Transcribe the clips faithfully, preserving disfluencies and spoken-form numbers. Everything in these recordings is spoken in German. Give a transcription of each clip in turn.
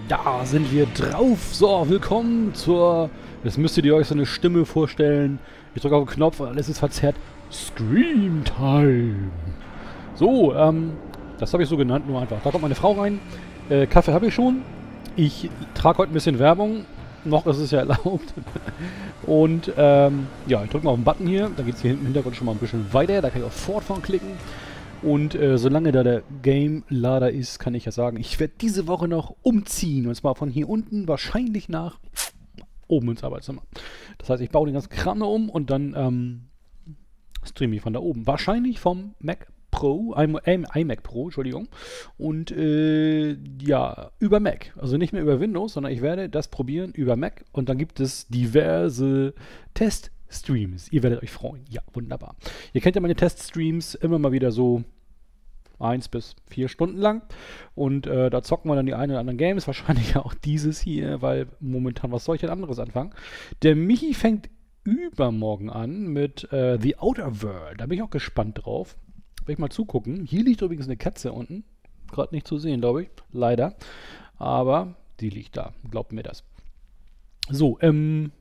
Da sind wir drauf. So, willkommen zur... Jetzt müsstet ihr euch so eine Stimme vorstellen. Ich drücke auf den Knopf und alles ist verzerrt. Scream Time. So, ähm, das habe ich so genannt, nur einfach. Da kommt meine Frau rein. Äh, Kaffee habe ich schon. Ich trage heute ein bisschen Werbung. Noch ist es ja erlaubt. Und, ähm, ja, ich drücke mal auf den Button hier. Da geht es hier hinten im Hintergrund schon mal ein bisschen weiter. Da kann ich auf Fortfahren klicken. Und äh, solange da der Game-Lader ist, kann ich ja sagen, ich werde diese Woche noch umziehen. Und zwar von hier unten wahrscheinlich nach oben ins Arbeitszimmer. Das heißt, ich baue den ganzen Kram da um und dann ähm, streame ich von da oben. Wahrscheinlich vom Mac Pro, iMac Pro, Entschuldigung. Und äh, ja, über Mac. Also nicht mehr über Windows, sondern ich werde das probieren über Mac. Und dann gibt es diverse Tests. Streams. Ihr werdet euch freuen. Ja, wunderbar. Ihr kennt ja meine Teststreams immer mal wieder so eins bis vier Stunden lang. Und äh, da zocken wir dann die ein oder anderen Games. Wahrscheinlich auch dieses hier, weil momentan, was soll ich denn anderes anfangen? Der Michi fängt übermorgen an mit äh, The Outer World. Da bin ich auch gespannt drauf. Will ich mal zugucken. Hier liegt übrigens eine Katze unten. Gerade nicht zu sehen, glaube ich. Leider. Aber die liegt da. Glaubt mir das. So, ähm...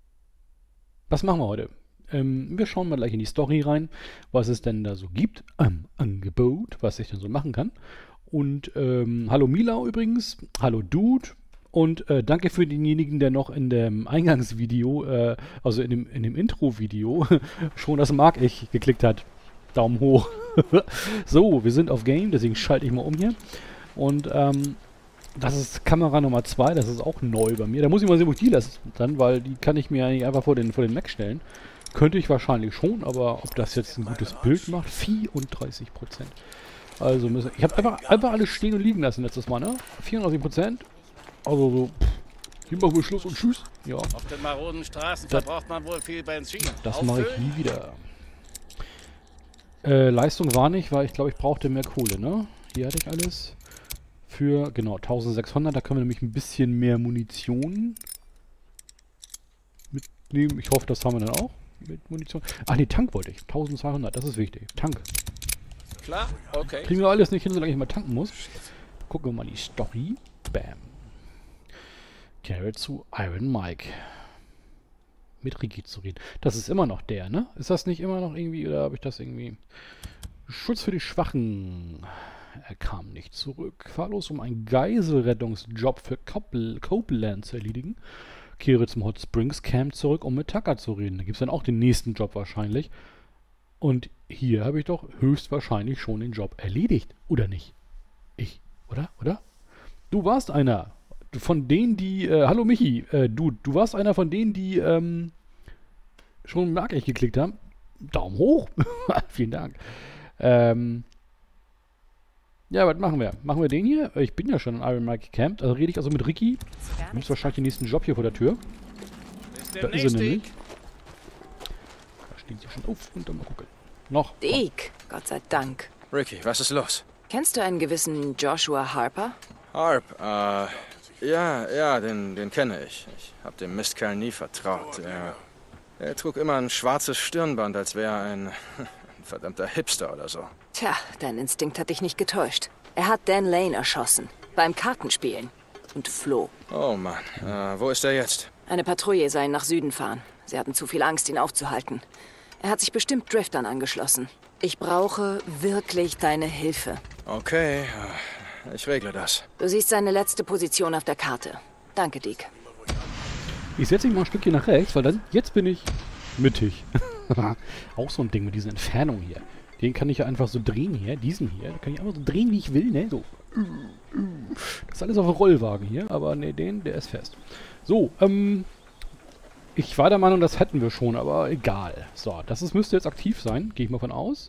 was machen wir heute? Ähm, wir schauen mal gleich in die Story rein, was es denn da so gibt am Angebot, was ich denn so machen kann. Und ähm, hallo Milau übrigens, hallo Dude und äh, danke für denjenigen, der noch in dem Eingangsvideo, äh, also in dem, in dem Intro-Video, schon das mag ich geklickt hat. Daumen hoch. So, wir sind auf Game, deswegen schalte ich mal um hier. Und ähm, das ist Kamera Nummer zwei, das ist auch neu bei mir. Da muss ich mal sehen, wo ich die lasse dann, weil die kann ich mir eigentlich einfach vor den, vor den Mac stellen. Könnte ich wahrscheinlich schon, aber ob das jetzt ein gutes Bild macht, vierunddreißig Prozent. Also müssen, ich habe einfach, einfach alles stehen und liegen lassen letztes Mal, ne? vierunddreißig Prozent. Also so, pff, hier machen wir Schluss und Tschüss. Ja. Auf den maroden Straßen das, verbraucht man wohl viel Benzin. Das mache ich nie wieder. Äh, Leistung war nicht, weil ich glaube, ich brauchte mehr Kohle, ne? Hier hatte ich alles. Für, genau, eintausendsechshundert. Da können wir nämlich ein bisschen mehr Munition mitnehmen. Ich hoffe, das haben wir dann auch mit Munition. Ach nee, Tank wollte ich. eintausendzweihundert, das ist wichtig. Tank. Klar, okay. Kriegen wir alles nicht hin, solange ich mal tanken muss. Gucken wir mal die Story. Bam. Carrot zu Iron Mike. Mit Ricky zu reden. Das ist immer noch der, ne? Ist das nicht immer noch irgendwie, oder habe ich das irgendwie... Schutz für die Schwachen... Er kam nicht zurück. Fahr los, um einen Geiselrettungsjob für Copeland zu erledigen. Kehre zum Hot Springs Camp zurück, um mit Tucker zu reden. Da gibt es dann auch den nächsten Job wahrscheinlich. Und hier habe ich doch höchstwahrscheinlich schon den Job erledigt. Oder nicht? Ich, oder? Oder? Du warst einer von denen, die... Äh, hallo Michi. Äh, du, du warst einer von denen, die ähm, schon mag ich geklickt haben. Daumen hoch. Vielen Dank. Ähm... Ja, was machen wir? Machen wir den hier? Ich bin ja schon in Iron Mike Camp. Also rede ich also mit Ricky. Du nimmst wahrscheinlich den nächsten Job hier vor der Tür. Da ist er nämlich. Da steht sie schon auf und dann mal gucken. Noch. Deke, Gott sei Dank. Ricky, was ist los? Kennst du einen gewissen Joshua Harper? Harp, äh, ja, ja, den, den kenne ich. Ich hab dem Mistkerl nie vertraut. Er, er trug immer ein schwarzes Stirnband, als wäre er ein... verdammter Hipster oder so. Tja, dein Instinkt hat dich nicht getäuscht. Er hat Dan Lane erschossen. Beim Kartenspielen. Und floh. Oh Mann. Äh, wo ist er jetzt? Eine Patrouille sei ihn nach Süden fahren. Sie hatten zu viel Angst, ihn aufzuhalten. Er hat sich bestimmt Driftern angeschlossen. Ich brauche wirklich deine Hilfe. Okay, ich regle das. Du siehst seine letzte Position auf der Karte. Danke, Deke. Ich setze mich mal ein Stückchen nach rechts, weil dann jetzt bin ich mittig. Auch so ein Ding mit dieser Entfernung hier. Den kann ich ja einfach so drehen hier. Diesen hier. Den kann ich einfach so drehen, wie ich will, ne? So. Das ist alles auf dem Rollwagen hier. Aber ne, den, der ist fest. So, ähm... ich war der Meinung, das hätten wir schon, aber egal. So, das ist, müsste jetzt aktiv sein. Gehe ich mal von aus.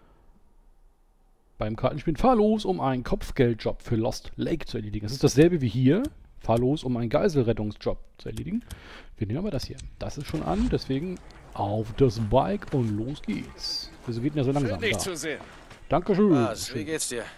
Beim Kartenspielen. Fahr los, um einen Kopfgeldjob für Lost Lake zu erledigen. Das ist dasselbe wie hier. Fahr los, um einen Geiselrettungsjob zu erledigen. Wir nehmen aber das hier. Das ist schon an, deswegen... auf das Bike und los geht's. Wieso geht denn ja so langsam? Schön, dich zu sehen. Dankeschön. Was, wie geht's dir?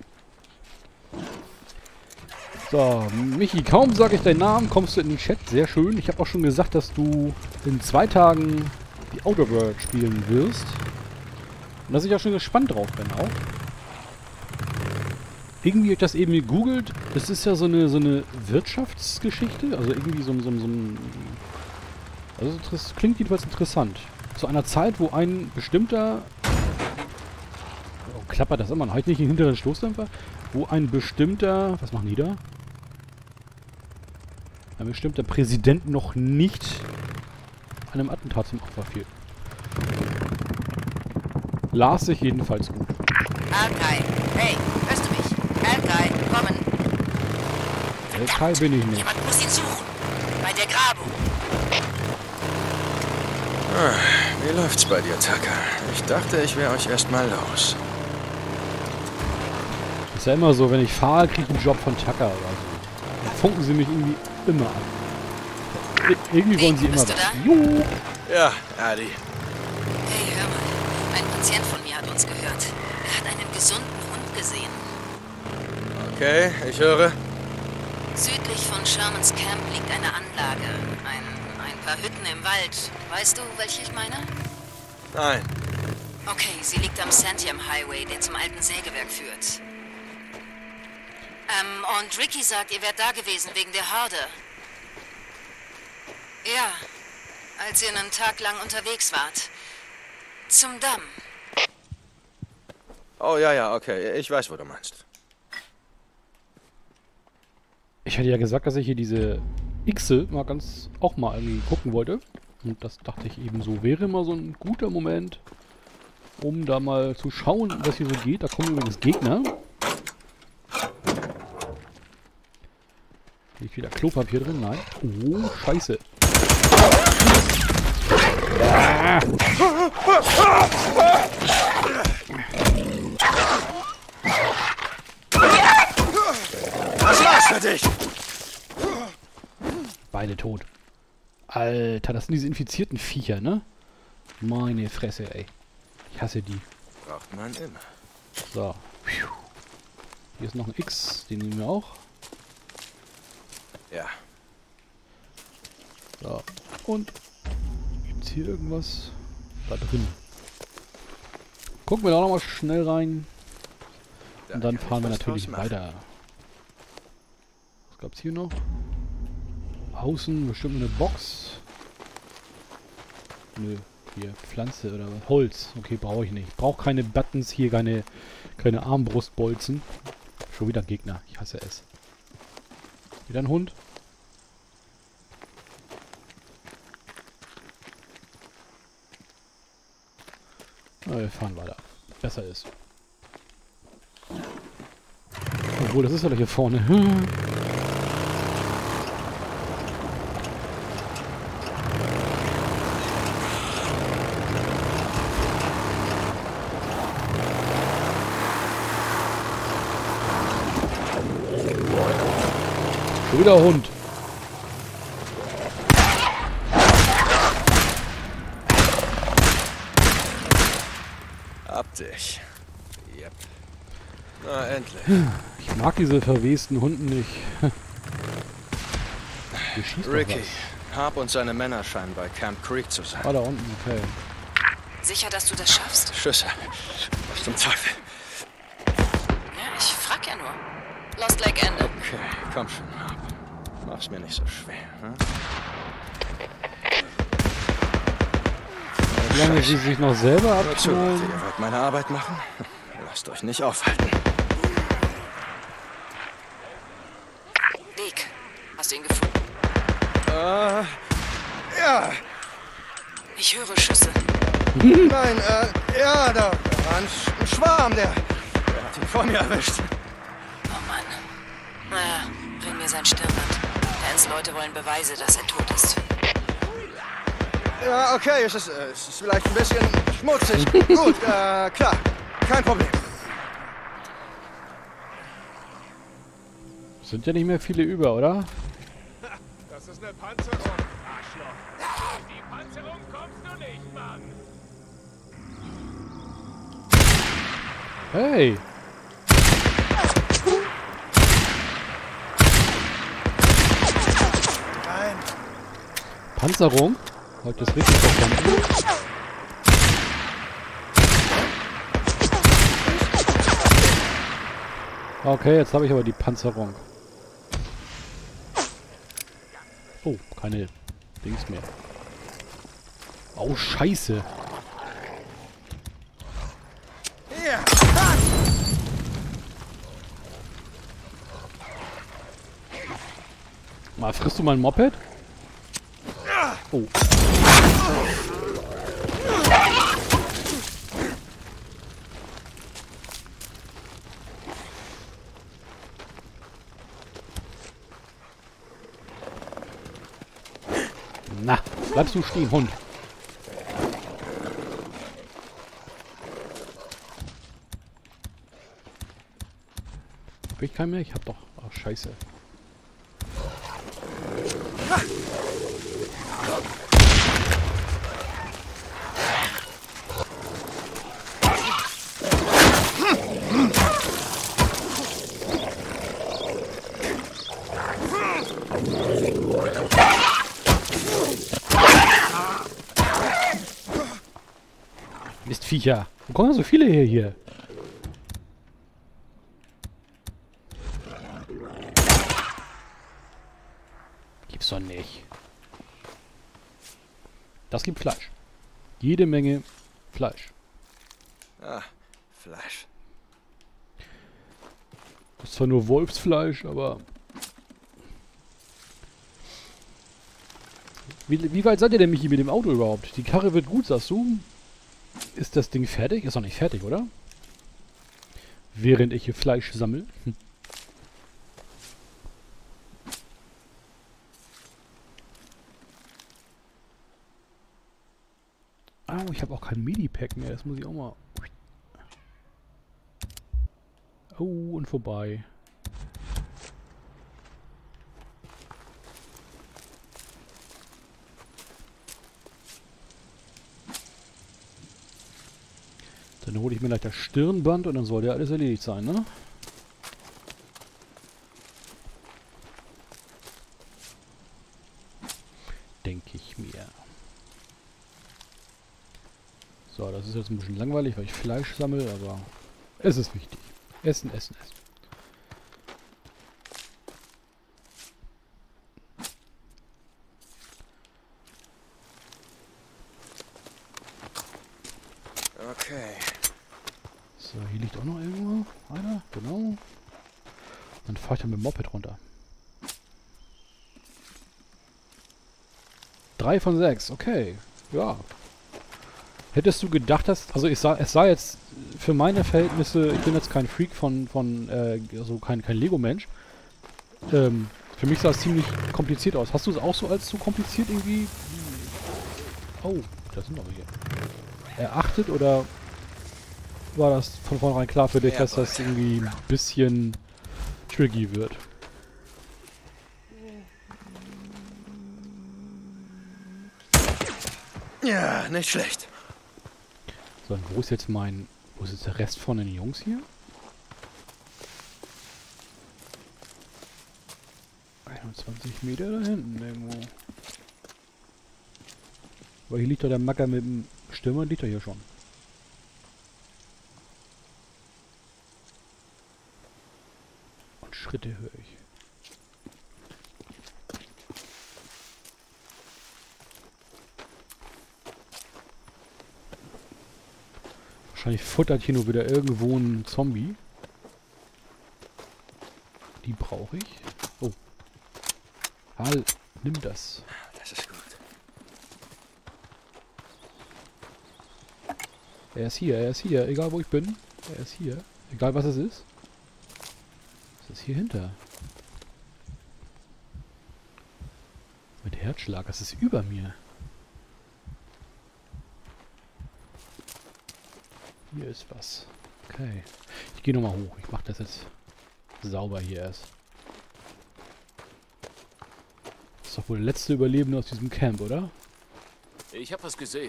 So, Michi, kaum sage ich deinen Namen, kommst du in den Chat. Sehr schön. Ich habe auch schon gesagt, dass du in zwei Tagen die Outer World spielen wirst. Und dass ich auch schon gespannt drauf bin auch. irgendwie habe ich das eben gegoogelt. Das ist ja so eine, so eine Wirtschaftsgeschichte. Also irgendwie so, so, so ein... Also das klingt jedenfalls interessant. Zu einer Zeit, wo ein bestimmter... Oh, klappert das immer noch. Halt nicht den hinteren Stoßdämpfer. Wo ein bestimmter... Was machen die da? Ein bestimmter Präsident noch nicht einem Attentat zum Opfer fiel. Las sich jedenfalls gut. Al-Kai, hey, hörst du mich? Al-Kai, kommen. Al-Kai bin ich nicht. Jemand muss ihn suchen. Bei der Grabung. Ah, wie läuft's bei dir, Tucker? Ich dachte, ich wäre euch erst mal los. Ist ja immer so, wenn ich fahre, kriege ich einen Job von Tucker oder so. Dann funken sie mich irgendwie immer an. Ir irgendwie wollen sie immer Bist du was. da? Jo. Ja, Adi. Hey, hör mal. Ein Patient von mir hat uns gehört. Er hat einen gesunden Hund gesehen. Okay, ich höre. Südlich von Shermans Camp liegt eine Anlage. Ein, ein paar Hütten im Wald. Weißt du, welche ich meine? Nein. Okay, sie liegt am Santiam Highway, der zum alten Sägewerk führt. Ähm, und Ricky sagt, ihr wärt da gewesen wegen der Horde. Ja, als ihr einen Tag lang unterwegs wart. Zum Damm. Oh, ja, ja, okay. Ich weiß, wo du meinst. Ich hatte ja gesagt, dass ich hier diese Xe mal ganz auch mal irgendwie gucken wollte. Und das dachte ich eben so wäre mal so ein guter Moment, um da mal zu schauen, was hier so geht. Da kommen übrigens Gegner. Liegt wieder Klopapier drin? Nein. Oh, scheiße. Ah. Was war's für dich? Beide tot. Alter, das sind diese infizierten Viecher, ne? Meine Fresse, ey. Ich hasse die. Braucht man immer. So. Hier ist noch ein X, den nehmen wir auch. Ja. So. Und gibt's hier irgendwas? Da drin. Gucken wir da nochmal schnell rein. Und dann fahren wir natürlich weiter. Was gab's hier noch? Außen bestimmt eine Box. Nö, hier Pflanze oder was? Holz. Okay, brauche ich nicht. Ich brauche keine Buttons hier, keine, keine Armbrustbolzen. Schon wieder ein Gegner. Ich hasse es. Wieder ein Hund. Na, wir fahren weiter. Besser ist. Obwohl, das ist ja hier vorne. Schon wieder Hund. Hab dich. Yep. Na, endlich. Ich mag diese verwesten Hunden nicht. Hier schießt doch Ricky, was. Harp und seine Männer scheinen bei Camp Creek zu sein. Ah, da unten, okay. Sicher, dass du das schaffst? Schüsse. Was zum Teufel? Ja, ich frag ja nur. Lost Lake Ende. Okay, komm schon, Harp. Mach's mir nicht so schwer, hm? Solange sie sich noch selber Hört zu, abknallen. ihr wollt meine Arbeit machen? Lasst euch nicht aufhalten. Weg. Hast du ihn gefunden? Äh, ja. Ich höre Schüsse. Nein, äh, ja, da war ein, Sch ein Schwarm, der, der hat ihn vor mir erwischt. Oh Mann. Naja, bring mir sein Stirnband. Dans Leute wollen Beweise, dass er tot ist. Ja, okay, es ist, äh, es ist vielleicht ein bisschen schmutzig. Gut, äh, klar, kein Problem. Sind ja nicht mehr viele über, oder? Das ist eine Panzerung, Arschloch. In die Panzerung kommst du nicht, Mann. Hey! Nein. Panzerung? Heute ist richtig verstanden. Okay, jetzt habe ich aber die Panzerung. Oh, keine Dings mehr. Oh, scheiße. Mal, frisst du mal ein Moped? Oh. Na, bleibst du stehen, Hund. Hab ich keinen mehr? Ich hab doch. Ach, scheiße. Mistviecher. Wo kommen so viele her hier? Gibt's doch nicht. Das gibt Fleisch. Jede Menge Fleisch. Ah, Fleisch. Das ist zwar nur Wolfsfleisch, aber... Wie, wie weit seid ihr denn, Michi, mit dem Auto überhaupt? Die Karre wird gut, sagst du? Ist das Ding fertig? Ist noch nicht fertig, oder? Während ich hier Fleisch sammle. Hm. Oh, ich habe auch kein Medipack mehr. Das muss ich auch mal... Oh, und vorbei. Dann hole ich mir gleich das Stirnband und dann sollte ja alles erledigt sein, ne? Denke ich mir. So, das ist jetzt ein bisschen langweilig, weil ich Fleisch sammle, aber es ist wichtig. Essen, essen, essen. Okay. So, hier liegt auch noch irgendwo einer. Genau. Dann fahre ich dann mit dem Moped runter. Drei von sechs, okay. Ja. Hättest du gedacht, dass... Also ich sah, es sah jetzt für meine Verhältnisse... Ich bin jetzt kein Freak von... von äh, also kein, kein Lego-Mensch. Ähm, für mich sah es ziemlich kompliziert aus. Hast du es auch so als zu kompliziert irgendwie... Oh, da sind aber hier. Erachtet oder... War das von vornherein klar für dich, dass das irgendwie ein bisschen tricky wird? Ja, nicht schlecht. So, und wo ist jetzt mein... Wo ist jetzt der Rest von den Jungs hier? einundzwanzig Meter da hinten irgendwo. Aber hier liegt doch der Macker mit dem Stürmer, liegt doch hier schon. Und Schritte höre ich. Wahrscheinlich futtert hier nur wieder irgendwo ein Zombie. Die brauche ich. Oh. Hal, nimm das. Das ist gut. Er ist hier, er ist hier. Egal wo ich bin. Er ist hier. Egal was es ist. Es ist hier hinter. Mit Herzschlag. Das ist über mir. Hier ist was. Okay. Ich gehe nochmal hoch. Ich mache das jetzt sauber hier erst. Das ist doch wohl der letzte Überlebende aus diesem Camp, oder? Ich habe was gesehen.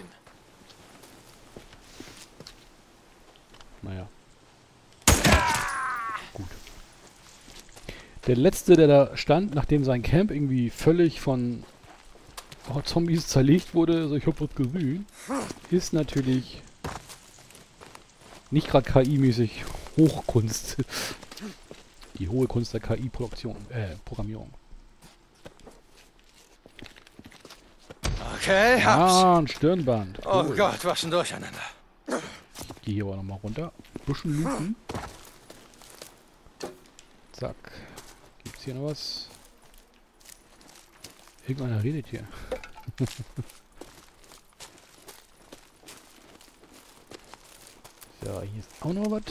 Naja. Gut. Der letzte, der da stand, nachdem sein Camp irgendwie völlig von oh, Zombies zerlegt wurde, also ich hab was gesehen, ist natürlich nicht gerade K I-mäßig Hochkunst. Die hohe Kunst der K I-Produktion, äh, Programmierung. Okay, hab's. Ah, ein Stirnband. Oh Cool. Gott, was ein Durcheinander. Ich gehe hier aber nochmal runter. Bisschen looten. Zack. Gibt's hier noch was? Irgendeiner redet hier. So, hier ist auch noch was.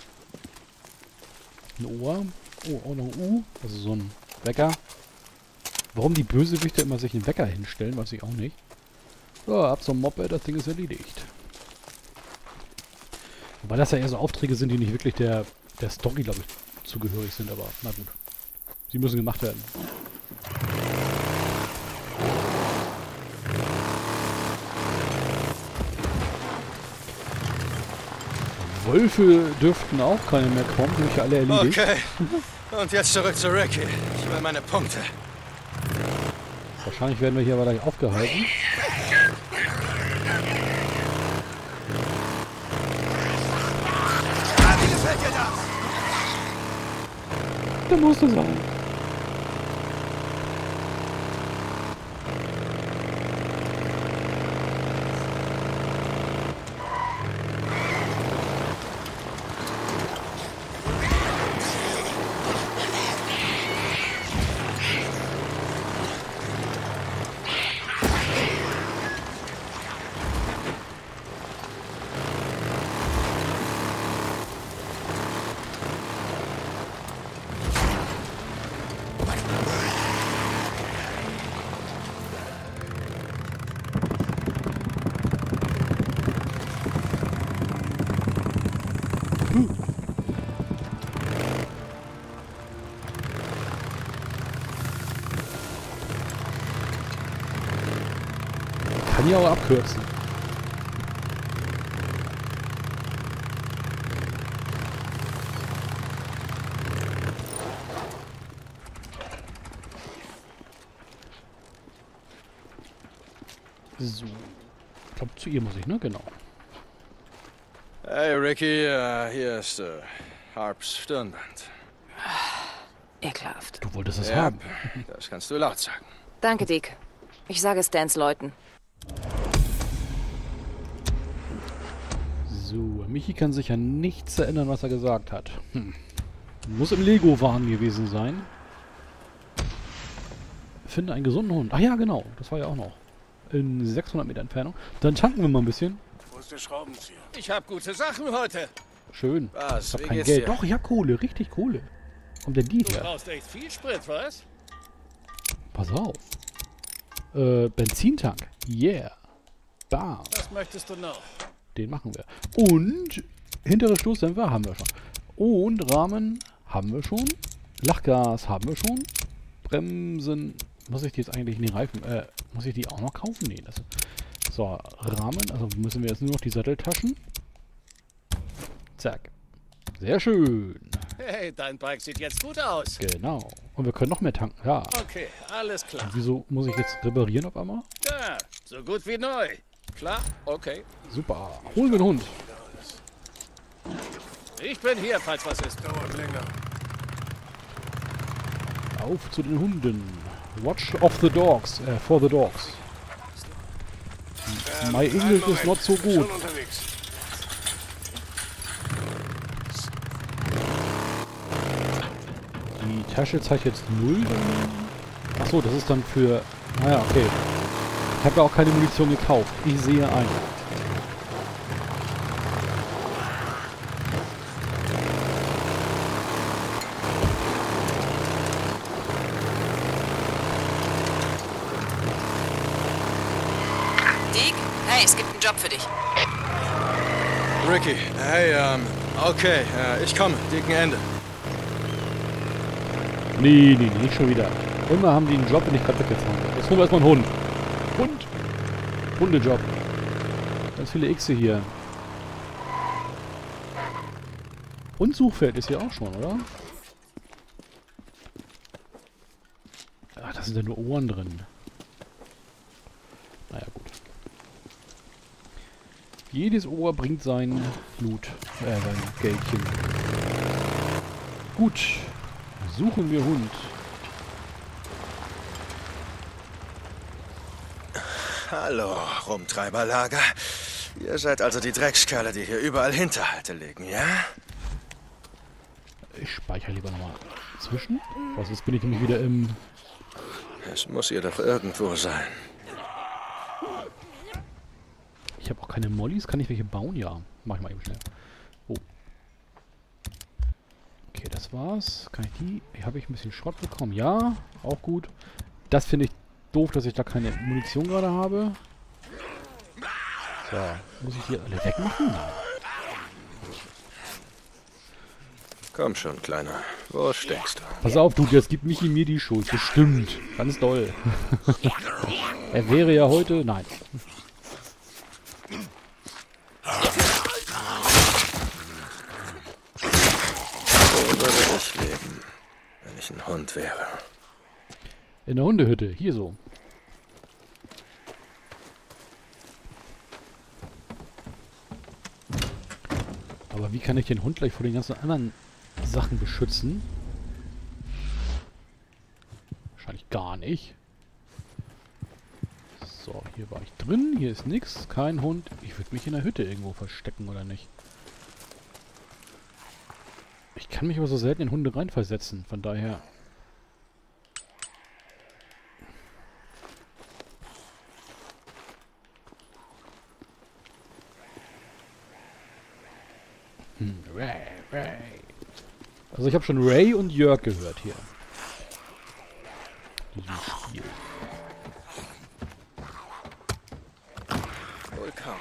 Ein Ohr. Oh, auch noch ein U. Also so ein Wecker. Warum die Bösewichte immer sich einen Wecker hinstellen, weiß ich auch nicht. So, ab zum Moped, das Ding ist erledigt. Wobei das ja eher so Aufträge sind, die nicht wirklich der, der Story, glaube ich, zugehörig sind, aber na gut. Sie müssen gemacht werden. Wölfe dürften auch keine mehr kommen, die ich alle erledigt. Okay. Und jetzt zurück zu Ricky. Ich will meine Punkte. Wahrscheinlich werden wir hier aber gleich aufgehalten. Ah, wie gefällt dir das? Da muss es sein. Kann ja auch abkürzen. So. Ich glaube, zu ihr muss ich, ne? Genau. Hey Ricky, äh, hier ist äh, Harps Stirnband. Ekelhaft. Du wolltest es Ja, haben. das kannst du laut sagen. Danke, Dick. Ich sage es Dans Leuten. So, Michi kann sich an nichts erinnern, was er gesagt hat. Hm. Muss im Lego-Wahn gewesen sein. Finde einen gesunden Hund. Ach ja, genau. Das war ja auch noch. In sechshundert Meter Entfernung. Dann tanken wir mal ein bisschen. Wo ist der Schraubenzieher? Ich habe gute Sachen heute. Schön. Was, Ich hab wie kein geht's Geld. dir? Doch, ich hab Kohle. Richtig Kohle. Kommt denn die Du her? brauchst echt viel Sprit, was? Pass auf. Äh, Benzintank. Yeah. Bam. Was möchtest du noch? Den machen wir. Und hintere Stoßdämpfer haben wir schon. Und Rahmen haben wir schon. Lachgas haben wir schon. Bremsen. Muss ich die jetzt eigentlich in die Reifen? Äh, muss ich die auch noch kaufen? Nee. Das, so, Rahmen. Also müssen wir jetzt nur noch die Satteltaschen. Zack. Sehr schön. Hey, dein Bike sieht jetzt gut aus. Genau. Und wir können noch mehr tanken. Ja. Okay, alles klar. Und wieso muss ich jetzt reparieren auf einmal? Ja, so gut wie neu. Klar, okay. Super. Holen wir den Hund. Ich bin hier, falls was ist. Dauert länger. Auf zu den Hunden. Watch of the dogs. Äh, for the dogs. Ähm, My English is not so Schon good. unterwegs. Die Tasche zeigt jetzt null. Achso, das ist dann für... Naja, okay. Ich habe ja auch keine Munition gekauft. Ich sehe ein. Dick, hey, es gibt einen Job für dich. Ricky, hey, ähm, okay, äh, ich komme, dicken Ende. Nee, nee, nee, nicht schon wieder. Immer haben die einen Job, wenn ich gerade weggefahren bin. Jetzt holen wir erstmal einen Hund. Hund. Hundejob. Ganz viele Xe hier. Und Suchfeld ist hier auch schon, oder? Ach, da sind ja nur Ohren drin. Naja, gut. Jedes Ohr bringt sein Blut. Äh, sein Geldchen. Gut. Suchen wir Hund. Hallo, Rumtreiberlager. Ihr seid also die Dreckskerle, die hier überall Hinterhalte legen, ja? Ich speichere lieber nochmal zwischen. Was ist, bin ich nämlich wieder im... Es muss hier doch irgendwo sein. Ich habe auch keine Mollys. Kann ich welche bauen? Ja. Mach ich mal eben schnell. Oh. Okay, das war's. Kann ich die... Hier habe ich ein bisschen Schrott bekommen. Ja, auch gut. Das finde ich doof, dass ich da keine Munition gerade habe. So, muss ich die alle wegmachen? Nein. Komm schon, Kleiner. Wo steckst du? Pass auf, du, jetzt gibt Michi mir die Schuld. Bestimmt. Ganz doll. Er wäre ja heute... Nein. Wo würde ich leben, wenn ich ein Hund wäre? In der Hundehütte. Hier so. Aber wie kann ich den Hund gleich vor den ganzen anderen Sachen beschützen? Wahrscheinlich gar nicht. So, hier war ich drin. Hier ist nichts. Kein Hund. Ich würde mich in der Hütte irgendwo verstecken, oder nicht? Ich kann mich aber so selten in Hunde reinversetzen. Von daher... Hm, Ray, Ray. Also ich habe schon Ray und Jörg gehört hier. Diesem Spiel. Wohl kaum.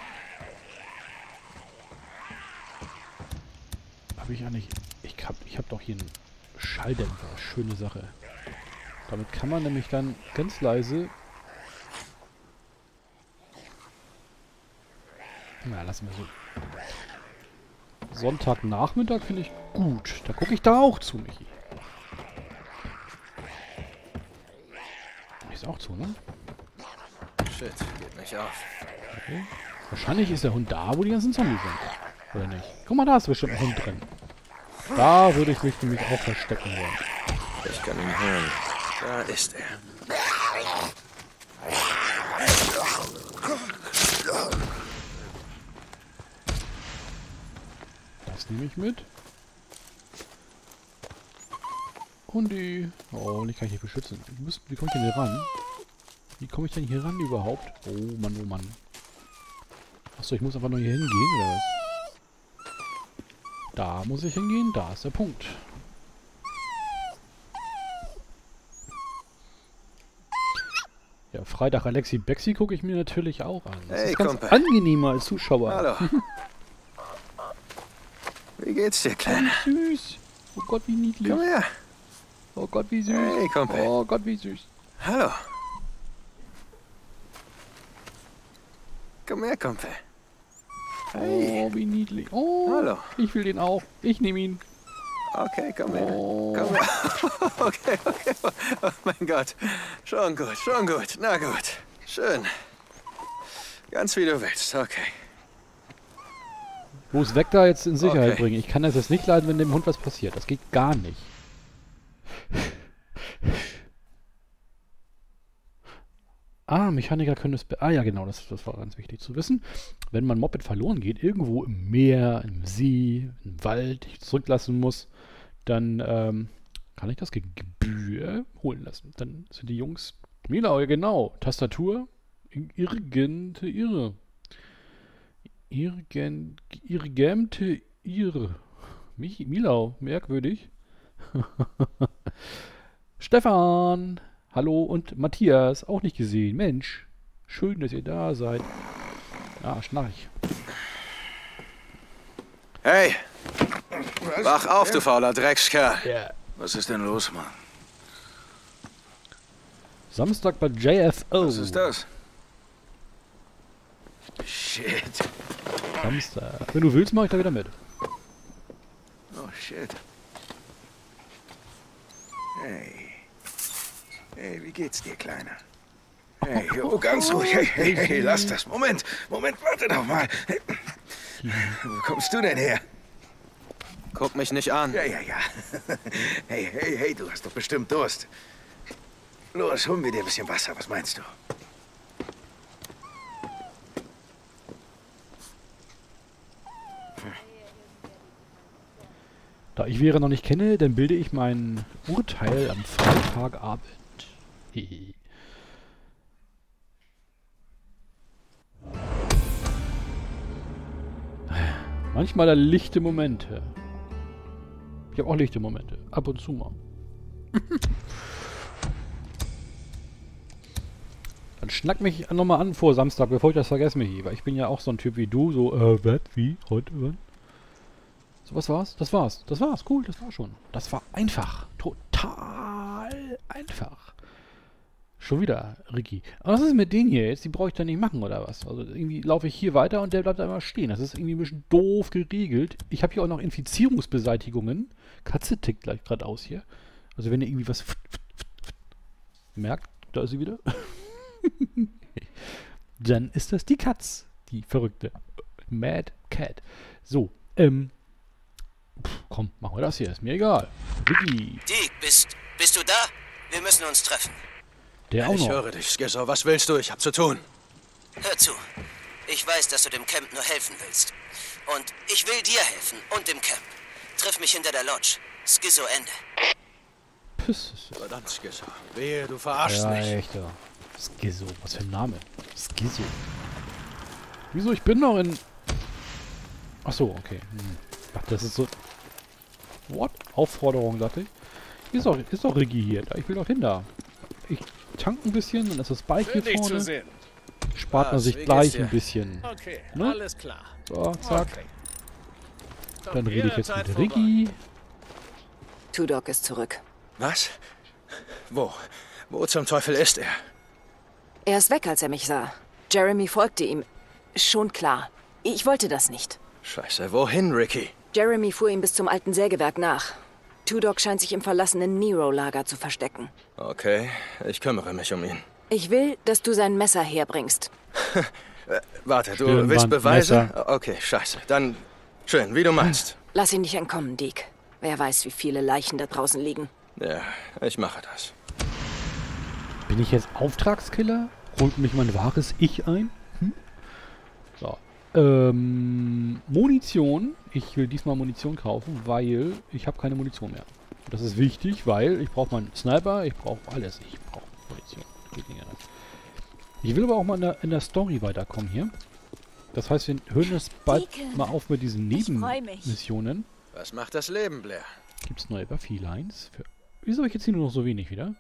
Habe ich eigentlich... Ich hab, ich hab doch hier einen Schalldämpfer. Schöne Sache. Damit kann man nämlich dann ganz leise... Na, lassen wir so. Sonntagnachmittag finde ich gut. Da gucke ich da auch zu, Michi. Ist auch zu, ne? Shit, geht nicht auf. Okay. Wahrscheinlich ist der Hund da, wo die ganzen Zombies sind. Oder nicht? Guck mal, da ist bestimmt ein Hund drin. Da würde ich mich nämlich auch verstecken wollen. Ich kann ihn hören. Da ist er. Das nehme ich mit. Hundi. Oh, und ich kann ich hier beschützen. Ich muss, wie komme ich denn hier ran? Wie komme ich denn hier ran überhaupt? Oh Mann, oh Mann. Achso, ich muss einfach nur hier hingehen, oder was? Da muss ich hingehen, da ist der Punkt. Ja, Freitag Alexi Bexi gucke ich mir natürlich auch an. Das Hey, ist ganz Kumpel. angenehmer als Zuschauer. Hallo. Wie geht's dir, Kleiner? Süß. Oh Gott, wie niedlich. Komm her. Oh Gott, wie süß. Hey, Kumpel. Oh Gott, wie süß. Hallo. Komm her, Kumpel. Hey. Oh, wie niedlich. Oh, Hallo. ich will den auch. Ich nehme ihn. Okay, komm her. Oh. Komm her. Okay, okay. Oh mein Gott. Schon gut, schon gut. Na gut. Schön. Ganz wie du willst. Okay. Bloß weg da jetzt in Sicherheit Okay. bringen. Ich kann das jetzt nicht leiden, wenn dem Hund was passiert. Das geht gar nicht. Ah, Mechaniker können es... be- Ah ja, genau, das, das war ganz wichtig zu wissen. Wenn mein Moped verloren geht, irgendwo im Meer, im See, im Wald, ich zurücklassen muss, dann ähm, kann ich das gegen Gebühr holen lassen. Dann sind die Jungs... Milau, ja genau. Tastatur. Irgende Irre. Irgend... Irgende Irre. Mich, Milau, merkwürdig. Stefan! Hallo und Matthias, auch nicht gesehen. Mensch, schön, dass ihr da seid. Ah, Schnarch. Hey. Wach auf, du fauler Dreckskerl. Ja. Was ist denn los, Mann? Samstag bei J F O. Was ist das? Shit. Samstag. Wenn du willst, mache ich da wieder mit. Oh, shit. Hey. Hey, wie geht's dir, Kleiner? Hey, oh, ganz ruhig. Hey, hey, hey, lass das. Moment, Moment, warte doch mal. Hey. Wo kommst du denn her? Guck mich nicht an. Ja, ja, ja. Hey, hey, hey, du hast doch bestimmt Durst. Los, holen wir dir ein bisschen Wasser. Was meinst du? Da ich Vera noch nicht kenne, dann bilde ich mein Urteil am Freitagabend. Hehe. Manchmal da lichte Momente. Ich habe auch lichte Momente. Ab und zu mal. Dann schnack mich nochmal an vor Samstag, bevor ich das vergesse, Michi. Weil ich bin ja auch so ein Typ wie du. So, äh, was? Wie? Heute? Wann? So, was war's? Das war's. Das war's. Cool, das war schon. Das war einfach. Total einfach. Schon wieder, Ricky. Aber was ist mit denen hier jetzt? Die brauche ich dann nicht machen, oder was? Also irgendwie laufe ich hier weiter und der bleibt einmal stehen. Das ist irgendwie ein bisschen doof geregelt. Ich habe hier auch noch Infizierungsbeseitigungen. Katze tickt gleich gerade aus hier. Also wenn ihr irgendwie was merkt, da ist sie wieder. Dann ist das die Katz. Die verrückte. Mad Cat. So, ähm. Pff, komm, machen wir das hier. Ist mir egal. Ricky. Deke, bist, bist du da? Wir müssen uns treffen. Der auch Ich noch. höre dich, Skizzo. Was willst du? Ich hab zu tun. Hör zu. Ich weiß, dass du dem Camp nur helfen willst. Und ich will dir helfen und dem Camp. Triff mich hinter der Lodge. Skizzo Ende. Piss. Verdammt, Skizzo. Wehe, du verarschst Ja, mich. echt, ja. Skizzo. Was für ein Name. Skizzo. Wieso? Ich bin noch in... Ach so, okay. Hm. Ach, das ist so... What? Aufforderung, dachte ich. Ist doch, ist doch Riggi hier. Ich will doch hin da. Ich tank ein bisschen, dann ist das Bike hier Schön, dich zu vorne. sehen. Spart man Was? sich Wie geht's gleich dir? ein bisschen. Okay, Ne? alles klar. So, zack. Okay. Dann rede ich jetzt Jederzeit mit vorbei. Riggi. Tudok ist zurück. Was? Wo? Wo zum Teufel ist er? Er ist weg, als er mich sah. Jeremy folgte ihm. Schon klar. Ich wollte das nicht. Scheiße, wohin, Ricky? Jeremy fuhr ihm bis zum alten Sägewerk nach. Tudok scheint sich im verlassenen Nero-Lager zu verstecken. Okay, ich kümmere mich um ihn. Ich will, dass du sein Messer herbringst. Äh, warte, du Stirnband, willst Beweise? Messer. Okay, scheiße. Dann schön, wie du meinst. Lass ihn nicht entkommen, Deke. Wer weiß, wie viele Leichen da draußen liegen. Ja, ich mache das. Bin ich jetzt Auftragskiller? Holt mich mein wahres Ich ein? Hm? So. Ähm, Munition. Ich will diesmal Munition kaufen, weil ich habe keine Munition mehr. Und das ist wichtig, weil ich brauche meinen Sniper, ich brauche alles. Ich brauche Munition. Ich will aber auch mal in der, in der Story weiterkommen hier. Das heißt, wir hören es bald Deke, mal auf mit diesen ich freu mich. Nebenmissionen. Was macht das Leben, Blair? Gibt es neue Buffy-Lines? Für... Wieso habe ich jetzt hier nur noch so wenig wieder?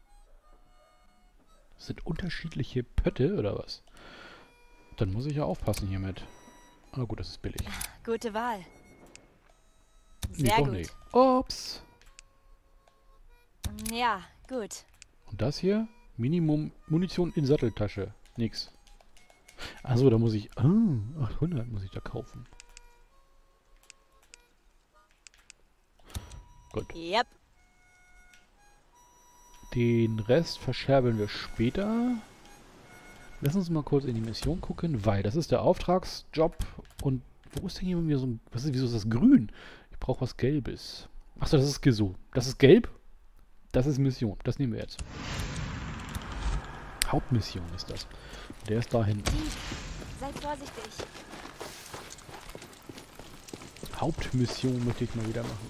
Das sind unterschiedliche Pötte, oder was? Dann muss ich ja aufpassen hiermit. Ah gut, das ist billig. Gute Wahl. Nee, Sehr doch gut. nicht. Ups. Ja, gut. Und das hier? Minimum Munition in Satteltasche. Nix. Achso, da muss ich... Ah, achthundert muss ich da kaufen. Gut. Yep. Den Rest verscherbeln wir später. Lass uns mal kurz in die Mission gucken, weil das ist der Auftragsjob. Und wo ist denn hier mir so ein... Was ist, wieso ist das grün? Ich brauche was Gelbes. Achso, das ist Gesu. Das ist gelb. Das ist Mission. Das nehmen wir jetzt. Hauptmission ist das. Der ist da hinten. Sei vorsichtig. Hauptmission möchte ich mal wieder machen.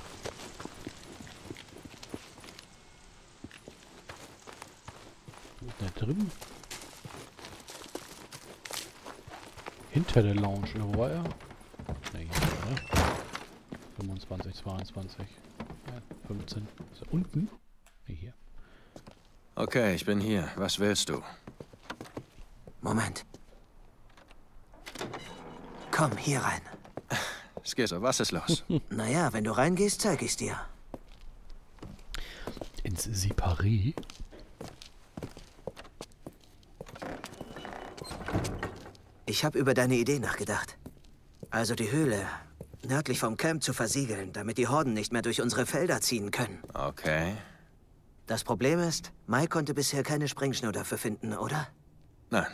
Wo ist der drin? Hinter der Lounge. Wo war er? Ne, hier, oder? fünfundzwanzig, zweiundzwanzig. Ja, fünfzehn. Ist er unten? Ne, hier. Okay, ich bin hier. Was willst du? Moment. Komm, hier rein. Skizzo, was ist los? Naja, wenn du reingehst, zeig ich's dir. Ins Separé? Ich habe über deine Idee nachgedacht. Also die Höhle nördlich vom Camp zu versiegeln, damit die Horden nicht mehr durch unsere Felder ziehen können. Okay. Das Problem ist, Mike konnte bisher keine Springschnur dafür finden, oder? Nein.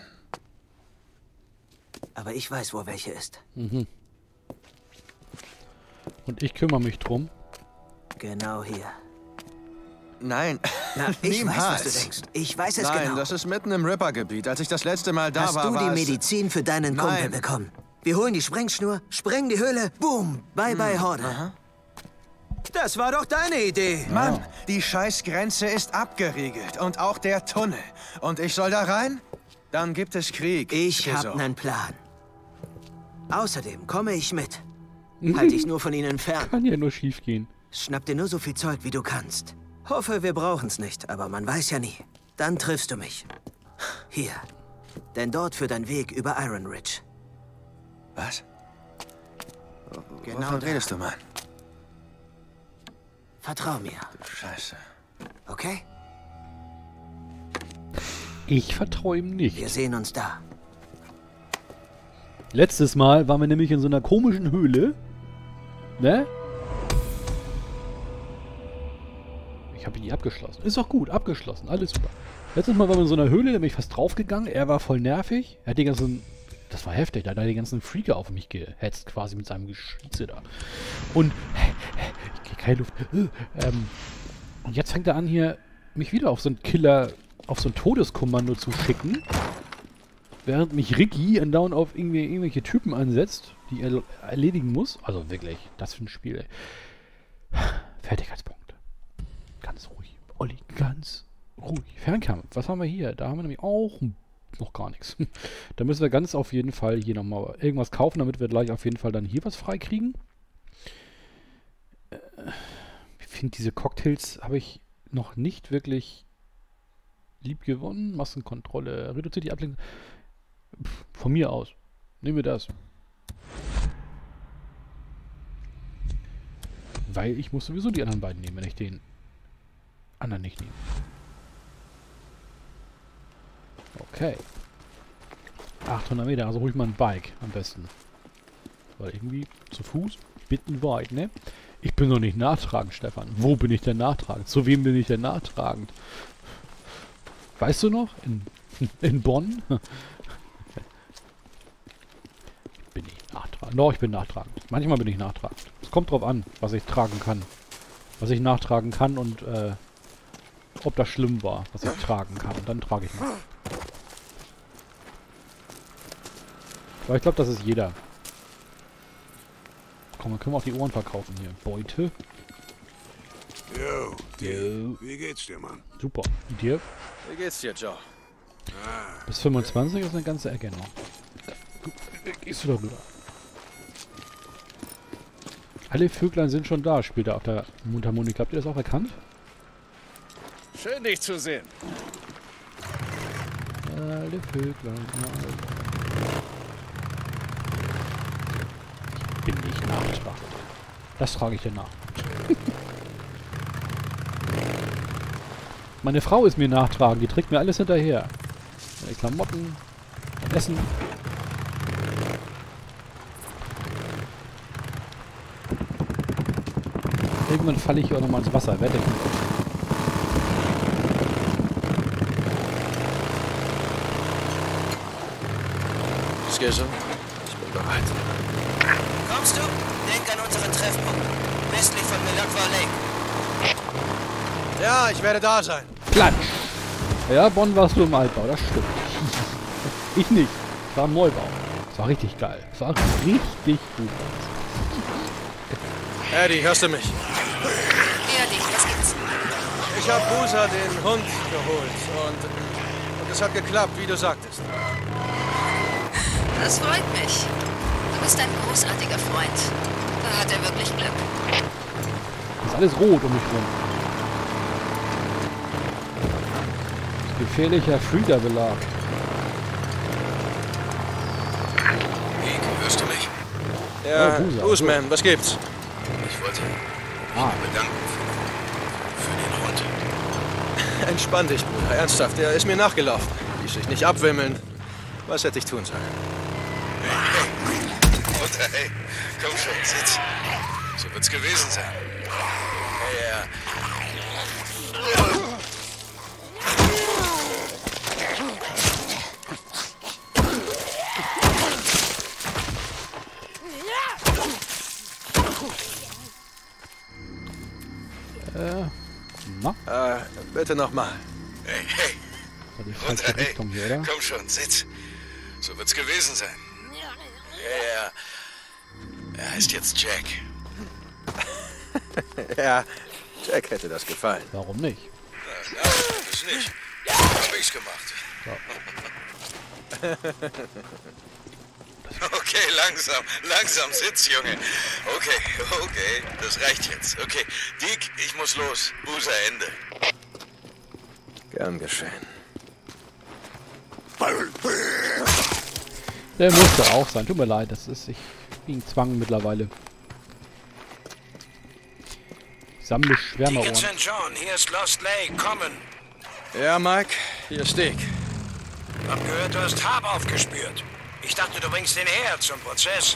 Aber ich weiß, wo welche ist. Und ich kümmere mich drum. Genau hier. Nein, Na, ich niemals. weiß, was du denkst. Ich weiß es Nein, genau. das ist mitten im Ripper-Gebiet. Als ich das letzte Mal da Hast war, du war die es... Medizin für deinen Nein. Kumpel bekommen? Wir holen die Sprengschnur, sprengen die Höhle, boom, bye bye Horde. Aha. Das war doch deine Idee. Mann, die Scheißgrenze ist abgeriegelt. Und auch der Tunnel. Und ich soll da rein? Dann gibt es Krieg. Ich hab Schizo. nen Plan. Außerdem komme ich mit. Halt dich nur von ihnen fern. Kann ja nur schief gehen. Schnapp dir nur so viel Zeug, wie du kannst. Hoffe, wir brauchen's nicht, aber man weiß ja nie. Dann triffst du mich. Hier. Denn dort führt ein Weg über Iron Ridge. Was? Genau Wovon da. redest du, Mann? Vertrau mir, Scheiße. okay? Ich vertraue ihm nicht. Wir sehen uns da. Letztes Mal waren wir nämlich in so einer komischen Höhle. Ne? Ich habe ihn nie abgeschlossen. Ist doch gut, abgeschlossen. Alles super. Letztes Mal waren wir in so einer Höhle, da bin ich fast draufgegangen. Er war voll nervig. Er hat die ganzen... Das war heftig. Da hat er die ganzen Freaker auf mich gehetzt, quasi mit seinem Geschieße da. Und... Ich kriege keine Luft. Ähm, und jetzt fängt er an, hier mich wieder auf so einen Killer... auf so ein Todeskommando zu schicken. Während mich Ricky andauernd auf irgendwie, irgendwelche Typen ansetzt, die er erledigen muss. Also wirklich, das für ein Spiel. Ey. Fertigkeitspunkt. Ganz ruhig. Olli, ganz ruhig. Fernkampf. Was haben wir hier? Da haben wir nämlich auch noch gar nichts. Da müssen wir ganz auf jeden Fall hier nochmal irgendwas kaufen, damit wir gleich auf jeden Fall dann hier was freikriegen. Äh, ich finde, diese Cocktails habe ich noch nicht wirklich lieb gewonnen. Massenkontrolle. Reduziert die Ablenkung. Pff, von mir aus. Nehmen wir das. Weil ich muss sowieso die anderen beiden nehmen, wenn ich den anderen nicht nehme. Okay. achthundert Meter, also hol ich mal ein Bike am besten. Weil irgendwie zu Fuß, bitten weit, ne? Ich bin doch nicht nachtragend, Stefan. Wo bin ich denn nachtragend? Zu wem bin ich denn nachtragend? Weißt du noch? In, in Bonn? Bin ich nachtragend? Doch, ich bin nachtragend. Manchmal bin ich nachtragend. Es kommt drauf an, was ich tragen kann. Was ich nachtragen kann und äh, ob das schlimm war, was ich tragen kann. Und dann trage ich noch. Aber ich glaube, das ist jeder. Komm, dann können wir auch die Ohren verkaufen hier. Beute. Jo, Jo. wie geht's dir, Mann? Super. Und dir? Wie geht's dir, Joe? Bis fünfundzwanzig ist eine ganze Ecke noch. Gehst du da rüber? Alle Vöglein sind schon da, spielt er auf der Mundharmonika. Habt ihr das auch erkannt? Schön, dich zu sehen. Alle Vöglein. Ich bin nicht nachtragend. Das trage ich dir nach. Meine Frau ist mir nachtragend, die trägt mir alles hinterher. Meine Klamotten, mein Essen. Irgendwann falle ich auch nochmal ins Wasser, wette ich. Skizze, ich bin bereit. Kommst du? Denk an unseren Treffpunkt. Westlich von Milagwa Lake. Ja, ich werde da sein. Klatsch! Ja, Bonn warst du im Altbau, das stimmt. Ich nicht. Ich war im Neubau. Das war richtig geil. Das war richtig gut. Eddie, hörst du mich? Ja, Dick, was gibt's? Ich habe Busa den Hund geholt und, und es hat geklappt, wie du sagtest. Das freut mich. Du bist ein großartiger Freund. Da hat er wirklich Glück. Das ist alles rot um mich rum. Gefährlicher Freezer-Belag. Nick, hörst du mich? Ja, Oh, Busa. Busman, was gibt's? Ich wollte mich Ah. mal bedanken für, für den Hund. Entspann dich, Bruder. Ernsthaft, er ist mir nachgelaufen. Ließ sich nicht abwimmeln. Was hätte ich tun sollen? Mutter, hey, komm schon, sitz. So wird's gewesen sein. Ja. bitte nochmal. Hey, hey. Das war die falsche Richtung hier, oder? Komm schon, sitz. So wird's gewesen sein. Ja, ja. Er heißt jetzt Jack. Ja, Jack hätte das gefallen. Warum nicht? Na, na, das nicht. Hab ich's gemacht. So. Okay, langsam, langsam sitz, Junge. Okay, okay, das reicht jetzt. Okay, Deke, ich muss los. Boozer, Ende. Gern geschehen. Der musste auch sein. Tut mir leid, das ist ich gegen Zwang mittlerweile. Ich sammle Schwärmerohren. Deacon Sankt John, hier ist Lost Lake, kommen. Ja, Mike, hier ist Deke. Hab gehört, du hast Hab aufgespürt. Ich dachte, du bringst den her zum Prozess.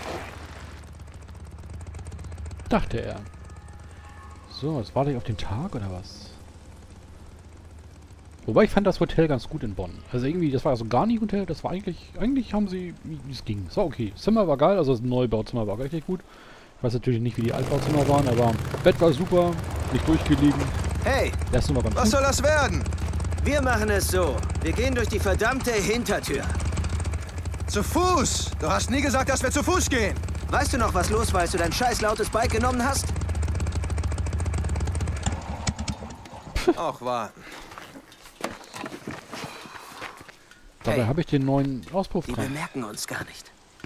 Dachte er. So, jetzt warte ich auf den Tag oder was? Wobei ich fand das Hotel ganz gut in Bonn. Also irgendwie, das war also gar nicht Hotel, das war eigentlich, eigentlich haben sie, wie es ging. Es war okay. Das Zimmer war geil, also das Neubauzimmer war richtig gut. Ich weiß natürlich nicht, wie die Altbauzimmer waren, aber Bett war super, nicht durchgelegen. Hey, Das war ganz Was gut. soll das werden? wir machen es so. Wir gehen durch die verdammte Hintertür. Zu Fuß. Du hast nie gesagt, dass wir zu Fuß gehen. Weißt du noch, was los war, als du dein scheiß lautes Bike genommen hast? Auch wahr. Dabei Hey. habe ich den neuen Auspuff Die dran. bemerken uns gar nicht.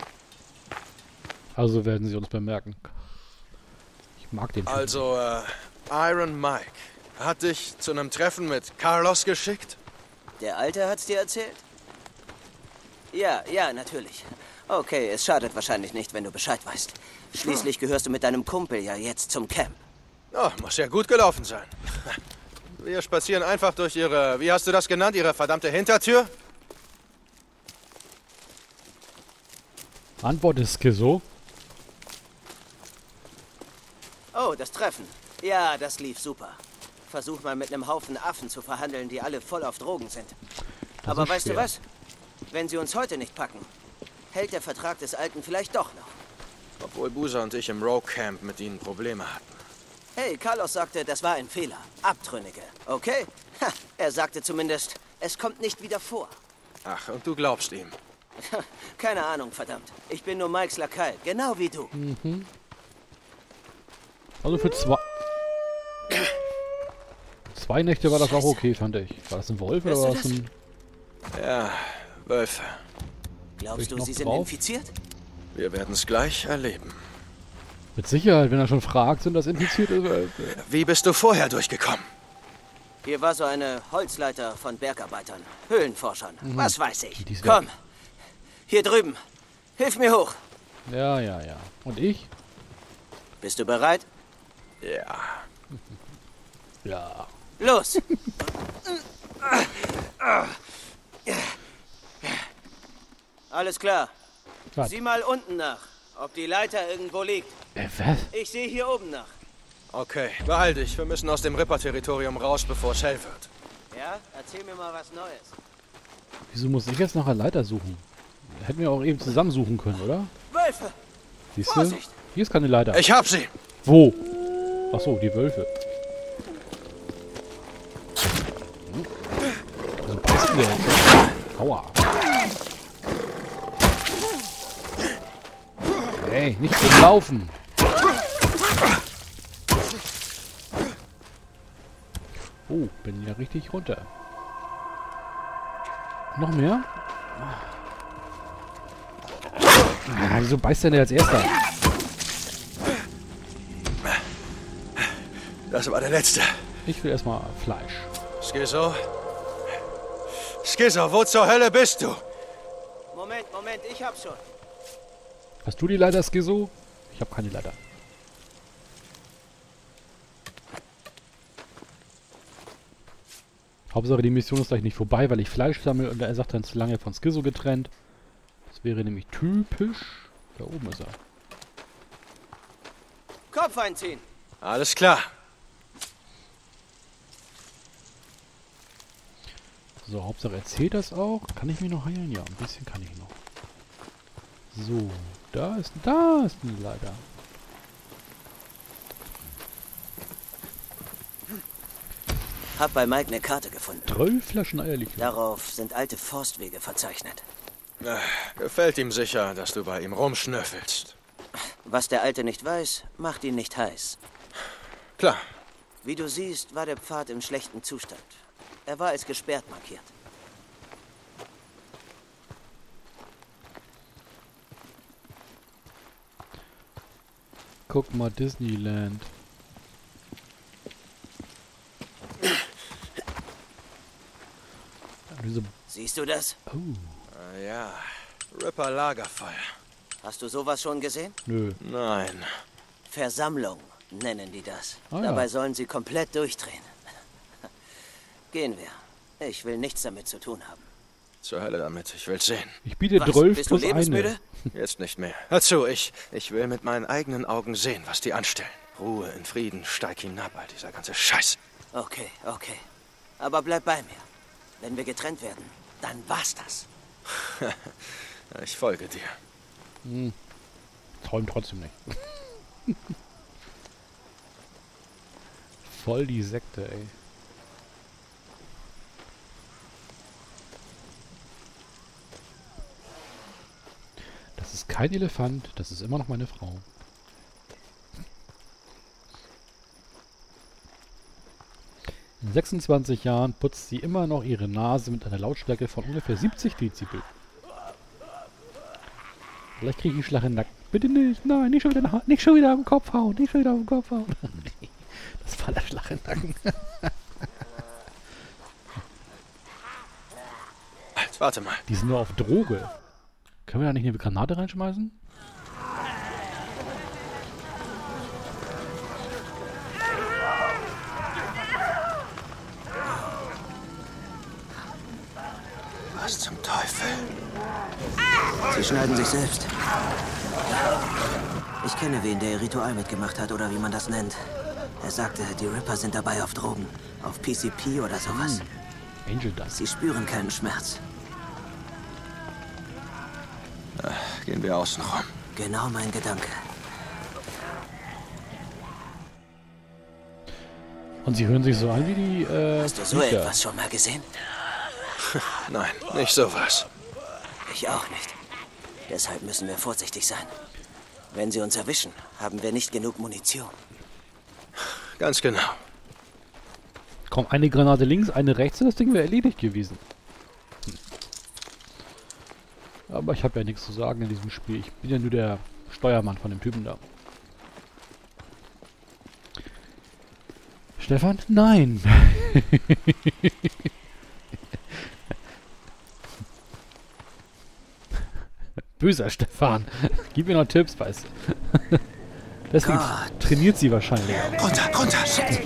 Also werden sie uns bemerken. Ich mag den Typen. Also, äh, Iron Mike hat dich zu einem Treffen mit Carlos geschickt? Der Alte hat's dir erzählt? Ja, ja, natürlich. Okay, es schadet wahrscheinlich nicht, wenn du Bescheid weißt. Schließlich gehörst du mit deinem Kumpel ja jetzt zum Camp. Oh, muss ja gut gelaufen sein. Wir spazieren einfach durch ihre, wie hast du das genannt, ihre verdammte Hintertür? Antwort ist so. Oh, das Treffen. Ja, das lief super. Versuch mal mit einem Haufen Affen zu verhandeln, die alle voll auf Drogen sind. Das Aber ist weißt du schwer. was? Wenn sie uns heute nicht packen, hält der Vertrag des Alten vielleicht doch noch. Obwohl Boozer und ich im Rogue Camp mit ihnen Probleme hatten. Hey, Carlos sagte, das war ein Fehler. Abtrünnige, okay? Ha, er sagte zumindest, es kommt nicht wieder vor. Ach, und du glaubst ihm. Keine Ahnung, verdammt. Ich bin nur Mikes Lakai, genau wie du. Also für zwei... Zwei Nächte war das auch okay, fand ich. War das ein Wolf oder Hörst war du das das? ein... Ja, Wölfe. Glaubst ich du, noch sie sind drauf? infiziert? Wir werden es gleich erleben. Mit Sicherheit, wenn er schon fragt, sind das infizierte Wölfe. Wie bist du vorher durchgekommen? Hier war so eine Holzleiter von Bergarbeitern, Höhlenforschern, was weiß ich. Die ist Komm, weg. hier drüben. Hilf mir hoch. Ja, ja, ja. Und ich? Bist du bereit? Ja. Ja. Los! Alles klar. Was? Sieh mal unten nach, ob die Leiter irgendwo liegt. Äh, was? Ich sehe hier oben nach. Okay, beeil dich. Wir müssen aus dem Ripper-Territorium raus, bevor es hell wird. Ja? Erzähl mir mal was Neues. Wieso muss ich jetzt nach einer Leiter suchen? Hätten wir auch eben zusammen suchen können, oder? Wölfe! Siehst du? Vorsicht! Hier ist keine Leiter. Ich hab sie! Wo? Ach so, die Wölfe. Also beißen wir jetzt. Aua. Hey, nicht so laufen. Oh, bin ja richtig runter. Noch mehr? Ah, wieso beißt der denn als erster? Das war der letzte. Ich will erstmal Fleisch. Schizo? Schizo, wo zur Hölle bist du? Moment, Moment, ich hab schon. Hast du die Leiter, Schizo? Ich habe keine Leiter. Hauptsache die Mission ist gleich nicht vorbei, weil ich Fleisch sammle und er sagt dann zu lange von Schizo getrennt. Das wäre nämlich typisch. Da oben ist er. Kopf einziehen. Alles klar. So, Hauptsache erzählt das auch. Kann ich mich noch heilen? Ja, ein bisschen kann ich noch. So, da ist, da ist eine Leiter. Hab bei Mike eine Karte gefunden. Drei Flaschen Eierlikör. Darauf sind alte Forstwege verzeichnet. Äh, gefällt ihm sicher, dass du bei ihm rumschnüffelst. Was der Alte nicht weiß, macht ihn nicht heiß. Klar. Wie du siehst, war der Pfad im schlechten Zustand. Er war als gesperrt markiert. Guck mal, Disneyland. Diese Siehst du das? oh. Ah, ja, Ripper Lagerfeuer. Hast du sowas schon gesehen? Nö. Nein. Versammlung nennen die das. Ah, ja. Dabei sollen sie komplett durchdrehen. Gehen wir. Ich will nichts damit zu tun haben. Zur Hölle damit, ich will's sehen. Ich biete Was, zwölf bist du plus eine. lebensmüde? Jetzt nicht mehr. Hör zu, ich, ich will mit meinen eigenen Augen sehen, was die anstellen. Ruhe in Frieden, steig hinab, all dieser ganze Scheiß. Okay, okay. Aber bleib bei mir. Wenn wir getrennt werden, dann war's das. Ich folge dir. Hm. Träum trotzdem nicht. Voll die Sekte, ey. Das ist kein Elefant, das ist immer noch meine Frau. In sechsundzwanzig Jahren putzt sie immer noch ihre Nase mit einer Lautstärke von ungefähr siebzig Dezibel. Vielleicht kriege ich einen Schlag in den Nacken. Bitte nicht, nein, nicht schon wieder, nicht schon wieder am Kopf hauen, nicht schon wieder am Kopf hauen. Das war der Schlag in den Nacken. Halt, warte mal. Die sind nur auf Droge. Können wir da nicht eine Granate reinschmeißen? Was zum Teufel? Sie schneiden sich selbst. Ich kenne wen, der ihr Ritual mitgemacht hat oder wie man das nennt. Er sagte, die Ripper sind dabei auf Drogen. Auf P C P oder sowas. Hm. Angel Dust. Sie spüren keinen Schmerz. Ach, gehen wir außen rum. Genau mein Gedanke. Und sie hören sich so an wie die, äh, Hast du so Viecher. etwas schon mal gesehen? Nein, nicht sowas. Ich auch nicht. Deshalb müssen wir vorsichtig sein. Wenn sie uns erwischen, haben wir nicht genug Munition. Ganz genau. Komm, eine Granate links, eine rechts und das Ding wäre erledigt gewesen. Hm. Aber ich habe ja nichts zu sagen in diesem Spiel. Ich bin ja nur der Steuermann von dem Typen da. Stefan? Nein! Böser Stefan. Gib mir noch Tipps, weißt du. Deswegen Gott. trainiert sie wahrscheinlich. Runter, runter!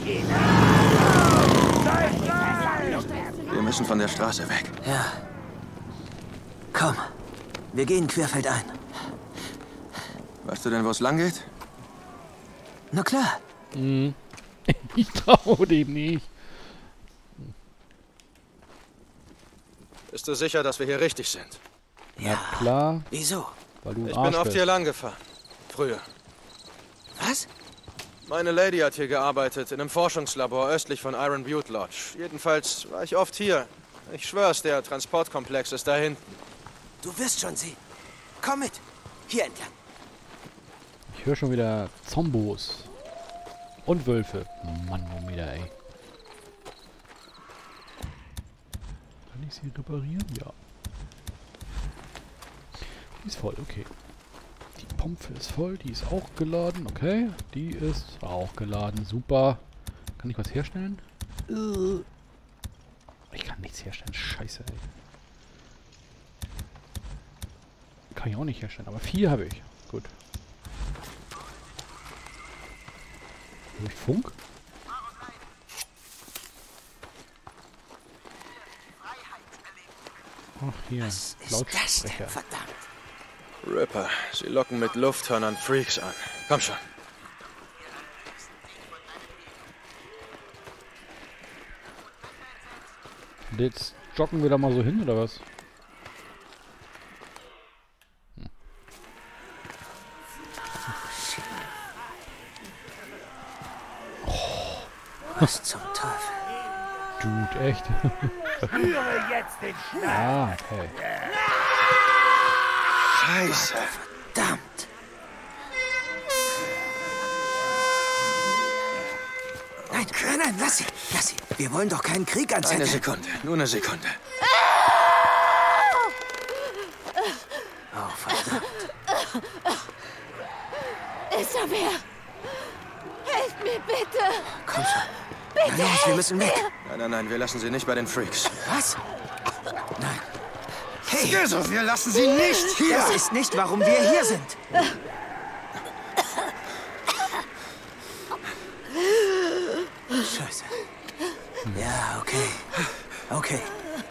Wir müssen von der Straße weg. Ja. Komm. Wir gehen querfeldein. Weißt du denn, wo es lang geht? Na klar. Hm. Ich traue dem nicht. Bist du sicher, dass wir hier richtig sind? Ja, klar. Wieso? Weil du ein Ich Arsch bin oft bist. hier lang gefahren. Früher. Was? Meine Lady hat hier gearbeitet, in einem Forschungslabor östlich von Iron Butte Lodge. Jedenfalls war ich oft hier. Ich schwör's, der Transportkomplex ist da hinten. Du wirst schon sehen. Komm mit. Hier entlang. Ich höre schon wieder Zombos. Und Wölfe. Mann, oh wieder, ey. Kann ich sie reparieren? Ja. Die ist voll, okay. Die Pompe ist voll, die ist auch geladen, okay. Die ist auch geladen, super. Kann ich was herstellen? Äh. Ich kann nichts herstellen, scheiße, ey. Kann ich auch nicht herstellen, aber vier habe ich. Gut. Habe ich Funk? Ach, hier. Was ist das Lautsprecher. denn, verdammt? Ripper, sie locken mit Lufthörnern Freaks an. Komm schon. Und jetzt joggen wir da mal so hin, oder was? Hm. Was zum Teufel? Dude, echt? Spüre jetzt den Schmerz. Ah, okay. Scheiße. Verdammt. Nein, nein, nein, lass sie. Lass sie. Wir wollen doch keinen Krieg Eine anzetteln. Sekunde, nur eine Sekunde. Oh, verdammt. Ist er wer? Helft mir bitte! Komm schon. Bitte Na los, wir müssen weg. Nein, nein, nein, wir lassen sie nicht bei den Freaks. Was? Nein. Hey, Skizo, wir lassen sie nicht hier! das ist nicht, warum wir hier sind. Scheiße. Ja, okay. Okay.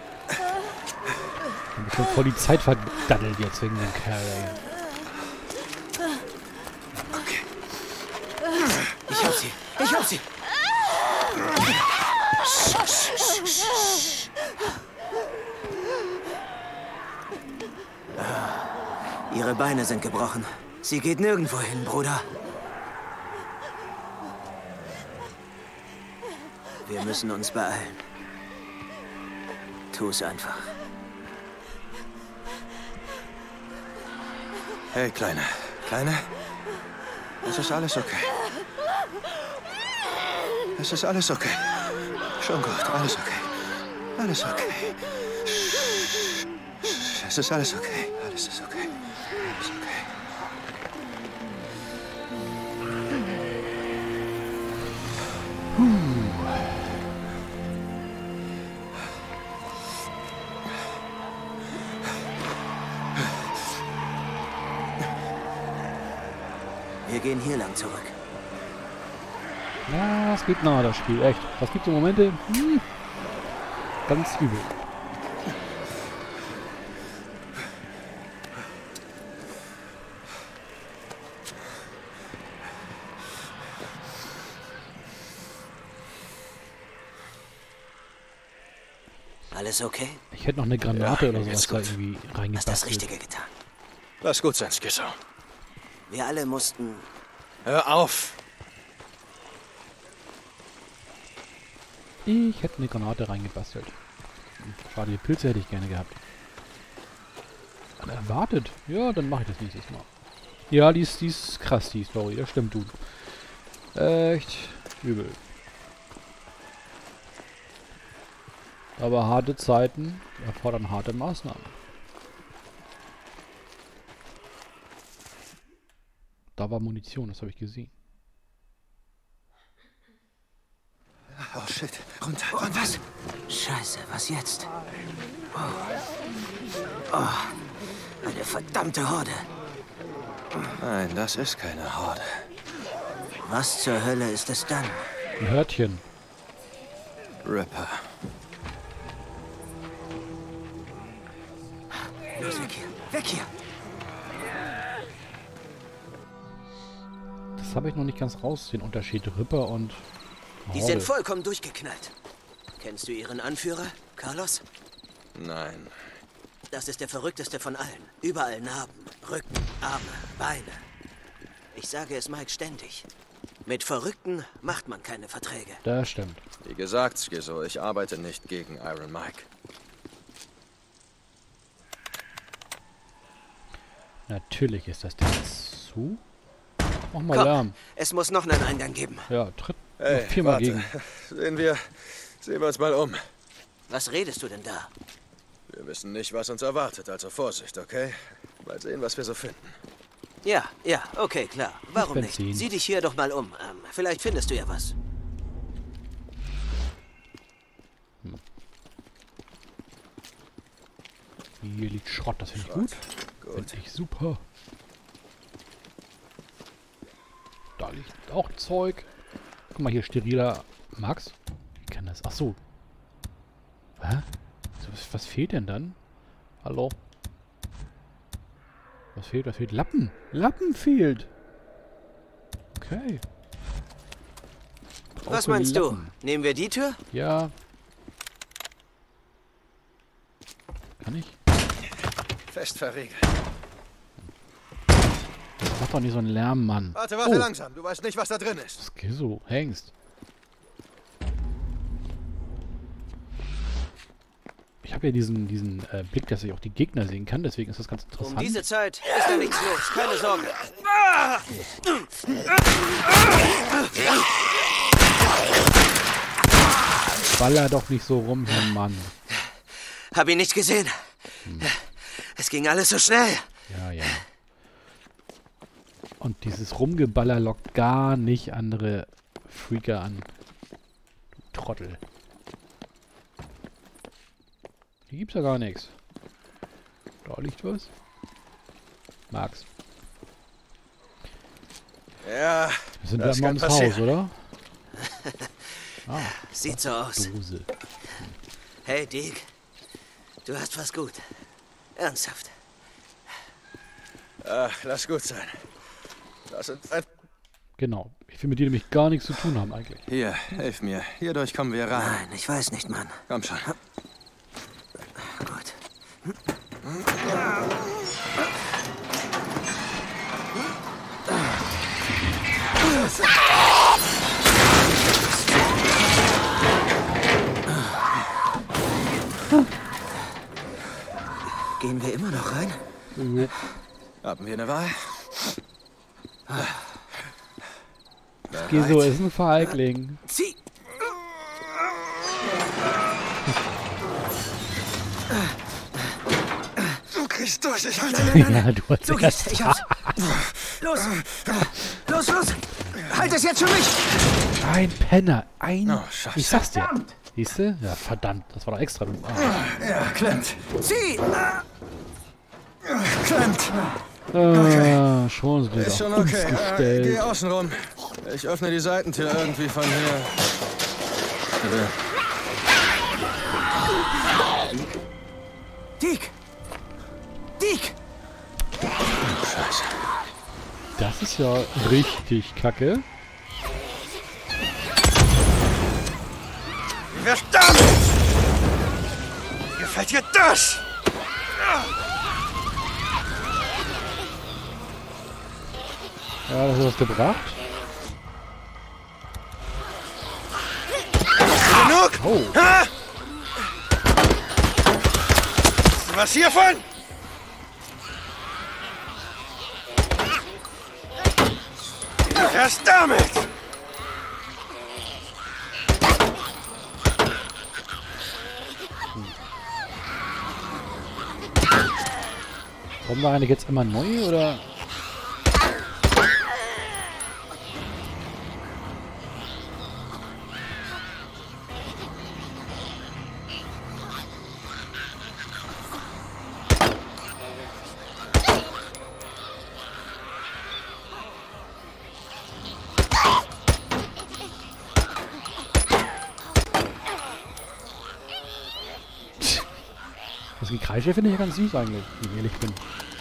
Ich hab schon voll die Zeit verdaddelt jetzt wegen dem Kerl, ey. Okay. Ich hab sie. Ich hab sie. Ihre Beine sind gebrochen. Sie geht nirgendwo hin, Bruder. Wir müssen uns beeilen. Tu's einfach. Hey, Kleine. Kleine? Es ist alles okay. Es ist alles okay. Schon gut, alles okay. Alles okay. Es ist alles okay. Alles ist okay. Alles okay. Wir gehen hier lang zurück. Ja, es geht nahe, das Spiel, echt. Das gibt so Momente, hm, ganz übel. Alles okay? Ich hätte noch eine Granate Ja, oder mir sowas geht's da gut. irgendwie Hast das reingebastelt. Richtige getan. Lass gut sein, Skizo. Wir alle mussten... Hör auf! Ich hätte eine Granate reingebastelt. Schade, die Pilze hätte ich gerne gehabt. Erwartet. Ja, dann mache ich das nächstes Mal. Ja, die ist, die ist krass, die Story. Das stimmt, du. Echt übel. Aber harte Zeiten erfordern harte Maßnahmen. Da war Munition, das habe ich gesehen. Oh, shit. Runter, runter. Was? Scheiße, was jetzt? Oh. Oh, eine verdammte Horde. Nein, das ist keine Horde. Was zur Hölle ist es dann? Ein Hörtchen. Ripper. Los, weg hier. Weg hier. Das habe ich noch nicht ganz raus, den Unterschied Ripper und Die Horde. sind vollkommen durchgeknallt. Kennst du ihren Anführer, Carlos? Nein. Das ist der verrückteste von allen. Überall Narben, Rücken, Arme, Beine. Ich sage es Mike ständig. Mit Verrückten macht man keine Verträge. Das stimmt. Wie gesagt, Skizo, ich arbeite nicht gegen Iron Mike. Natürlich ist das Ding zu. Mach mal Komm, Lärm. es muss noch einen Eingang geben. Ja, tritt Hey, noch viermal warte. gegen. Sehen wir, sehen wir uns mal um. Was redest du denn da? Wir wissen nicht, was uns erwartet, also Vorsicht, okay? Mal sehen, was wir so finden. Ja, ja, okay, klar. Warum nicht? Benzin. Sieh dich hier doch mal um. Ähm, vielleicht findest du ja was. Hier liegt Schrott, das finde ich gut. Gut. Finde ich super. Da liegt auch Zeug. Guck mal hier, steriler Max. Wie kann das? Ach so. Hä? So, Was, was fehlt denn dann? Hallo? Was fehlt? Was fehlt? Lappen! Lappen fehlt! Okay. Was Brauchen meinst du? Lappen. Nehmen wir die Tür? Ja. Kann ich? Fest verriegelt. Mach doch nicht so einen Lärm, Mann. Warte, warte Oh. langsam. Du weißt nicht, was da drin ist. Skizzo, Hengst. habe ja diesen, diesen äh, Blick, dass ich auch die Gegner sehen kann, deswegen ist das ganz interessant. Um diese Zeit ist da nichts los, keine Sorge. Baller doch nicht so rum, Herr Mann. Hab ihn nicht gesehen. Hm. Es ging alles so schnell. Ja, ja. Und dieses Rumgeballer lockt gar nicht andere Freaker an. Du Trottel. Hier gibt's ja gar nichts. Da liegt was. Max. Ja, Wir sind das da mal kann ums Haus, passieren. oder? Ah, Sieht so aus. Dose. Hey, Dick. Du hast was gut. Ernsthaft. Ach, lass gut sein. Lass uns ein... Genau. Ich will mit dir nämlich gar nichts zu tun haben, eigentlich. Hier, hilf mir. Hierdurch kommen wir rein. Nein, ich weiß nicht, Mann. Komm schon. Gut. Gehen wir immer noch rein? Ja. Haben wir eine Wahl? Geh so, ist ein Feigling. Zieh! Du kriegst durch, ich halte dich. Ja, du hast Du gehst, ich hab's. Los! Los, los! Halt es jetzt für mich! Ein Penner. Ein... Oh, Scheiße. Ich sag's dir. Siehst du? Ja, verdammt. Das war doch extra. Du. Ah. Ja, klemmt. Zieh! Klemmt. Ah, schon sind wir Ist schon doch uns okay. Äh, gestellt. geh außen rum. Ich öffne die Seitentür irgendwie von hier. Bitte. Dick! Dick! Scheiße. Das ist ja richtig kacke. Verdammt! Wie gefällt dir das? Ja, das hat was gebracht. Genug? Oh. Ha? Hast du was hiervon? Erst damit! Kommen da eigentlich jetzt immer neue, oder? Das Gekreische finde ich ja ganz süß eigentlich, wenn ich ehrlich bin.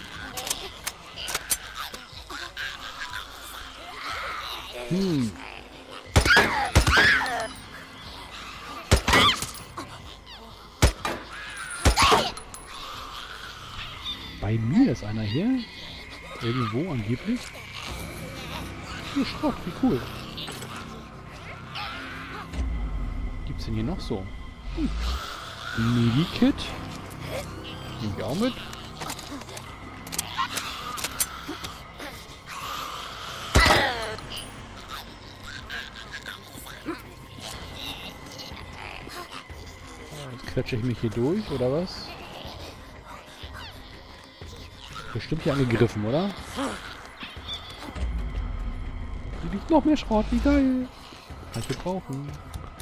Hm. Bei mir ist einer hier. Irgendwo angeblich. Oh, Schrott, wie cool. Gibt's denn hier noch so? Hm. Medikit. Nehme ich auch mit. Jetzt quetsche ich mich hier durch, oder was? Bestimmt hier angegriffen, oder? Hier liegt noch mehr Schrott, wie geil. Kann ich gebrauchen.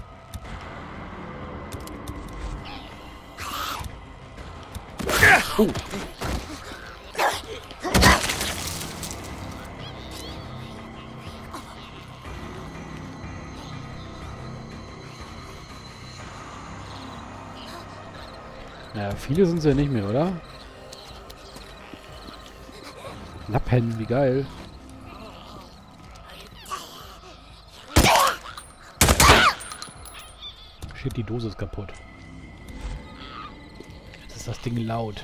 Oh. Naja, viele sind es ja nicht mehr, oder? Lappen, wie geil. Shit, die Dose ist kaputt. Jetzt ist das Ding laut.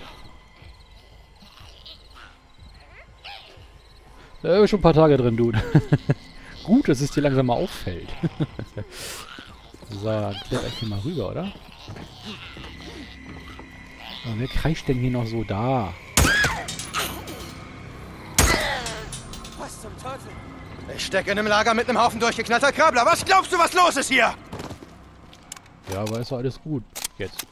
Da ist schon ein paar Tage drin, Dude. Gut, dass es dir langsam mal auffällt. So, dann kletter ich hier mal rüber, oder? Aber wer kreischt denn hier noch so da? Was zum Teufel? Ich stecke in einem Lager mit einem Haufen durchgeknallter Krabbler. Was glaubst du, was los ist hier? Ja, aber ist doch alles gut. Jetzt.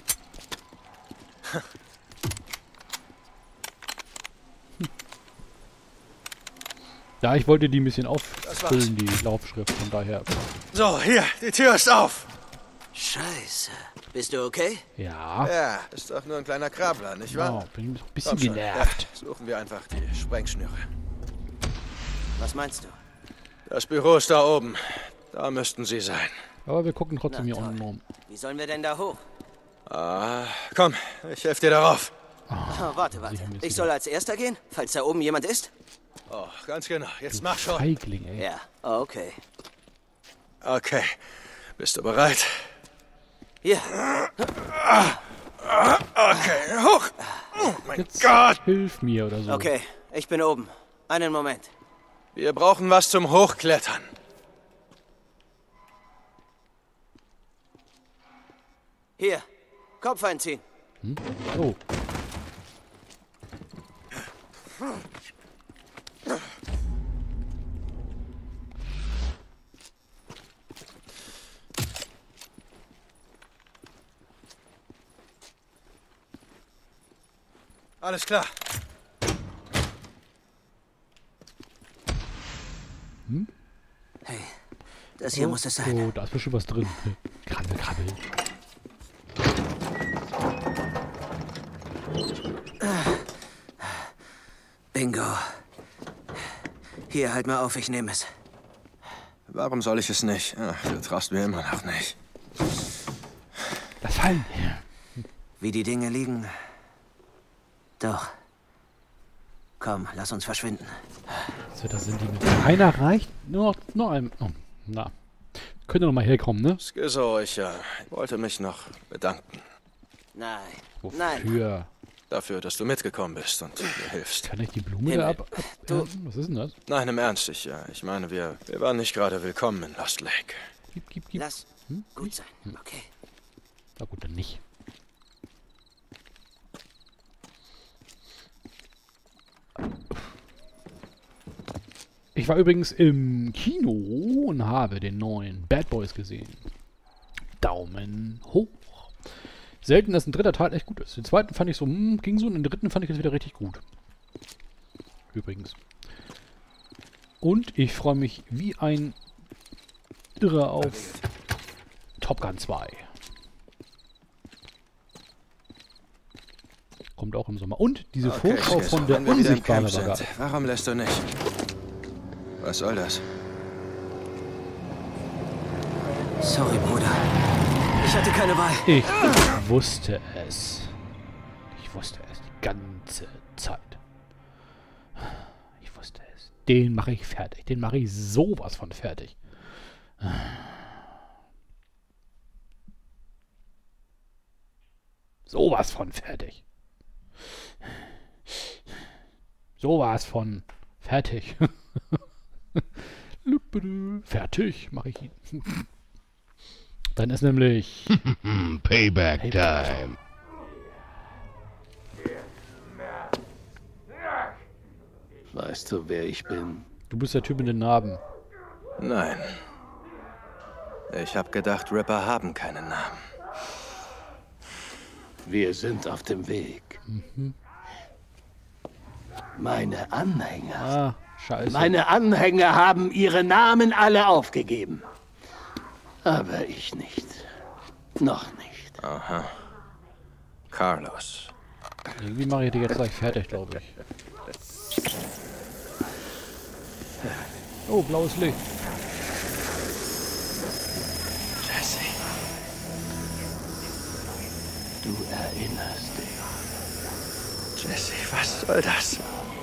Ja, ich wollte die ein bisschen auffüllen, die Laufschrift, von daher. So, hier, die Tür ist auf. Scheiße. Bist du okay? Ja. Ja, ist doch nur ein kleiner Krabbler, nicht wahr? Oh, bin ein bisschen Komm schon. genervt. Ja, suchen wir einfach die Sprengschnüre. Was meinst du? Das Büro ist da oben. Da müssten sie sein. Aber wir gucken trotzdem Na, hier toll. unten rum. Wie sollen wir denn da hoch? Ah, komm, ich helfe dir darauf. Oh, warte, warte. Sie haben jetzt Ich soll wieder- als Erster gehen, falls da oben jemand ist? Oh, ganz genau. Jetzt mach schon. Feigling, ey. Ja, okay. Okay. Bist du bereit? Hier. Okay, hoch. Oh mein Jetzt Gott. hilf mir oder so. Okay, ich bin oben. Einen Moment. Wir brauchen was zum Hochklettern. Hier. Kopf einziehen. Hm? Oh. Alles klar. Hey, das hier oh, muss es sein. Oh, da ist bestimmt was drin. Krabbel, krabbel. Bingo. Hier, halt mal auf, ich nehme es. Warum soll ich es nicht? Ach, du traust mir immer noch nicht. Das Fallen. Wie die Dinge liegen. Doch. Komm, lass uns verschwinden. So, da sind die mit. Einer reicht. Nur noch, nur ein. Oh, na. Könnt ihr noch mal herkommen, ne? Schizo, ich äh, wollte mich noch bedanken. Nein. Wofür? Nein. Dafür, dass du mitgekommen bist und mir hilfst. Kann ich die Blume Himmel. da ab, ab Du- Was ist denn das? Nein, im Ernst, ich, äh, ich meine, wir, wir waren nicht gerade willkommen in Lost Lake. Gib, gib, gib. Lass Hm? gut sein. Okay. Na gut, dann nicht. Ich war übrigens im Kino und habe den neuen Bad Boys gesehen. Daumen hoch. Selten, dass ein dritter Teil echt gut ist. Den zweiten fand ich so, hm, ging so, und den dritten fand ich jetzt wieder richtig gut. Übrigens. Und ich freue mich wie ein Irrer auf Top Gun zwei. Kommt auch im Sommer. Und diese Okay, Vorschau Schizo, von der wenn wir wieder im Unsichtbare Camp war sind, geil. warum lässt du nicht? Was soll das? Sorry, Bruder. Ich hatte keine Wahl. Ich wusste es. Ich wusste es die ganze Zeit. Ich wusste es. Den mache ich fertig. Den mache ich sowas von fertig. Sowas von fertig. Sowas von fertig. Fertig mache ich ihn. Dann ist nämlich Payback time. Weißt du, wer ich bin? Du bist der Typ mit den Narben. Nein. Ich hab gedacht, Ripper haben keinen Namen. Wir sind auf dem Weg. Mhm. Meine Anhänger. Ah, scheiße. Meine Anhänger haben ihre Namen alle aufgegeben. Aber ich nicht. Noch nicht. Aha. Carlos. Irgendwie mache ich die jetzt gleich fertig, glaube ich. Oh, blaues Licht. Jesse. Du erinnerst dich. Jesse, was soll das?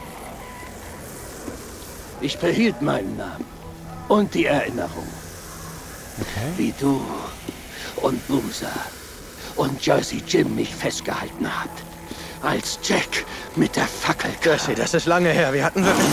Ich behielt meinen Namen. Und die Erinnerung. Okay. Wie du und Boozer und Jersey Jim mich festgehalten habt. Als Jack mit der Fackel kam. Jesse, das ist lange her. Wir hatten wirklich...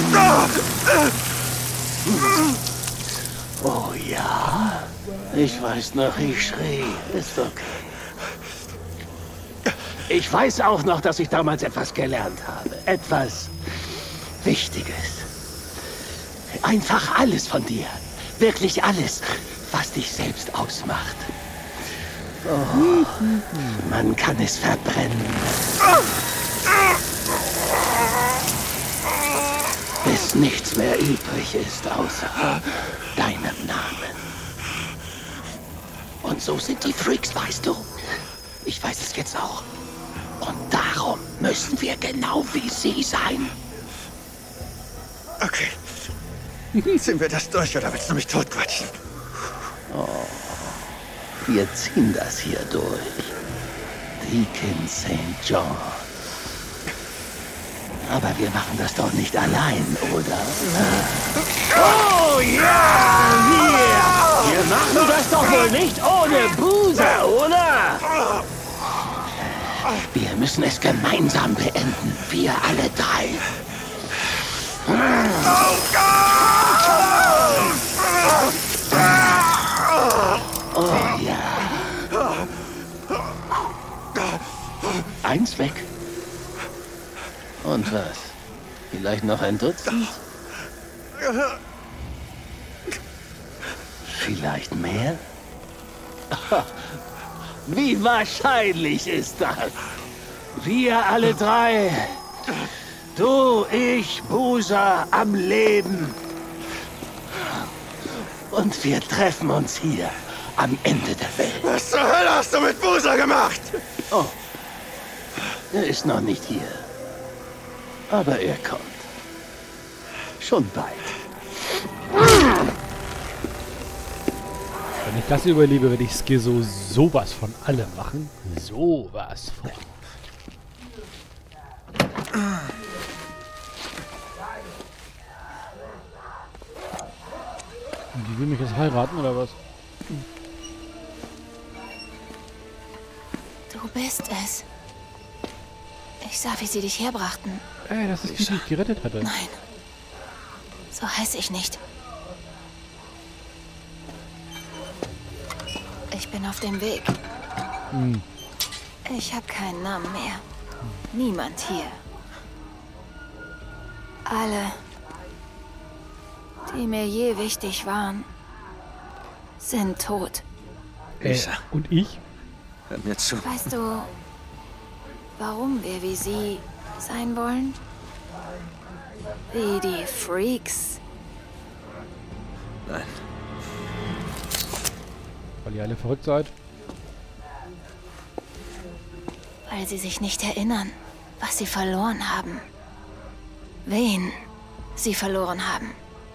Oh ja. Ich weiß noch, ich schrie. Ist okay. Ich weiß auch noch, dass ich damals etwas gelernt habe. Etwas Wichtiges. Einfach alles von dir. Wirklich alles, was dich selbst ausmacht. Oh, man kann es verbrennen. Bis nichts mehr übrig ist, außer deinem Namen. Und so sind die Freaks, weißt du? Ich weiß es jetzt auch. Und darum müssen wir genau wie sie sein. Okay. Ziehen wir das durch, oder willst du mich totquatschen? Oh, wir ziehen das hier durch. Deacon Saint John. Aber wir machen das doch nicht allein, oder? Oh ja, wir! Wir machen das doch wohl nicht ohne Boozer, oder? Wir müssen es gemeinsam beenden, wir alle drei. Oh ja. Eins weg. Und was? Vielleicht noch ein Dutzend? Vielleicht mehr? Wie wahrscheinlich ist das? Wir alle drei. Du, ich, Boozer am Leben. Und wir treffen uns hier am Ende der Welt. Was zur Hölle hast du mit Boozer gemacht? Oh, er ist noch nicht hier. Aber er kommt. Schon bald. Wenn ich das überlebe, werde ich Schizo sowas von allem machen. Sowas von. Die will mich jetzt heiraten, oder was? Du bist es. Ich sah, wie sie dich herbrachten. Ey, das ist die, die ich gerettet hatte. Nein. So heiße ich nicht. Ich bin auf dem Weg. Hm. Ich habe keinen Namen mehr. Niemand hier. Alle, die mir je wichtig waren, sind tot. Äh, und ich? Hör mir zu. Weißt du, warum wir wie sie sein wollen? Wie die Freaks. Nein. Weil ihr alle verrückt seid? Weil sie sich nicht erinnern, was sie verloren haben. Wen sie verloren haben.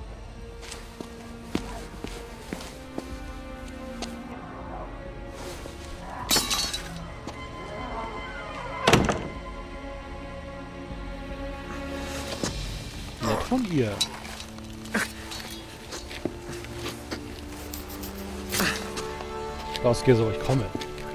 Nett von ihr. Raus, geh so, ich komme.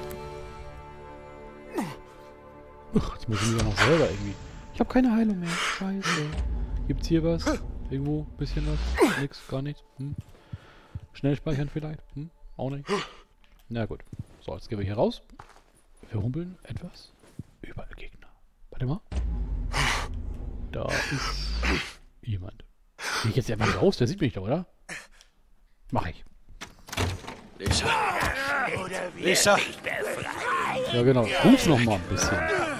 Ach, jetzt muss ich mich ja noch selber irgendwie. Ich habe keine Heilung mehr. Scheiße. Gibt's hier was? Irgendwo ein bisschen was? Nix, gar nichts. Hm? Schnell speichern vielleicht? Hm? Auch nicht. Na gut. So, jetzt gehen wir hier raus. Wir humpeln etwas. Überall Gegner. Warte mal. Da ist jemand. Gehe ich jetzt einfach raus? Der sieht mich doch, oder? Mach ich. Lisa. Lisa. Ja genau. Ruf noch mal ein bisschen.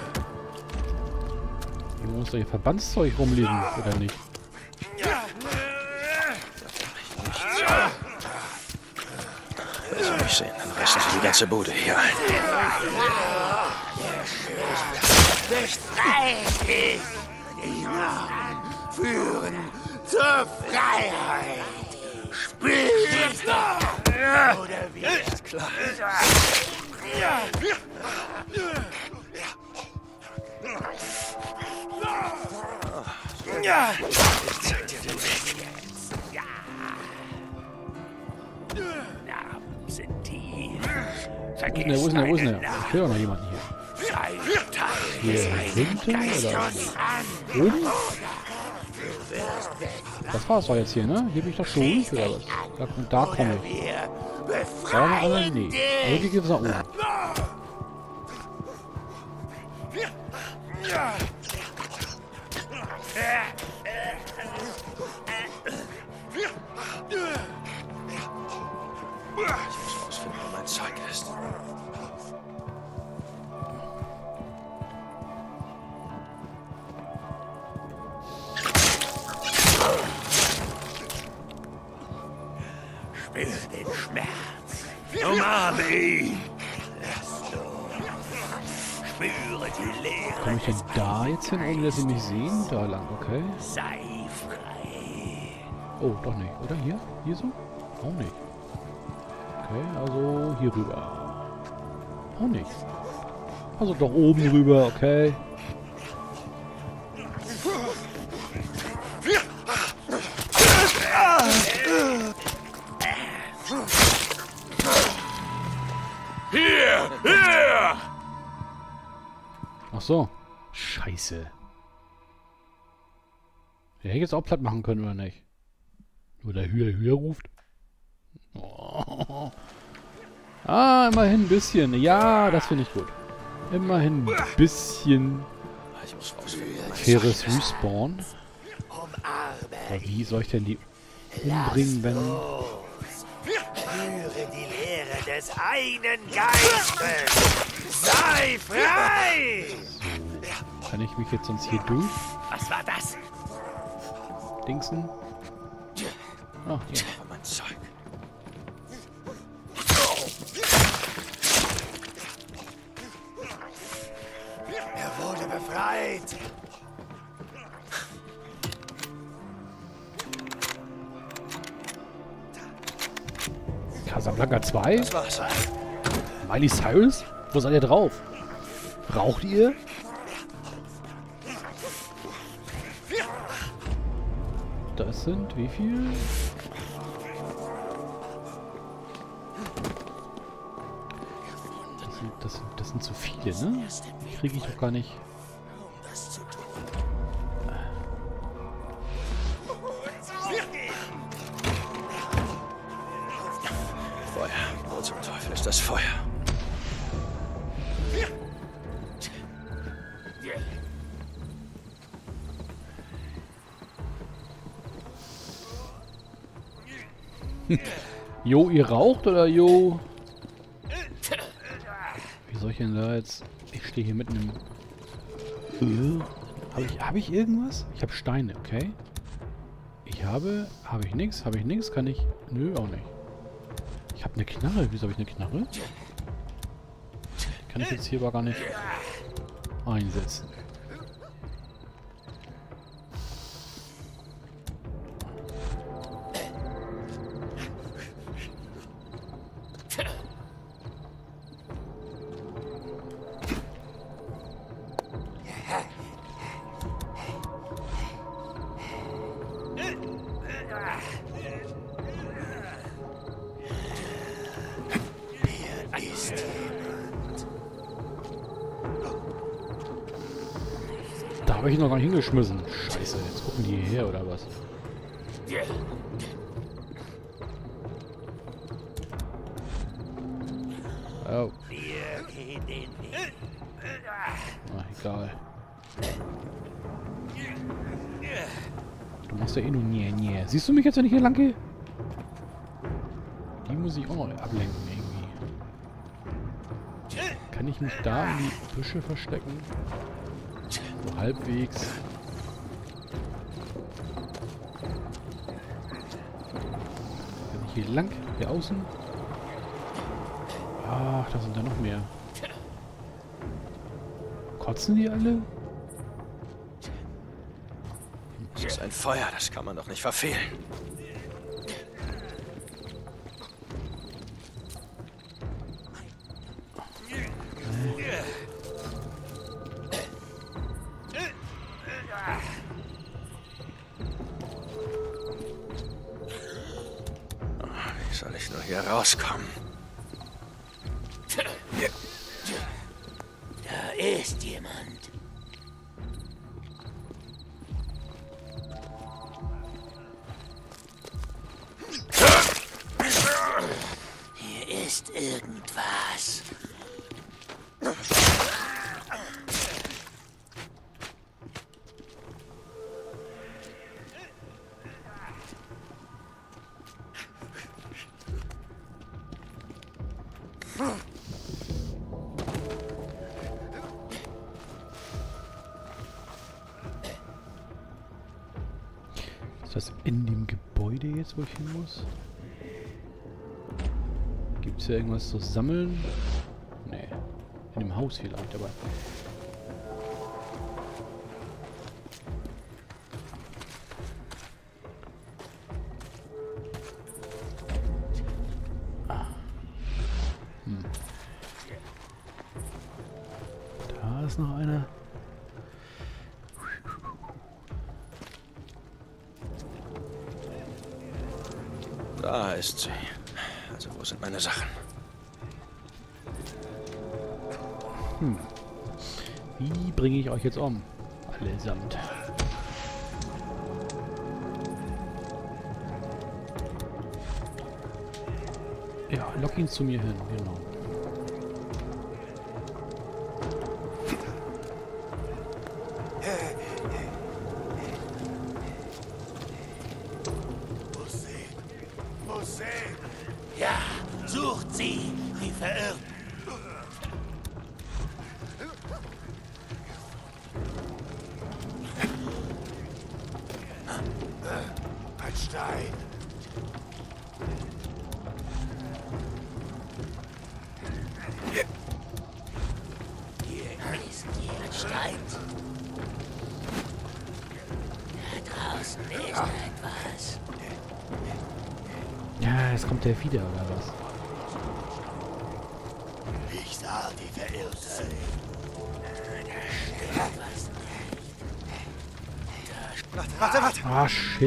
Hier muss doch hier Verbandszeug rumliegen, oder nicht? Das soll ich sehen. Dann reißen sie die ganze Bude hier ein. Befreit die Namen führen zur Freiheit. Spielt oder wie? Ist klar. Ja. Ich zeig dir den Weg. Namen sind tief. Wo ist denn der, wo ist denn der, wo ist denn der? Ich höre doch noch jemanden hier. Hier hinten oder oben? Das war's doch jetzt hier, ne? Hier bin ich doch durch, oder was? Da, da komme ich. Da noch einer? Nee. Aber hier geht's nach oben. Ich muss rausfinden, wo mein Zeug ist. Spür den Schmerz. Umarme ihn. Lass los. Spüre die Leere. Komme ich denn da jetzt hin, ohne dass sie mich sehen? Da lang, okay. Sei frei. Oh, doch nicht. Oder hier? Hier so? Auch nicht. Okay, also hier rüber. Auch nicht. Also doch oben rüber, okay. Hier! Hier! Ach so. Scheiße. Der hätte ich jetzt auch platt machen können, oder nicht? Nur der Hüher Hüher ruft. Oh. Ah, immerhin ein bisschen. Ja, das finde ich gut. Immerhin ein bisschen faires Respawn. Aber wie soll ich denn die umbringen, wenn... Spüre die Leere des einen Geistes. Sei frei! So. Kann ich mich jetzt sonst hier durch? Was war das? Dingsen? Ah, hier. Mein Zeug. Er wurde befreit. Casablanca zwei? Das war's. Miley Cyrus? Wo seid ihr drauf? Raucht ihr? Das sind wie viel? Das sind, das sind, das sind zu viele, ne? Kriege ich doch gar nicht. Feuer. Wo zum Teufel ist das Feuer? Jo, ihr raucht oder jo? Wie soll ich denn da jetzt... Ich stehe hier mitten im... Habe ich, hab ich irgendwas? Ich habe Steine, okay. Ich habe... Habe ich nichts? Habe ich nichts? Kann ich... Nö, auch nicht. Ich habe eine Knarre. Wieso habe ich eine Knarre? Kann ich jetzt hier aber gar nicht einsetzen. Da habe ich ihn noch gar nicht hingeschmissen. Scheiße, jetzt gucken die hierher oder was? Oh. Ah, egal. Du machst ja eh nur nie, nie. Siehst du mich jetzt, wenn ich hier lang gehe? Die muss ich auch noch ablenken irgendwie. Kann ich mich da in die Büsche verstecken? So halbwegs. Kann ich hier lang? Hier außen? Ach, da sind da noch mehr. Kotzen die alle? Das ist ein Feuer, das kann man doch nicht verfehlen. Wie soll ich nur hier rauskommen? Da ist jemand. Hier ist irgendwas. Ist das in dem Gebäude jetzt, wo ich hin muss? Gibt es hier irgendwas zu sammeln? Nee. In dem Haus vielleicht, aber... Hm. Da ist noch einer. Da ist sie. Also, wo sind meine Sachen? Hm. Wie bringe ich euch jetzt um? Allesamt. Ja, lock ihn zu mir hin, genau. Ja, sucht sie, die Verirrten. Ein Stein. Hier ist ein Stein. Da draußen ist etwas. Ja, jetzt kommt der wieder, oder was? Ich sah die Verirrte. Da steht was nicht. Warte, warte, warte! Ah, shit.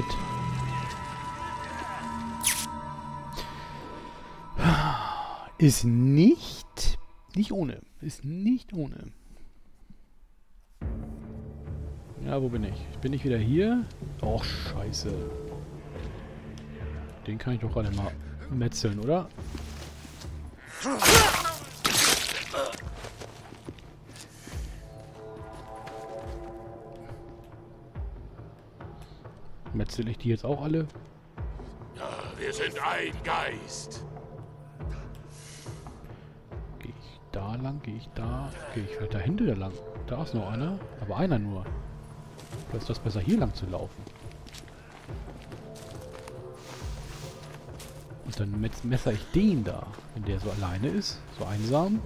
Ist nicht... Nicht ohne. Ist nicht ohne. Ja, wo bin ich? Bin ich wieder hier? Och, scheiße. Den kann ich doch gerade mal metzeln, oder? Metzel ich die jetzt auch alle? Ja, wir sind ein Geist. Gehe ich da lang? Gehe ich da? Gehe ich halt dahinter lang? Da ist noch einer. Aber einer nur. Vielleicht ist das besser, hier lang zu laufen. Und dann met messer ich den da, wenn der so alleine ist, so einsam.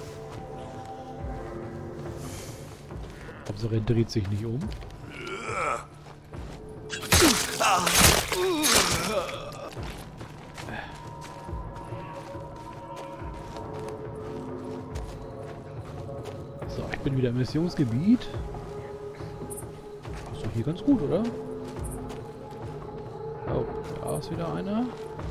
Hauptsache er dreht sich nicht um. So, ich bin wieder im Missionsgebiet. Ist doch hier ganz gut, oder? Oh, da ist wieder einer.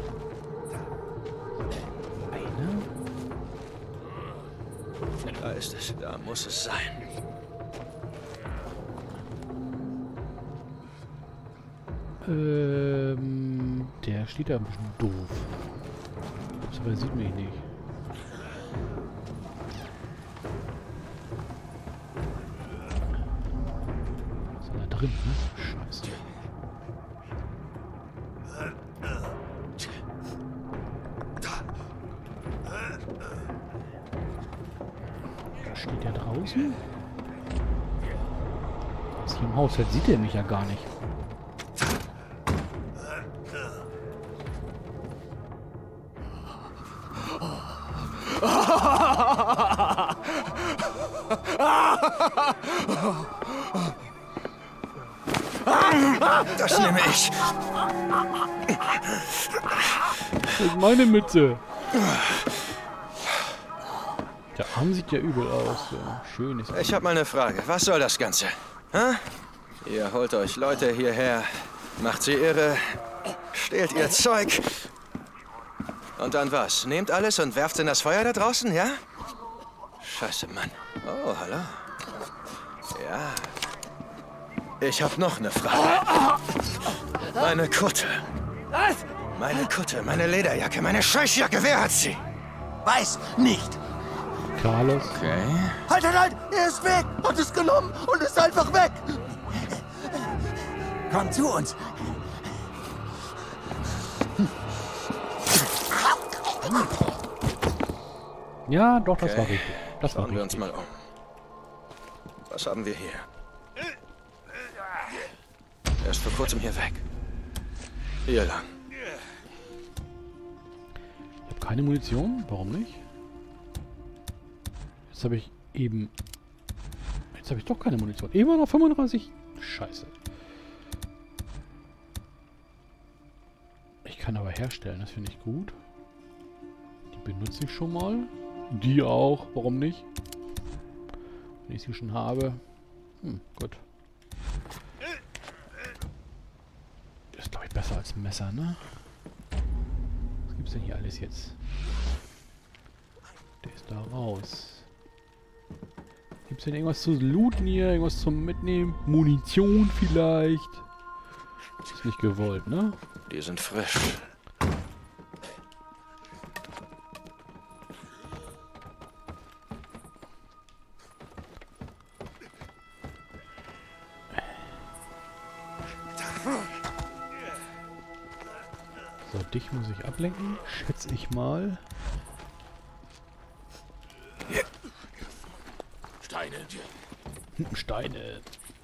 Da ist es. Da muss es sein. Ähm, der steht da ein bisschen doof. Aber er sieht mich nicht. Ist er da drin, ne? Scheiße. Steht der draußen? Ist hier im Haus, jetzt sieht er mich ja gar nicht. Das nehme ich. Das ist meine Mütze. Der Arm sieht ja übel aus. Ja. Schön ist. Ich habe mal eine Frage. Was soll das Ganze? Hä? Ihr holt euch Leute hierher, macht sie irre, stehlt ihr Zeug. Und dann was? Nehmt alles und werft in das Feuer da draußen, ja? Scheiße, Mann. Oh, hallo. Ja. Ich habe noch eine Frage. Meine Kutte. Was? Meine Kutte, meine Lederjacke, meine Scheißjacke. Wer hat sie? Weiß nicht. Carlos. Okay. Halt, halt, halt! Er ist weg! Hat es genommen und ist einfach weg! Komm zu uns! Ja, doch, das Okay. war richtig. Das war Schauen wir richtig. uns mal um. Was haben wir hier? Er ist vor kurzem hier weg. Hier lang. Ich habe keine Munition. Warum nicht? Jetzt habe ich eben... Jetzt habe ich doch keine Munition. Eben noch fünfunddreißig. Scheiße. Ich kann aber herstellen. Das finde ich gut. Die benutze ich schon mal. Die auch. Warum nicht? Wenn ich sie schon habe. Hm, gut. Das ist, glaube ich, besser als ein Messer, ne? Was gibt's denn hier alles jetzt? Der ist da raus. Gibt's denn irgendwas zu looten hier? Irgendwas zum Mitnehmen? Munition vielleicht? Ist nicht gewollt, ne? Die sind frisch. So, dich muss ich ablenken, schätze ich mal. Steine. Steine.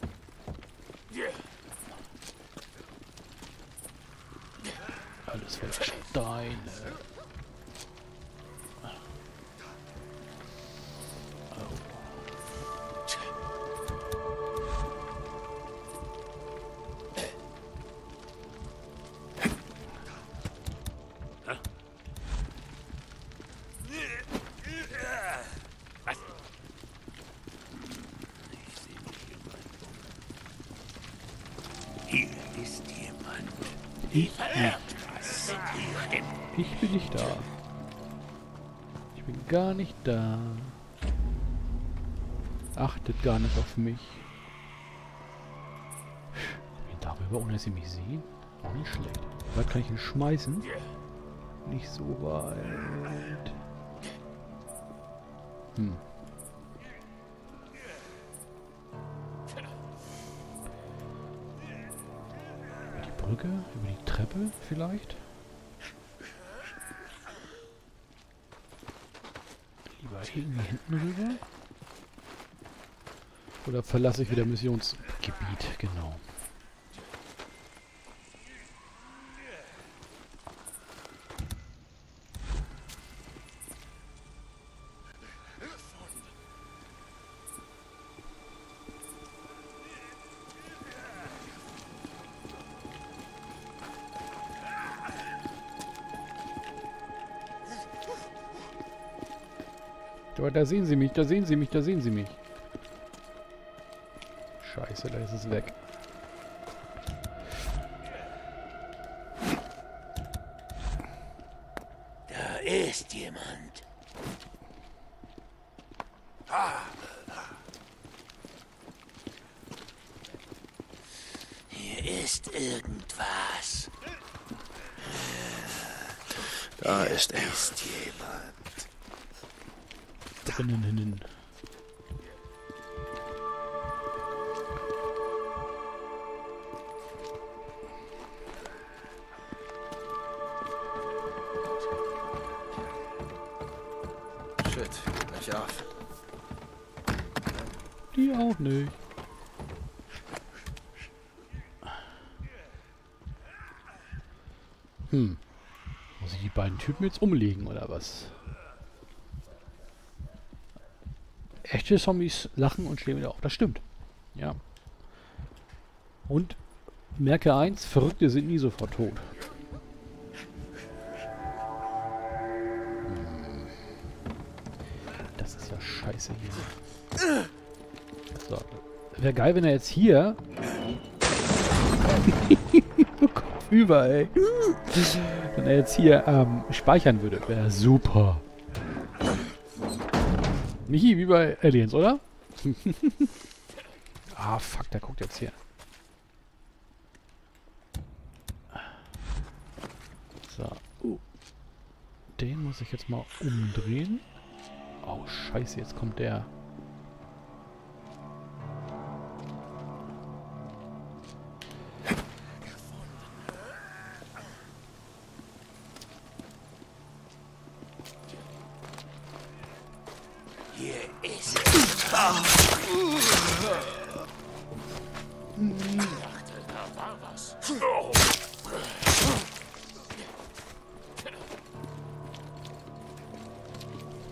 Alles voll Steine. Hier ist jemand. Ich, ich bin nicht da. Ich bin gar nicht da. Achtet gar nicht auf mich. Ich bin darüber, ohne dass sie mich sehen. Auch nicht schlecht. Wie weit kann ich ihn schmeißen? Nicht so weit. Hm. Über die Brücke? Über die Treppe vielleicht? Lieber irgendwie hinten rüber? Oder verlasse ich wieder Missionsgebiet? Genau. Aber da sehen sie mich, da sehen sie mich, da sehen sie mich. Scheiße, da ist es weg. Da ist jemand. Hier ist irgendwas. Da ist er. Ist jemand. Drinnen. Shit, nicht auf. Die auch nicht. Hm. Muss ich die beiden Typen jetzt umlegen, oder was? Echte Zombies lachen und stehen wieder auf. Das stimmt. Ja. Und merke eins, Verrückte sind nie sofort tot. Hm. Das ist ja scheiße hier. So. Wäre geil, wenn er jetzt hier... Kopfüber, ey. Wenn er jetzt hier ähm, speichern würde, wäre super. Michi, wie bei Aliens, oder? Ah, fuck, der guckt jetzt hier. So. Uh. Den muss ich jetzt mal umdrehen. Oh, scheiße, jetzt kommt der.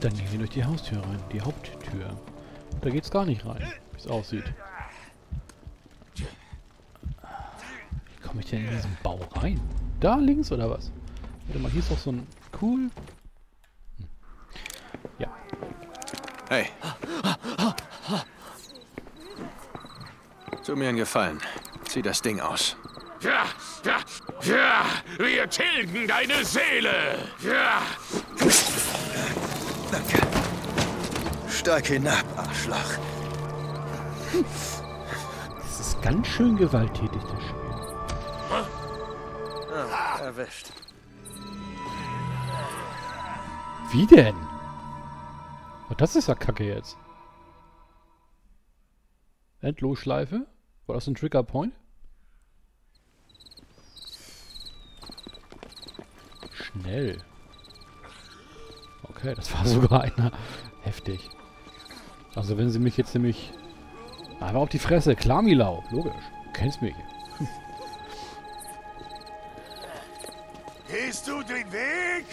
Dann gehen wir durch die Haustür rein. Die Haupttür. Da geht's gar nicht rein, wie es aussieht. Wie komme ich denn in diesen Bau rein? Da links oder was? Warte mal, hier ist doch so ein... Cool. Hm. Ja. Hey. Tu mir einen Gefallen. Zieh das Ding aus. Ja, ja, ja, wir tilgen deine Seele. Ja. Danke. Steig hinab, Arschloch. Das ist ganz schön gewalttätig, das Spiel. Ah, erwischt. Wie denn? Oh, das ist ja kacke jetzt. Endlosschleife? War das ein Trigger-Point? Schnell. Okay, das war sogar einer. Heftig. Also wenn sie mich jetzt nämlich... Einmal auf die Fresse. Klar, Milau. Logisch. Du kennst mich. Hm. Gehst du den Weg?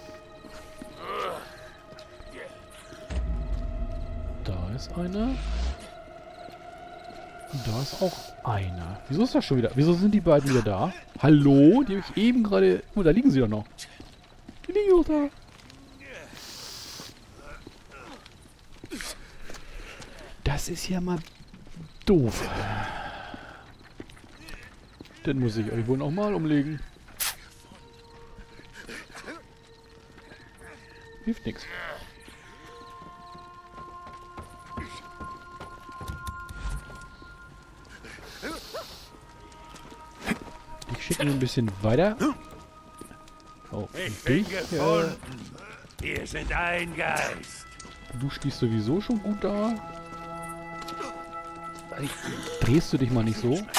Da ist einer. Und da ist auch einer. Wieso ist das schon wieder? Wieso sind die beiden wieder da? Hallo? Die habe ich eben gerade... Oh, da liegen sie doch noch. Die liegen doch da. Das ist ja mal doof. Den muss ich euch wohl noch mal umlegen. Hilft nichts. Ich schicke ihn ein bisschen weiter. Oh, Ich und bin dich, gefunden. Wir sind ein Geist. äh, du stehst sowieso schon gut da. Drehst du dich mal nicht so? Und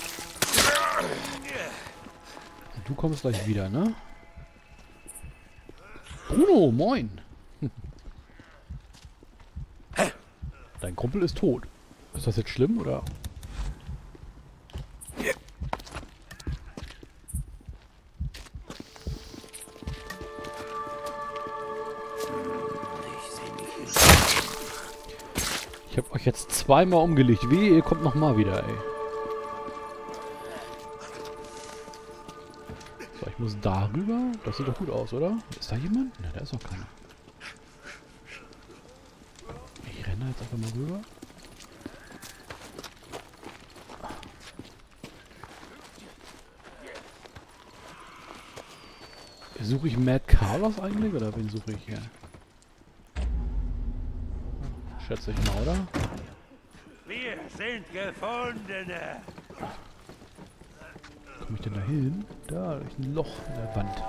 du kommst gleich wieder, ne? Bruno, moin! Dein Kumpel ist tot. Ist das jetzt schlimm, oder? Ich habe euch jetzt zweimal umgelegt. Wie, ihr kommt nochmal wieder, ey. So, ich muss da rüber. Das sieht doch gut aus, oder? Ist da jemand? Ne, da ist noch keiner. Ich renne jetzt einfach mal rüber. Suche ich Mad Carlos eigentlich, oder wen suche ich hier? Schätze ich mal, oder? Wir sind Gefundene. Wo komme ich denn da hin? Da, durch ein Loch in der Wand.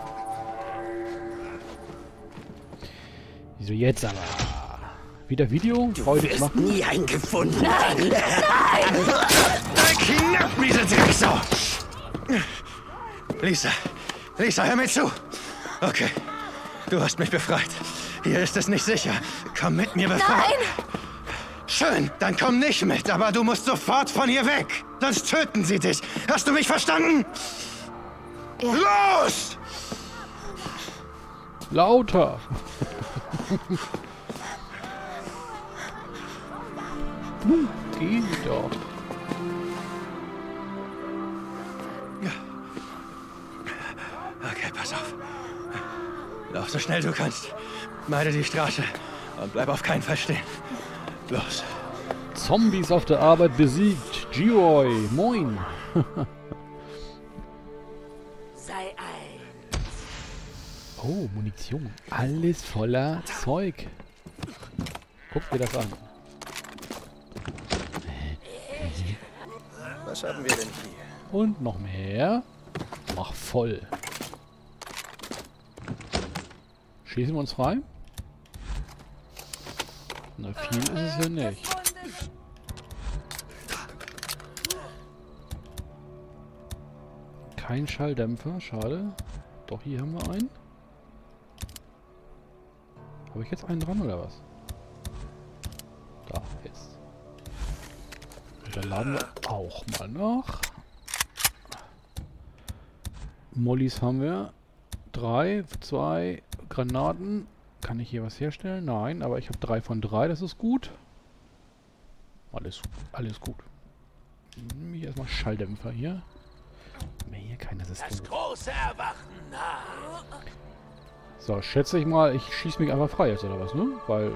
Wieso jetzt aber? Wieder Video? Freudig machen? Nie ein Gefundener. Nein! Nein! Knapp, diese Drecksau! Lisa, Lisa, hör mir zu! Okay, du hast mich befreit. Hier ist es nicht sicher. Komm mit mir, bevor... Nein! Schön, dann komm nicht mit, aber du musst sofort von hier weg. Sonst töten sie dich. Hast du mich verstanden? Ja. Los! Lauter! Nun, geh doch. Okay, pass auf. Lauf so schnell du kannst. Meide die Straße und bleib auf keinen Fall stehen. Los. Zombies auf der Arbeit besiegt. G-Roy, moin. Sei ein. Oh, Munition. Alles voller Zeug. Guck dir das an. Was haben wir denn hier? Und noch mehr. Mach voll. Schießen wir uns frei? Na, viel ist es ja nicht. Kein Schalldämpfer, schade. Doch, hier haben wir einen. Habe ich jetzt einen dran oder was? Da, jetzt. Dann laden wir auch mal nach. Mollys haben wir. Drei, zwei Granaten. Kann ich hier was herstellen? Nein, aber ich habe drei von drei, das ist gut. Alles, alles gut. Nehme ich erstmal Schalldämpfer hier. Mehr hier keine System. Das große Erwachen nahe. So, schätze ich mal, ich schieße mich einfach frei jetzt oder was, ne? Weil.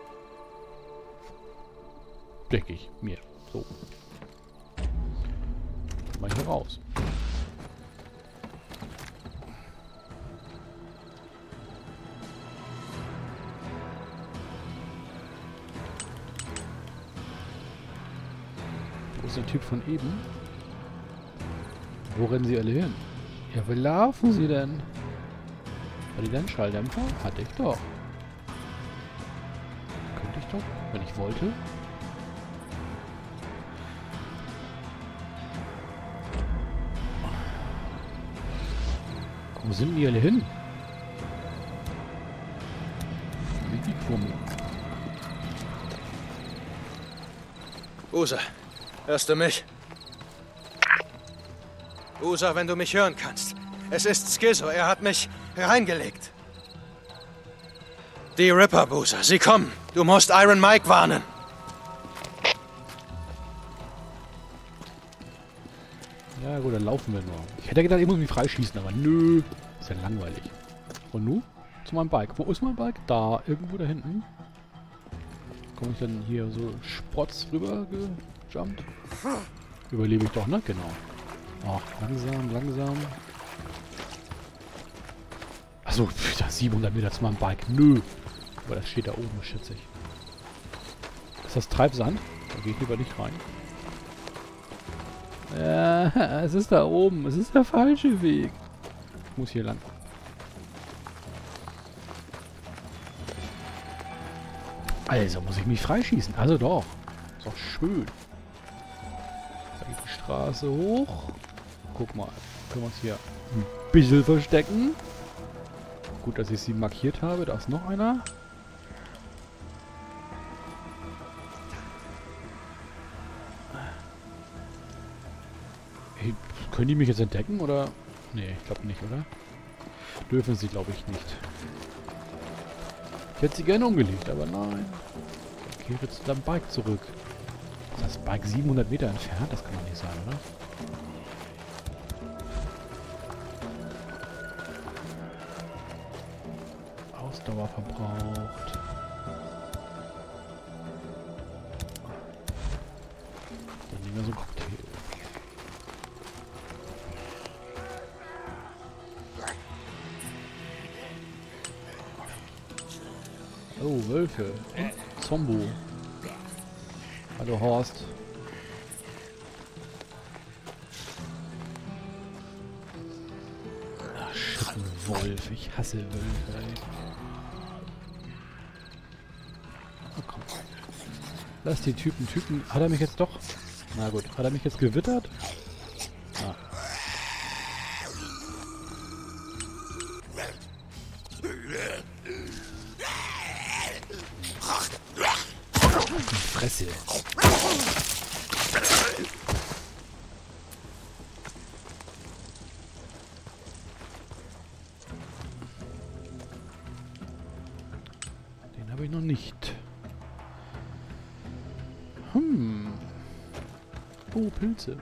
Denke ich mir. So. Mal hier raus. Wo ist der Typ von eben? Wo rennen sie alle hin? Ja, wo laufen sie denn? Hatte ich denn Schalldämpfer? Hatte ich doch. Könnte ich doch, wenn ich wollte. Wo sind die alle hin? Wie die Kummel. Usa, hörst du mich? Usa, wenn du mich hören kannst. Es ist Skizzo, er hat mich reingelegt. Die Ripper, Usa, sie kommen. Du musst Iron Mike warnen. Ja gut, dann laufen wir nur. Ich hätte gedacht, ich muss mich freischießen, aber nö. Ist ja langweilig. Und nun? Zu meinem Bike. Wo ist mein Bike? Da, irgendwo da hinten. Komme ich dann hier so sprotz rüber gejumpt? Überlebe ich doch, ne? Genau. Ach, langsam, langsam. Achso, da siebenhundert Meter zu meinem Bike. Nö. Aber das steht da oben, schätze ich. Ist das Treibsand? Da gehe ich lieber nicht rein. Ja, es ist da oben. Es ist der falsche Weg. Ich muss hier lang. Also muss ich mich freischießen. Also doch. Ist doch schön. Da geht die Straße hoch. Guck mal. Können wir uns hier ein bisschen verstecken. Gut, dass ich sie markiert habe. Da ist noch einer. Hey, können die mich jetzt entdecken, oder? Nee, ich glaube nicht, oder? Dürfen sie, glaube ich, nicht. Ich hätte sie gerne umgelegt, aber nein. Ich kehre jetzt zu deinem Bike zurück. Ist das Bike siebenhundert Meter entfernt? Das kann doch nicht sein, oder? Ausdauer verbraucht. Dann nehmen wir so einen Cocktail. Oh, Wölfe. Und Zombo. Hallo Horst. Ach, shit, ein Wolf. Ich hasse Wölfe, ey. Oh, komm. Lass die Typen Typen. Hat er mich jetzt doch... Na gut. Hat er mich jetzt gewittert? Ah. Fresse. Den habe ich noch nicht. Hm. Oh, Pilze.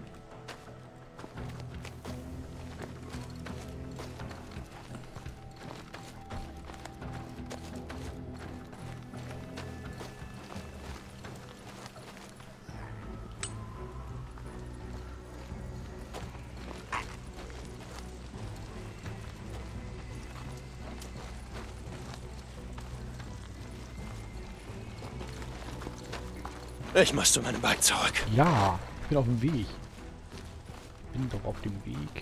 Ich muss zu meinem Bike zurück. Ja, ich bin auf dem Weg. Bin doch auf dem Weg.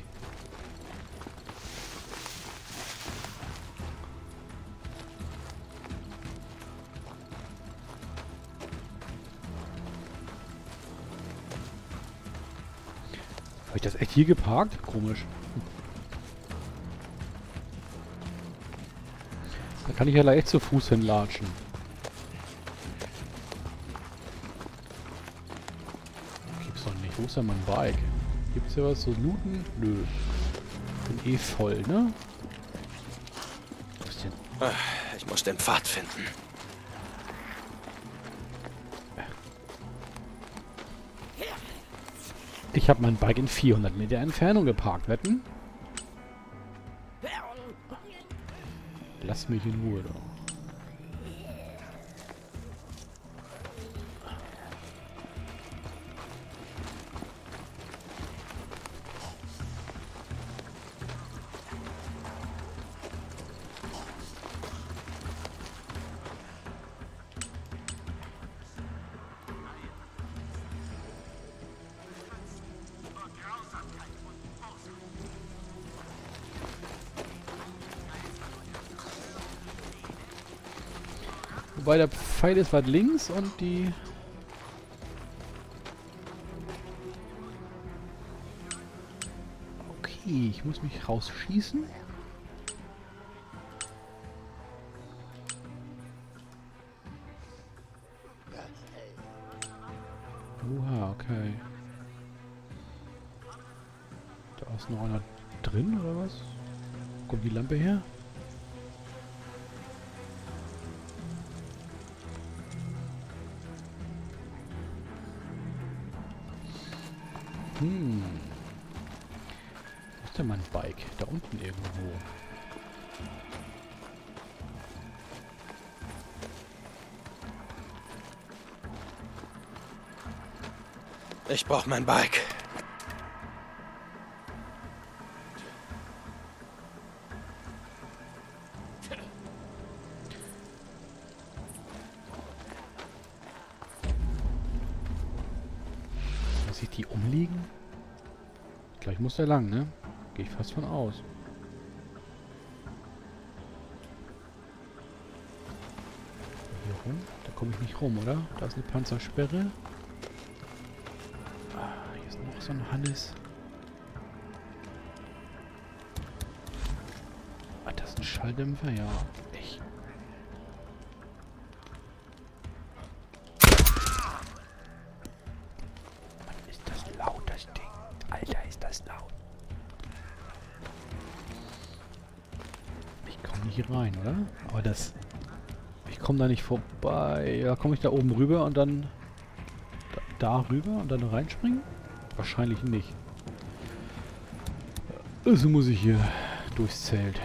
Habe ich das echt hier geparkt? Komisch. Da kann ich ja leicht zu Fuß hinlatschen. Wo ist denn mein Bike? Gibt's hier was zu looten? Nö. Bin eh voll, ne? Was denn? Ich muss den Pfad finden. Ich habe mein Bike in vierhundert Meter Entfernung geparkt, wetten? Lass mich in Ruhe, doch. Wobei der Pfeil ist weit links und die... Okay, ich muss mich rausschießen. Oha, okay. Da ist noch einer drin, oder was? Kommt die Lampe her? Hm. Wo ist denn mein Bike? Da unten irgendwo. Ich brauche mein Bike. Lass ich die umliegen? Gleich muss der lang, ne? Gehe ich fast von aus. Hier rum? Da komme ich nicht rum, oder? Da ist eine Panzersperre. Ah, hier ist noch so ein Hannes. Ah, das ist ein Schalldämpfer, ja. Echt. Hier rein, oder? Aber das... Ich komme da nicht vorbei. Ja, komme ich da oben rüber und dann... Da, da rüber und dann reinspringen? Wahrscheinlich nicht. Also muss ich hier durchs Zelt.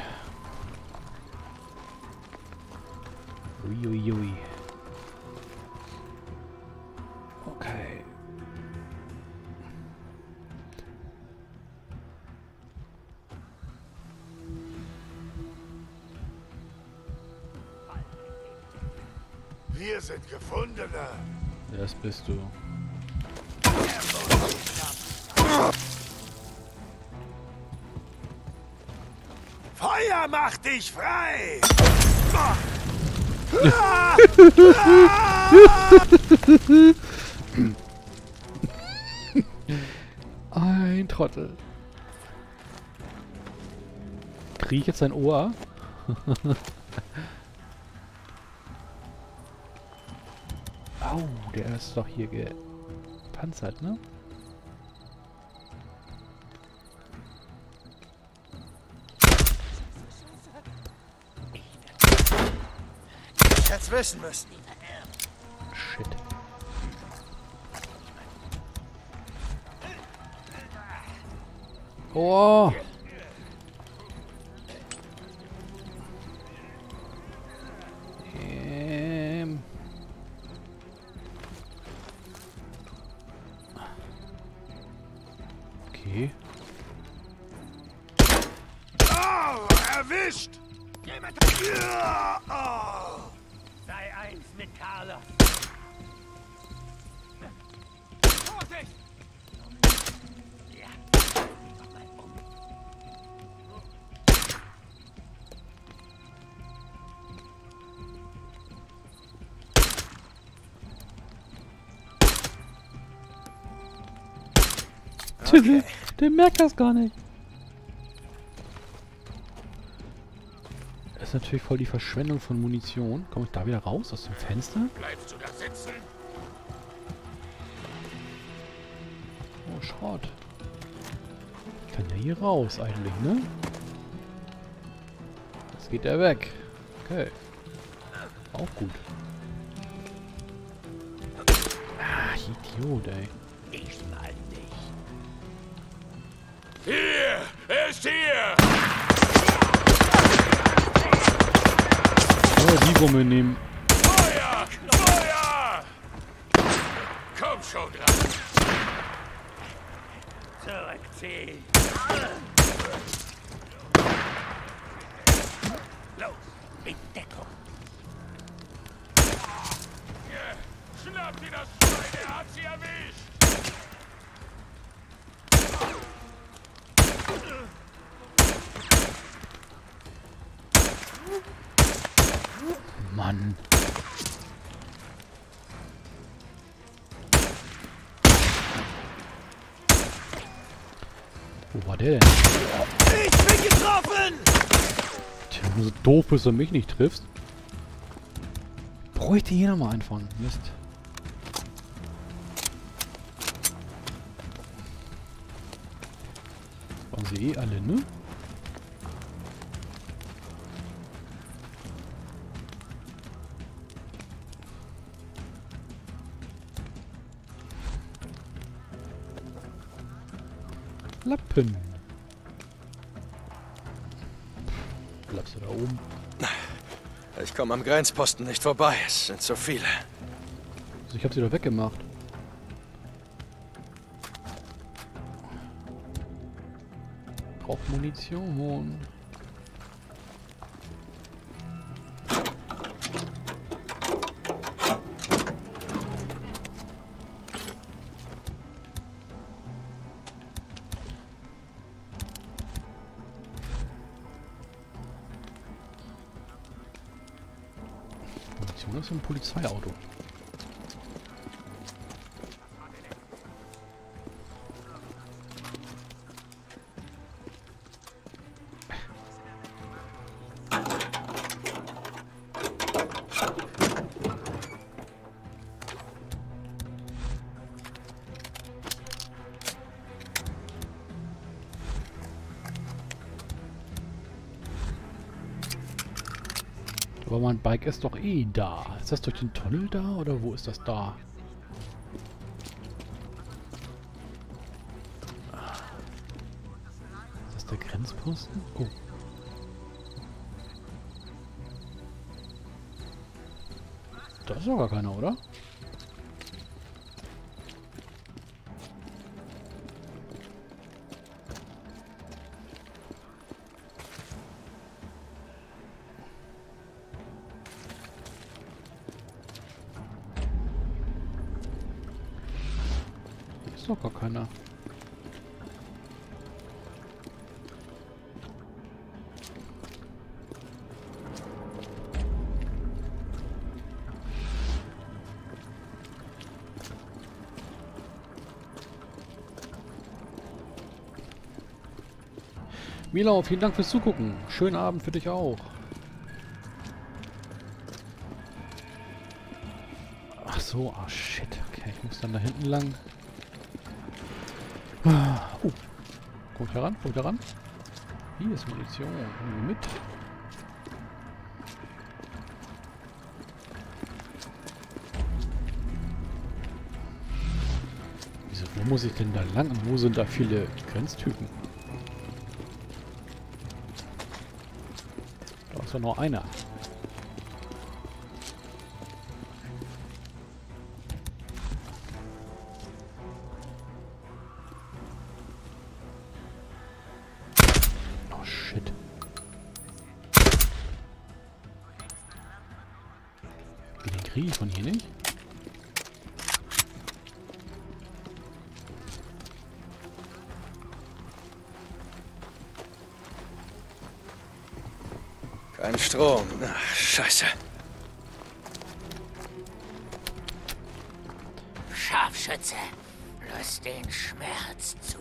Uiuiui. Ui, ui. Okay. Wir sind Gefundene. Das bist du. Feuer macht dich frei! Ein Trottel. Krieg ich jetzt sein Ohr? Au, der ist doch hier gepanzert, ne? Ich hätte es wissen müssen. Shit. Oh! Ähm. Okay. Oh, erwischt! Ja, oh. Sei eins mit Carlos. Vorsicht! Ja. Mach mal um. Okay. Der merkt das gar nicht. Das ist natürlich voll die Verschwendung von Munition. Komme ich da wieder raus aus dem Fenster? Bleibst du da sitzen? Oh, Schrott. Ich kann ja hier raus eigentlich, ne? Jetzt geht er weg. Okay. auch gut. Ah, Idiot, ey. Ich mal dich. Hier! Er ist hier! Oh, die Wumme nehmen. Feuer! Feuer! Komm schon dran! Zurückziehen! Los, in Deckung! Schnappt ihr das Schwein, er hat sie erwischt! Mann. Wo war der denn? Ich bin getroffen! Tja, wenn du so doof bist und mich nicht triffst. Bräuchte hier nochmal einen von. Mist. Waren sie eh alle, ne? Lappen. Bleibst du da oben? Ich komme am Grenzposten nicht vorbei. Es sind so viele. Also ich habe sie doch weggemacht. Braucht Munition. Das ist ein Polizeiauto. Aber mein Bike ist doch eh da. Ist das durch den Tunnel da oder wo ist das da? Ist das der Grenzposten? Oh. Da ist doch gar keiner, oder? Ist doch gar keiner. Milau, vielen Dank fürs Zugucken. Schönen Abend für dich auch. Ach so, ah shit. Okay, ich muss dann da hinten lang. Uh, komm ich da ran? Komm ich da ran? Hier ist Munition. Nehmen wir mit. Wieso, wo muss ich denn da lang? Und wo sind da viele Grenztypen? Da ist ja noch einer. Kriege ich von hier nicht? Kein Strom. Ach, Scheiße. Scharfschütze, lass den Schmerz zu.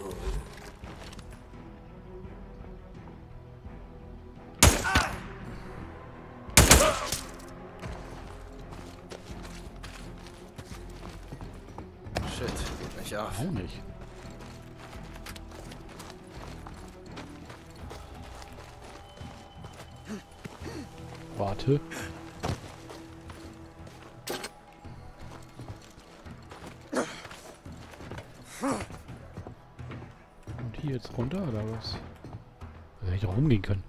Auf. Auch nicht. Warte. Und hier jetzt runter, oder was? Da hätte ich doch rumgehen können.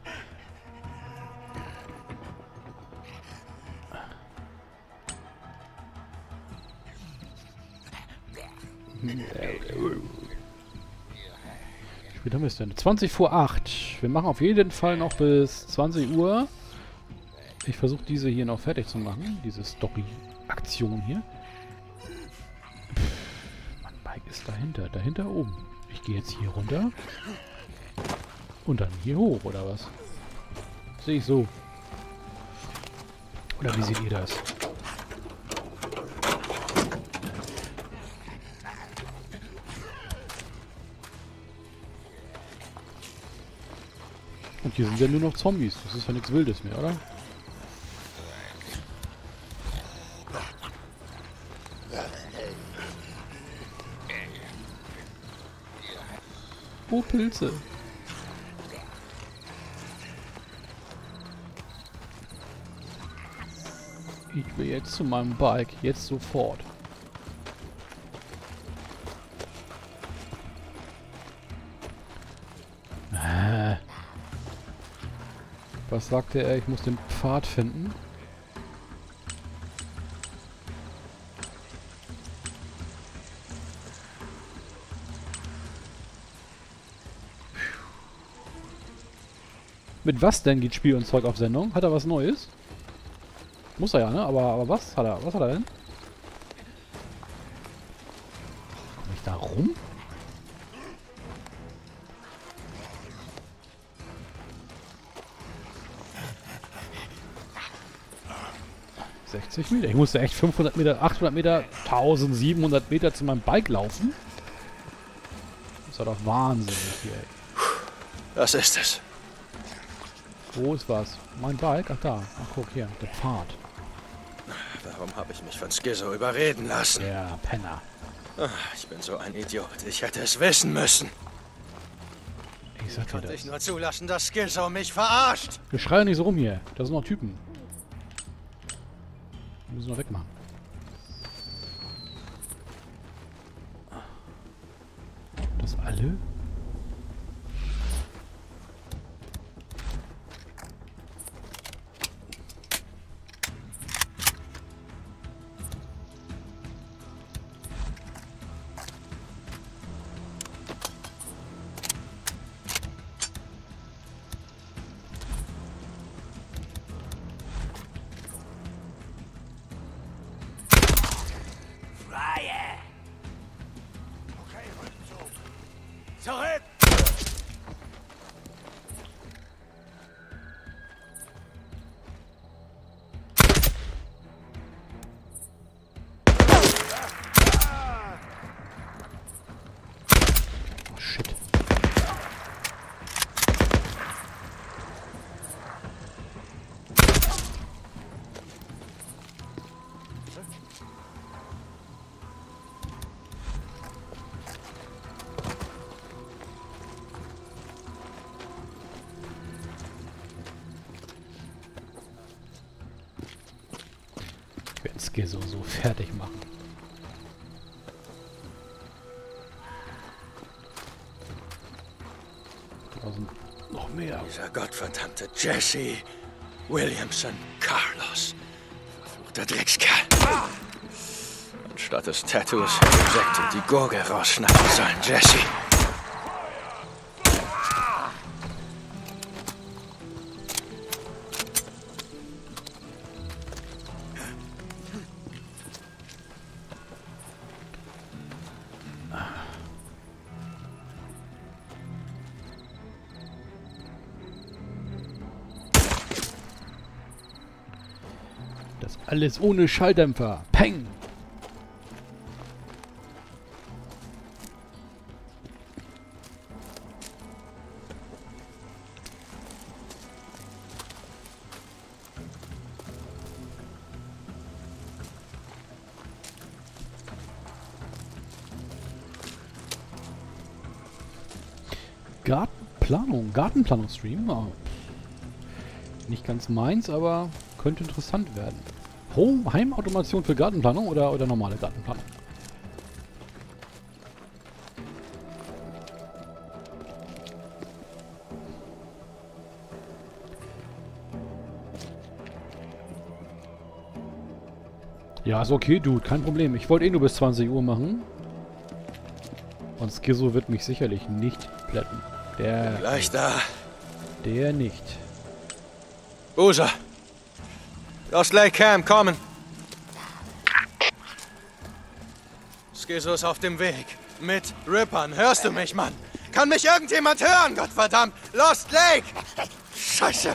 Wie spät haben wir es denn? zwanzig vor acht. Wir machen auf jeden Fall noch bis zwanzig Uhr. Ich versuche diese hier noch fertig zu machen. Diese Story-Aktion hier. Pff, mein Bike ist dahinter. Dahinter oben. Ich gehe jetzt hier runter. Und dann hier hoch, oder was? Sehe ich so. Oder wie seht ihr das? Und hier sind ja nur noch Zombies. Das ist ja nichts Wildes mehr, oder? Oh, Pilze. Ich will jetzt zu meinem Bike. Jetzt sofort. Äh. Was sagte er? Ich muss den Pfad finden. Mit was denn geht Spiel und Zeug auf Sendung? Hat er was Neues? Muss er ja, ne? Aber, aber was hat er? Was hat er denn? Komm ich da rum? sechzig Meter. Ich musste echt fünfhundert Meter, achthundert Meter, tausendsiebenhundert Meter zu meinem Bike laufen. Das war doch wahnsinnig hier, ey. Was ist es? Wo ist was? Mein Bike? Ach da. Ach guck hier, der Pfad. Warum habe ich mich von Skizzo überreden lassen? Der Penner. Ach, ich bin so ein Idiot. Ich hätte es wissen müssen. Ich sag dir Konnte das. ich nur zulassen, dass Skizzo mich verarscht. Wir schreien nicht so rum hier. Da sind noch Typen. Die müssen wir wegmachen. Das alle? Zurück! Oh shit. Skizzo so fertig machen. Da sind noch mehr. Dieser gottverdammte Jesse Williamson Carlos. Verfluchter Dreckskerl. Anstatt des Tattoos hätte Sekt und die Gurgel rausschneiden sollen, Jesse. Das alles ohne Schalldämpfer. Peng! Gartenplanung, Gartenplanung-Stream. Oh. Nicht ganz meins, aber könnte interessant werden. Home, Heimautomation für Gartenplanung oder, oder normale Gartenplanung? Ja, ist okay, Dude. Kein Problem. Ich wollte eh nur bis zwanzig Uhr machen. Und Skizzo wird mich sicherlich nicht plätten. Der... Gleich da. Der nicht. Boozer. Lost Lake Camp, kommen. Skizzo ist auf dem Weg. Mit Rippern. Hörst du mich, Mann? Kann mich irgendjemand hören, Gottverdammt? Lost Lake! Scheiße!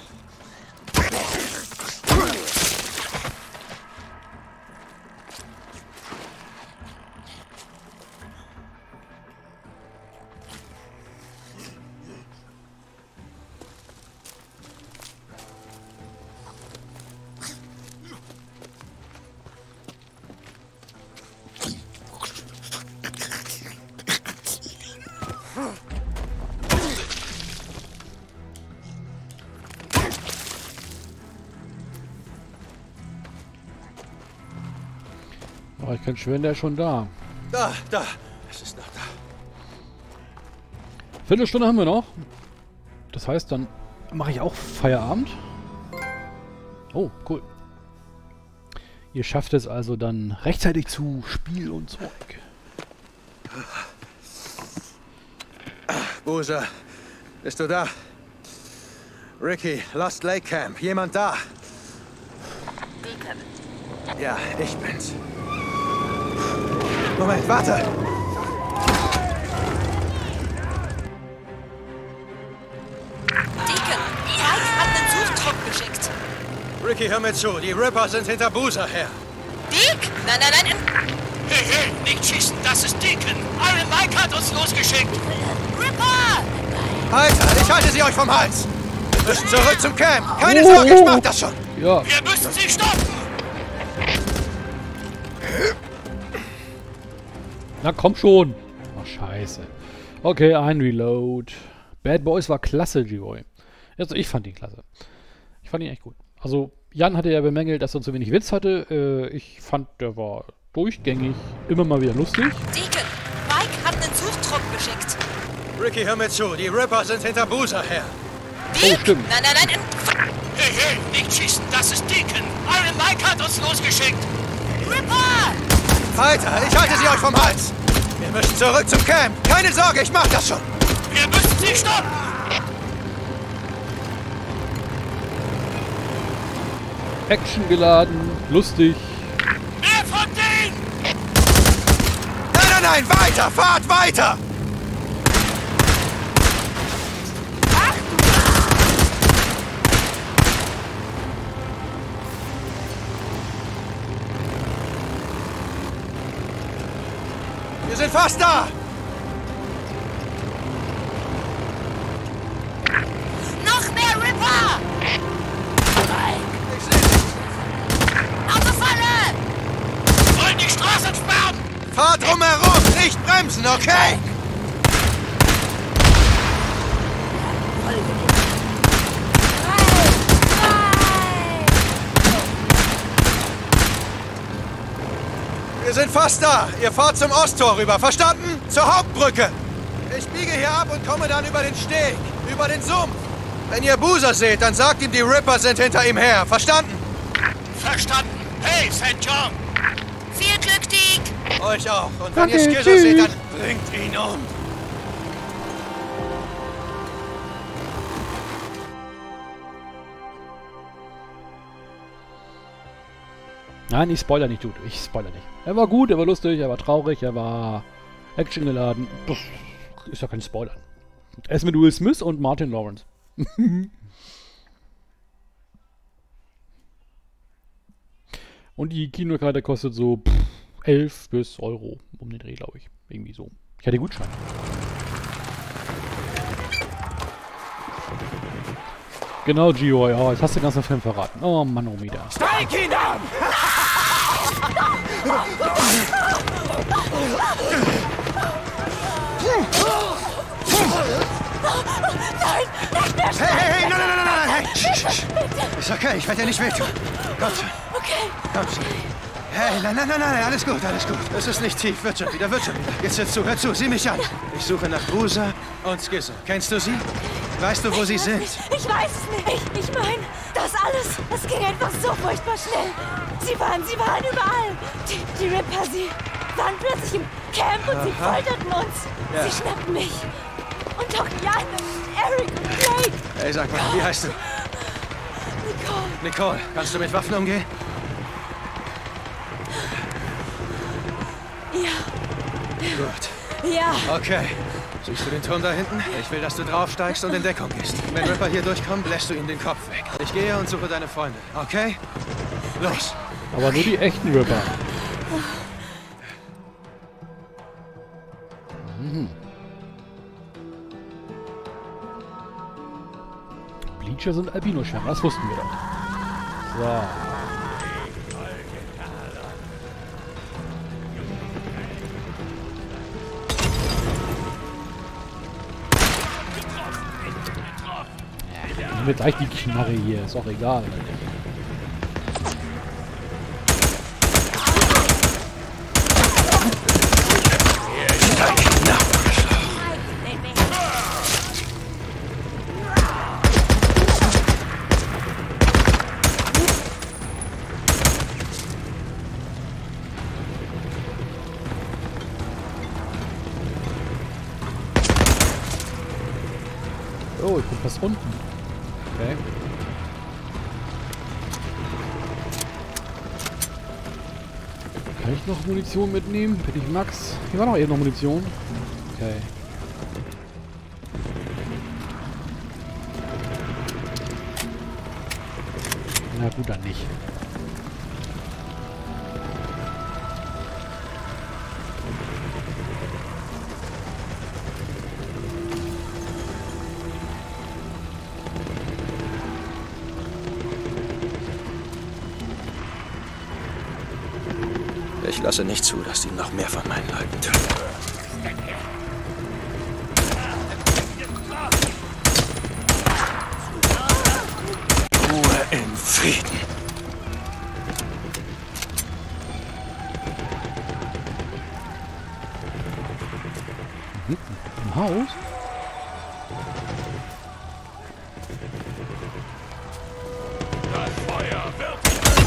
Oh, ich kann schwören, der ist schon da. Da, da. Es ist noch da. Viertelstunde haben wir noch. Das heißt, dann mache ich auch Feierabend. Oh, cool. Ihr schafft es also dann rechtzeitig zu Spiel und Zeug. Boozer, bist du da? Ricky, Lost Lake Camp. Jemand da? Deacon. Ja, ich bin's. Moment, warte! Deacon, Mike hat einen Suchtrupp geschickt. Ricky, hör mir zu. Die Ripper sind hinter Boozer her. Dick? Nein, nein, nein. Hey, hey, nicht schießen, das ist Deacon. Iron Mike hat uns losgeschickt. Ripper! Alter, ich halte sie euch vom Hals! Wir müssen zurück zum Camp! Keine Sorge, ich mach das schon! Ja. Wir müssen sie stoppen! Na komm schon. Ach, scheiße. Okay, ein Reload. Bad Boys war klasse, G-Boy. Also ich fand ihn klasse. Ich fand ihn echt gut. Also Jan hatte ja bemängelt, dass er zu wenig Witz hatte. Äh, ich fand, der war durchgängig immer mal wieder lustig. Deacon, Mike hat einen Suchtrupp geschickt. Ricky, hör mir zu. Die Ripper sind hinter Boozer her. Dick? Oh, stimmt. Nein, nein, nein. Hey, hey, nicht schießen, das ist Deacon. Iron Mike hat uns losgeschickt. Ripper! Alter, ich halte sie euch vom Hals! Wir müssen zurück zum Camp! Keine Sorge, ich mach das schon! Wir müssen sie stoppen! Action geladen, lustig. Mehr von denen! Nein, nein, nein, weiter! Fahrt weiter! Wir sind fast da! Noch mehr Ripper! Ich seh dich! Autofalle! Wollen die Straße sperren! Fahrt drumherum, nicht bremsen, okay? Wir sind fast da. Ihr fahrt zum Osttor rüber, verstanden? Zur Hauptbrücke. Ich biege hier ab und komme dann über den Steg, über den Sumpf. Wenn ihr Boozer seht, dann sagt ihm, die Ripper sind hinter ihm her. Verstanden? Verstanden. Hey, Sankt John! Viel Glück, Dick! Euch auch. Und wenn Danke, ihr Skizzo tschüss. seht, dann bringt ihn um. Nein, ich spoiler nicht, Dude. Ich spoiler nicht. Er war gut, er war lustig, er war traurig, er war actiongeladen. Das ist ja kein Spoiler. Er ist mit Will Smith und Martin Lawrence. Und die Kinokarte kostet so pff, elf bis Euro um den Dreh, glaube ich. Irgendwie so. Ich hatte Gutschein. Genau, Gio. Oh, jetzt hast du den ganzen Film verraten. Oh, Manometer. Steig ihn an! Hey, hey, hey, nein, nein, nein, nein, hey! Sch, sch, sch. Ist okay, ich werde dir nicht wehtun. Komm schon. Okay. Komm schon. Hey, nein, nein, nein, nein, alles gut, alles gut. Es ist nicht tief, wird schon wieder, wird schon wieder. Jetzt hör zu, hör zu, sieh mich an. Ich suche nach Boozer und Skizzo. Kennst du sie? Weißt du, wo sie sind? Ich weiß es nicht. Ich, ich meine, das alles, das ging einfach so furchtbar schnell. Sie waren, sie waren überall. Die, die Ripper, sie waren plötzlich im Camp und sie Aha. folterten uns. Ja. Sie schnappten mich. Und auch Jan, Eric und Blake. Ey, sag mal, wie heißt du? Nicole. Nicole, kannst du mit Waffen umgehen? Ja. Gut. Ja. Okay. Siehst du den Turm da hinten? Ich will, dass du draufsteigst und in Deckung gehst. Wenn Ripper hier durchkommen, bläst du ihm den Kopf weg. Ich gehe und suche deine Freunde, okay? Los! Aber nur die echten Ripper. Mhm. Bleacher sind Albino-Schwärmer, das wussten wir doch. So. Nimm mir gleich die Knarre hier, ist auch egal. Oh, ich bin fast unten. Okay. Kann ich noch Munition mitnehmen? Bin ich Max? Hier war noch eben noch Munition. Okay. Na gut, dann nicht. Ich lasse nicht zu, dass die noch mehr von meinen Leuten tun. Ruhe in Frieden. Im Haus? Das Feuer wird...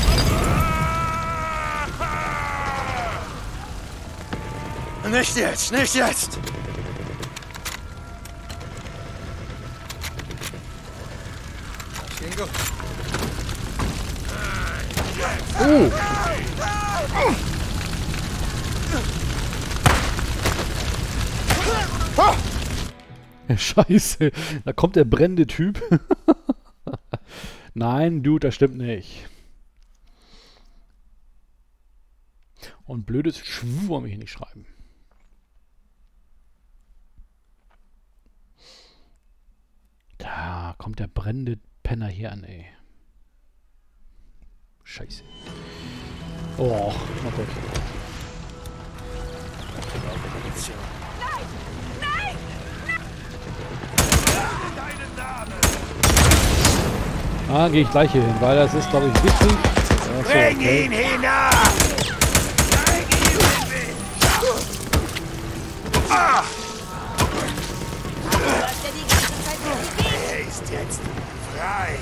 Nicht jetzt, nicht jetzt! Das ging gut. Oh! Scheiße, da kommt der brennende Typ. Nein, Dude, das stimmt nicht. Und blödes Schwur mich nicht schreiben. Da kommt der brennende Penner hier an, ey. Scheiße. Oh, oh Gott. Ah, gehe ich gleich hier hin, weil das ist, glaube ich, wichtig. Achso, Bring okay. ihn hinab! Zeig ihm den Weg! Ah! Er ist jetzt frei.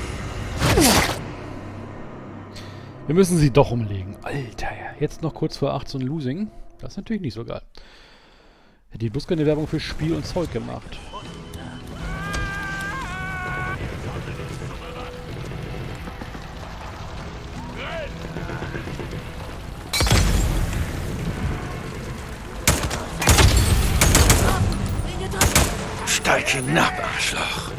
Wir müssen sie doch umlegen. Alter, jetzt noch kurz vor achtzehn Losing. Das ist natürlich nicht so geil. Hätte ich bloß keine Werbung für Spiel und Zeug gemacht. Steig hinab, Arschloch.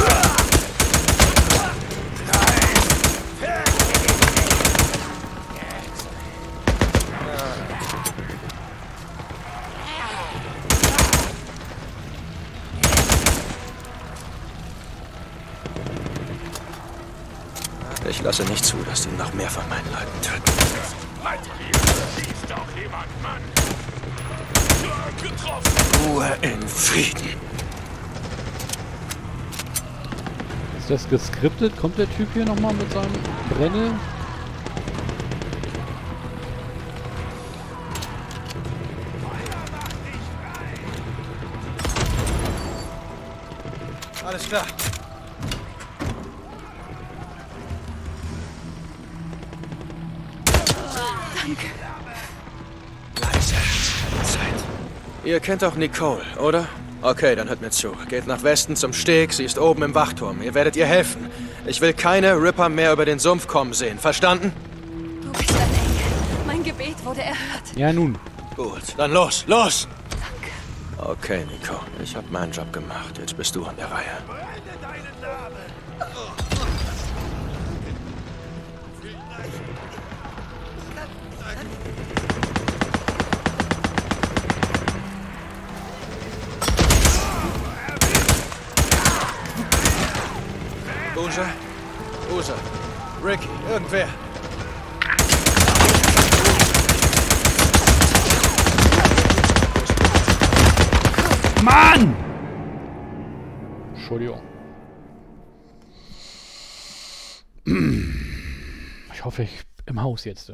Ich lasse nicht zu, dass die noch mehr von meinen Leuten töten. Schießt doch jemand, Mann! Getroffen! Ruhe in Frieden. Ist das geskriptet? Kommt der Typ hier nochmal mit seinem Brenne? Alles klar. Danke. Leise. Zeit. Ihr kennt auch Nicole, oder? Okay, dann hört mir zu. Geht nach Westen zum Steg, sie ist oben im Wachturm. Ihr werdet ihr helfen. Ich will keine Ripper mehr über den Sumpf kommen sehen. Verstanden? Du bist ein Engel. Mein Gebet wurde erhört. Ja, nun. Gut, dann los, los! Danke. Okay, Nico. Ich habe meinen Job gemacht. Jetzt bist du an der Reihe. Boozer? Boozer. Ricky, irgendwer. Mann! Entschuldigung. Ich hoffe, ich im Haus jetzt.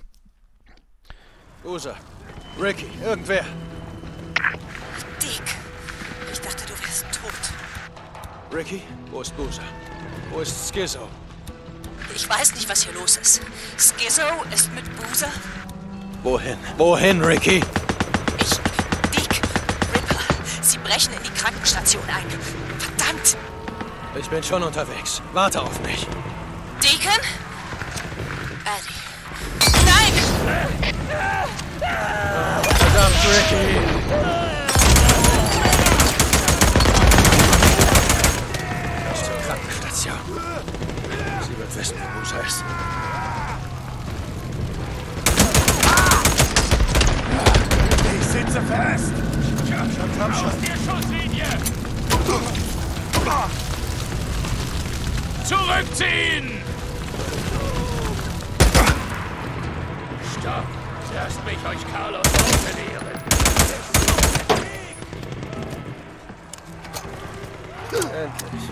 Boozer. Ricky, irgendwer. Dick. Ich dachte, du wärst tot. Ricky, wo ist Boozer? Wo ist Skizzo? Ich weiß nicht, was hier los ist. Skizzo ist mit Boozer? Wohin? Wohin, Ricky? Ich... Dick. Ripper. Sie brechen in die Krankenstation ein. Verdammt! Ich bin schon unterwegs. Warte auf mich. Deacon? Eddie. Nein! Verdammt, Ricky! Bis zur Krankenstation. Sie wird wissen, wo Boozer ist. Ich sitze fest! Komm schon, komm schon! Aus der Schusslinie! Zurückziehen! Stopp! Lasst mich euch Carlos verlieren! Endlich.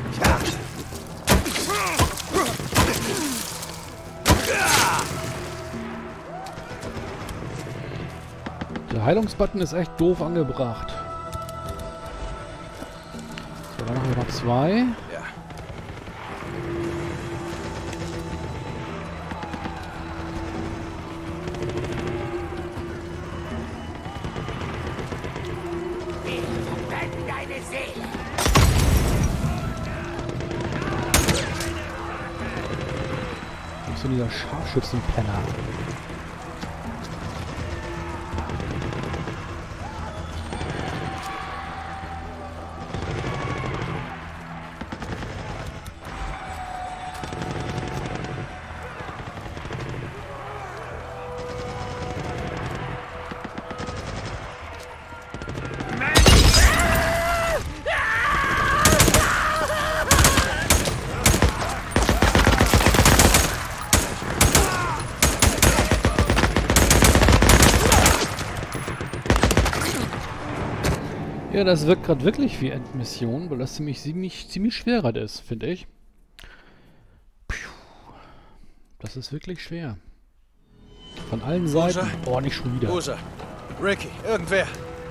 Der Heilungsbutton ist echt doof angebracht. So, dann machen wir noch zwei. Ja. Deine Seele! Wo ist denn dieser Scharfschützenpenner? Ja, das wirkt gerade wirklich wie Endmission, weil das ziemlich, ziemlich, ziemlich schwer gerade ist, finde ich. Puh. Das ist wirklich schwer. Von allen Seiten. Oh, nicht schon wieder. Boozer. Ricky, irgendwer.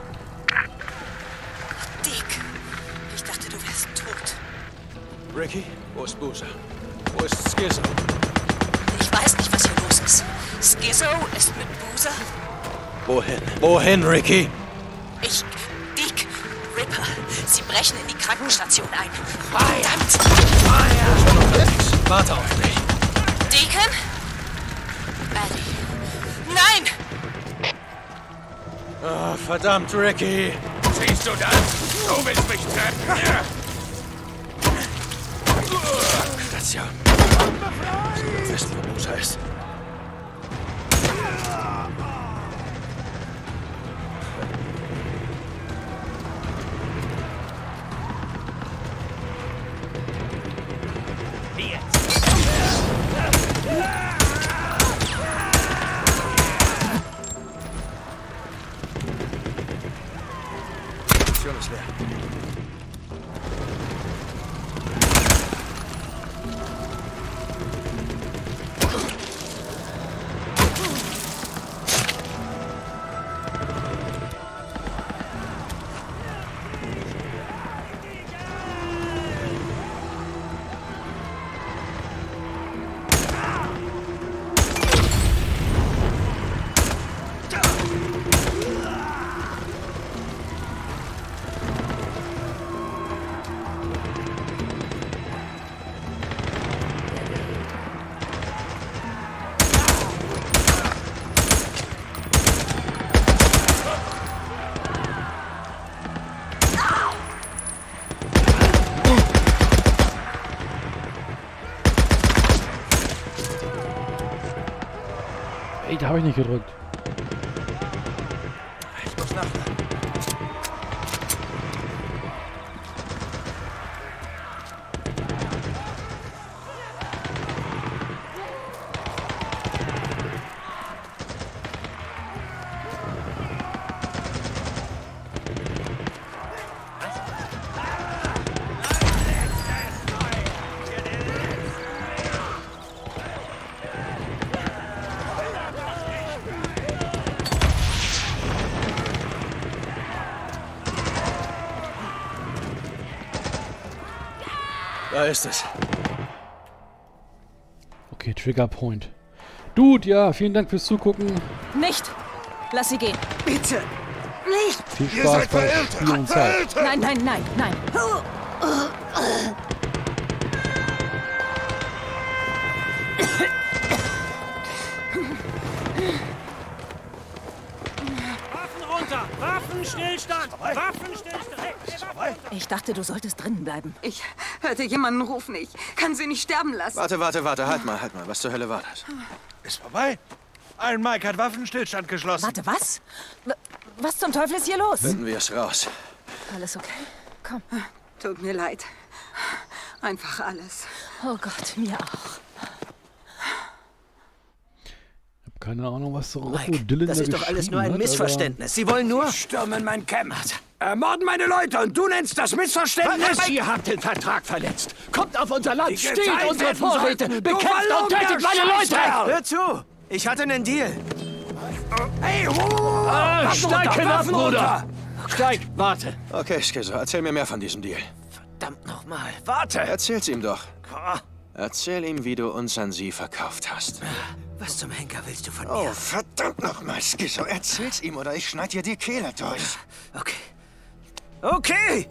Dick. Ich dachte, du wärst tot. Ricky, wo ist Boozer? Wo ist Skizzo? Ich weiß nicht, was hier los ist. Skizzo ist mit Boozer? Wohin? Wohin, Ricky? Ich... Dick. Ripper. Sie brechen in die Krankenstation ein. Verdammt! Schon unterwegs. Warte auf mich. Deacon? Eddie. Nein! Oh, verdammt, Ricky. Siehst du das? Du willst mich treffen! Station. Sie wird wissen, wo Boozer ist. Die Station ist leer. da habe ich nicht gedrückt. Ich muss nachladen. Da ist es. Okay, Trigger Point. Dude, ja, vielen Dank fürs Zugucken. Nicht! Lass sie gehen. Bitte! Nicht! Viel Spaß bei Spiel und Zeit. Nein, nein, nein, nein. Waffen runter! Waffenstillstand! Waffenstillstand! Ich dachte, du solltest drinnen bleiben. Ich hörte jemanden rufen. Ich kann sie nicht sterben lassen. Warte, warte, warte. Halt mal, halt mal. Was zur Hölle war das? Ist vorbei. Iron Mike hat Waffenstillstand geschlossen. Warte, was? W- Was zum Teufel ist hier los? Finden wir es raus. Alles okay? Komm. Tut mir leid. Einfach alles. Oh Gott, mir auch. Ich hab keine Ahnung, was so Mike, Dylan das da ist doch alles nur ein geschrieben hat, Missverständnis. Sie wollen nur... Stürmen mein Camp. Ermorden meine Leute und du nennst das Missverständnis? Ihr habt den Vertrag verletzt. Kommt auf unser Land, stiehlt unsere Vorräte, bekämpft und tötet meine Leute! Hör zu! Ich hatte einen Deal. Hey, wow, wow, wow. Ah, steig hinab, Bruder! Steig, warte. Okay, Skizzo, erzähl mir mehr von diesem Deal. Verdammt nochmal. Warte! Erzähl's ihm doch. Erzähl ihm, wie du uns an sie verkauft hast. Was zum Henker willst du von Oh, mir? verdammt nochmal, Skizzo. Erzähl's ihm oder ich schneid dir die Kehle durch. Okay. Okay!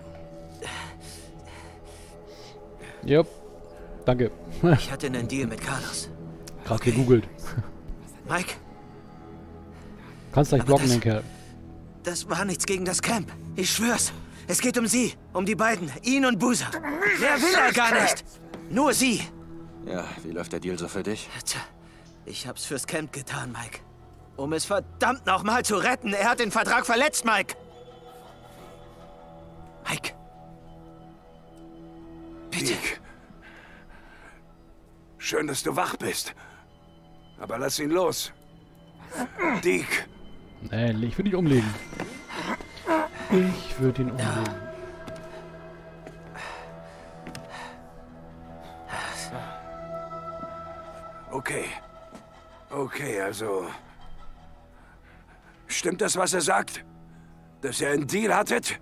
Ja. Yep. Danke. Ich hatte einen Deal mit Carlos. Gerade gegoogelt. Mike, Kannst gleich Aber blocken, das- den Kerl. das war nichts gegen das Camp. Ich schwör's. Es geht um sie. Um die beiden. Ihn und Boozer. Wer will er gar nicht? Nur sie. Ja, wie läuft der Deal so für dich? Tja, ich hab's fürs Camp getan, Mike. Um es verdammt nochmal zu retten. Er hat den Vertrag verletzt, Mike. Mike. Bitte. Dick. Schön, dass du wach bist. Aber lass ihn los. Dick. Nee, ich würde ihn umlegen. Ich würde ihn umlegen. Okay. Okay, also... Stimmt das, was er sagt? Dass ihr einen Deal hattet?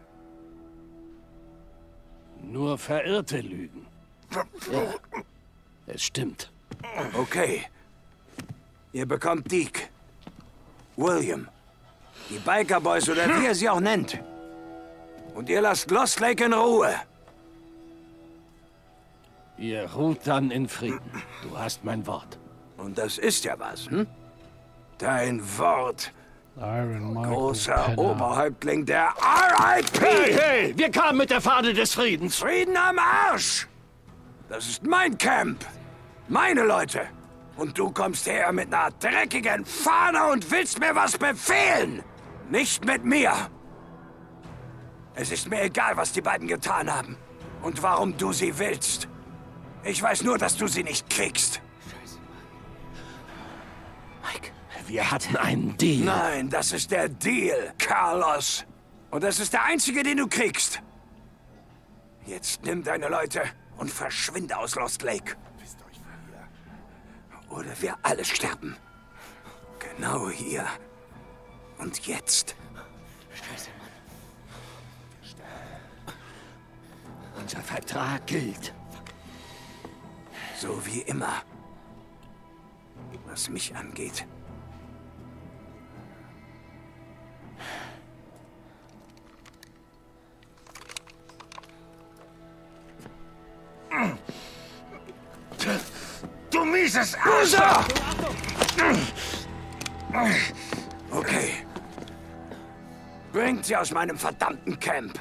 Nur Verirrte lügen. Ja, es stimmt. Okay. Ihr bekommt Deke, William, die Biker Boys oder wie ihr sie auch nennt. Und ihr lasst Lost Lake in Ruhe. Ihr ruht dann in Frieden. Du hast mein Wort. Und das ist ja was, hm? Dein Wort. Iron Mike, Großer Penner. Oberhäuptling der R I P! Hey, hey, wir kamen mit der Fahne des Friedens. Frieden am Arsch! Das ist mein Camp. Meine Leute. Und du kommst her mit einer dreckigen Fahne und willst mir was befehlen. Nicht mit mir. Es ist mir egal, was die beiden getan haben. Und warum du sie willst. Ich weiß nur, dass du sie nicht kriegst. Mike. Wir hatten einen Deal. Nein, das ist der Deal, Carlos. Und das ist der einzige, den du kriegst. Jetzt nimm deine Leute und verschwinde aus Lost Lake. Oder wir alle sterben. Genau hier. Und jetzt. Unser Vertrag gilt. So wie immer. Was mich angeht. Du mieses Arschloch! Okay. Bringt sie aus meinem verdammten Camp.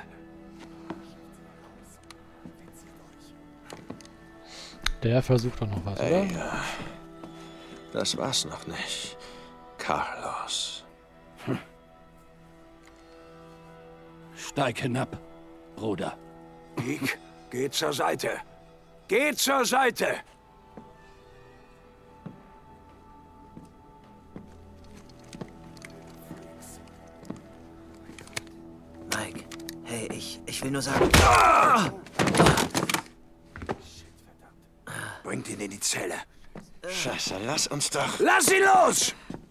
Der versucht doch noch was, Hey, oder? ja. Das war's noch nicht. Carlos. Hm. Steig hinab, Bruder. Deke, geh zur Seite. Geh zur Seite! Mike, hey, ich, ich will nur sagen... Ah! Bringt ihn in die Zelle. Scheiße, lass uns doch... Lass ihn los!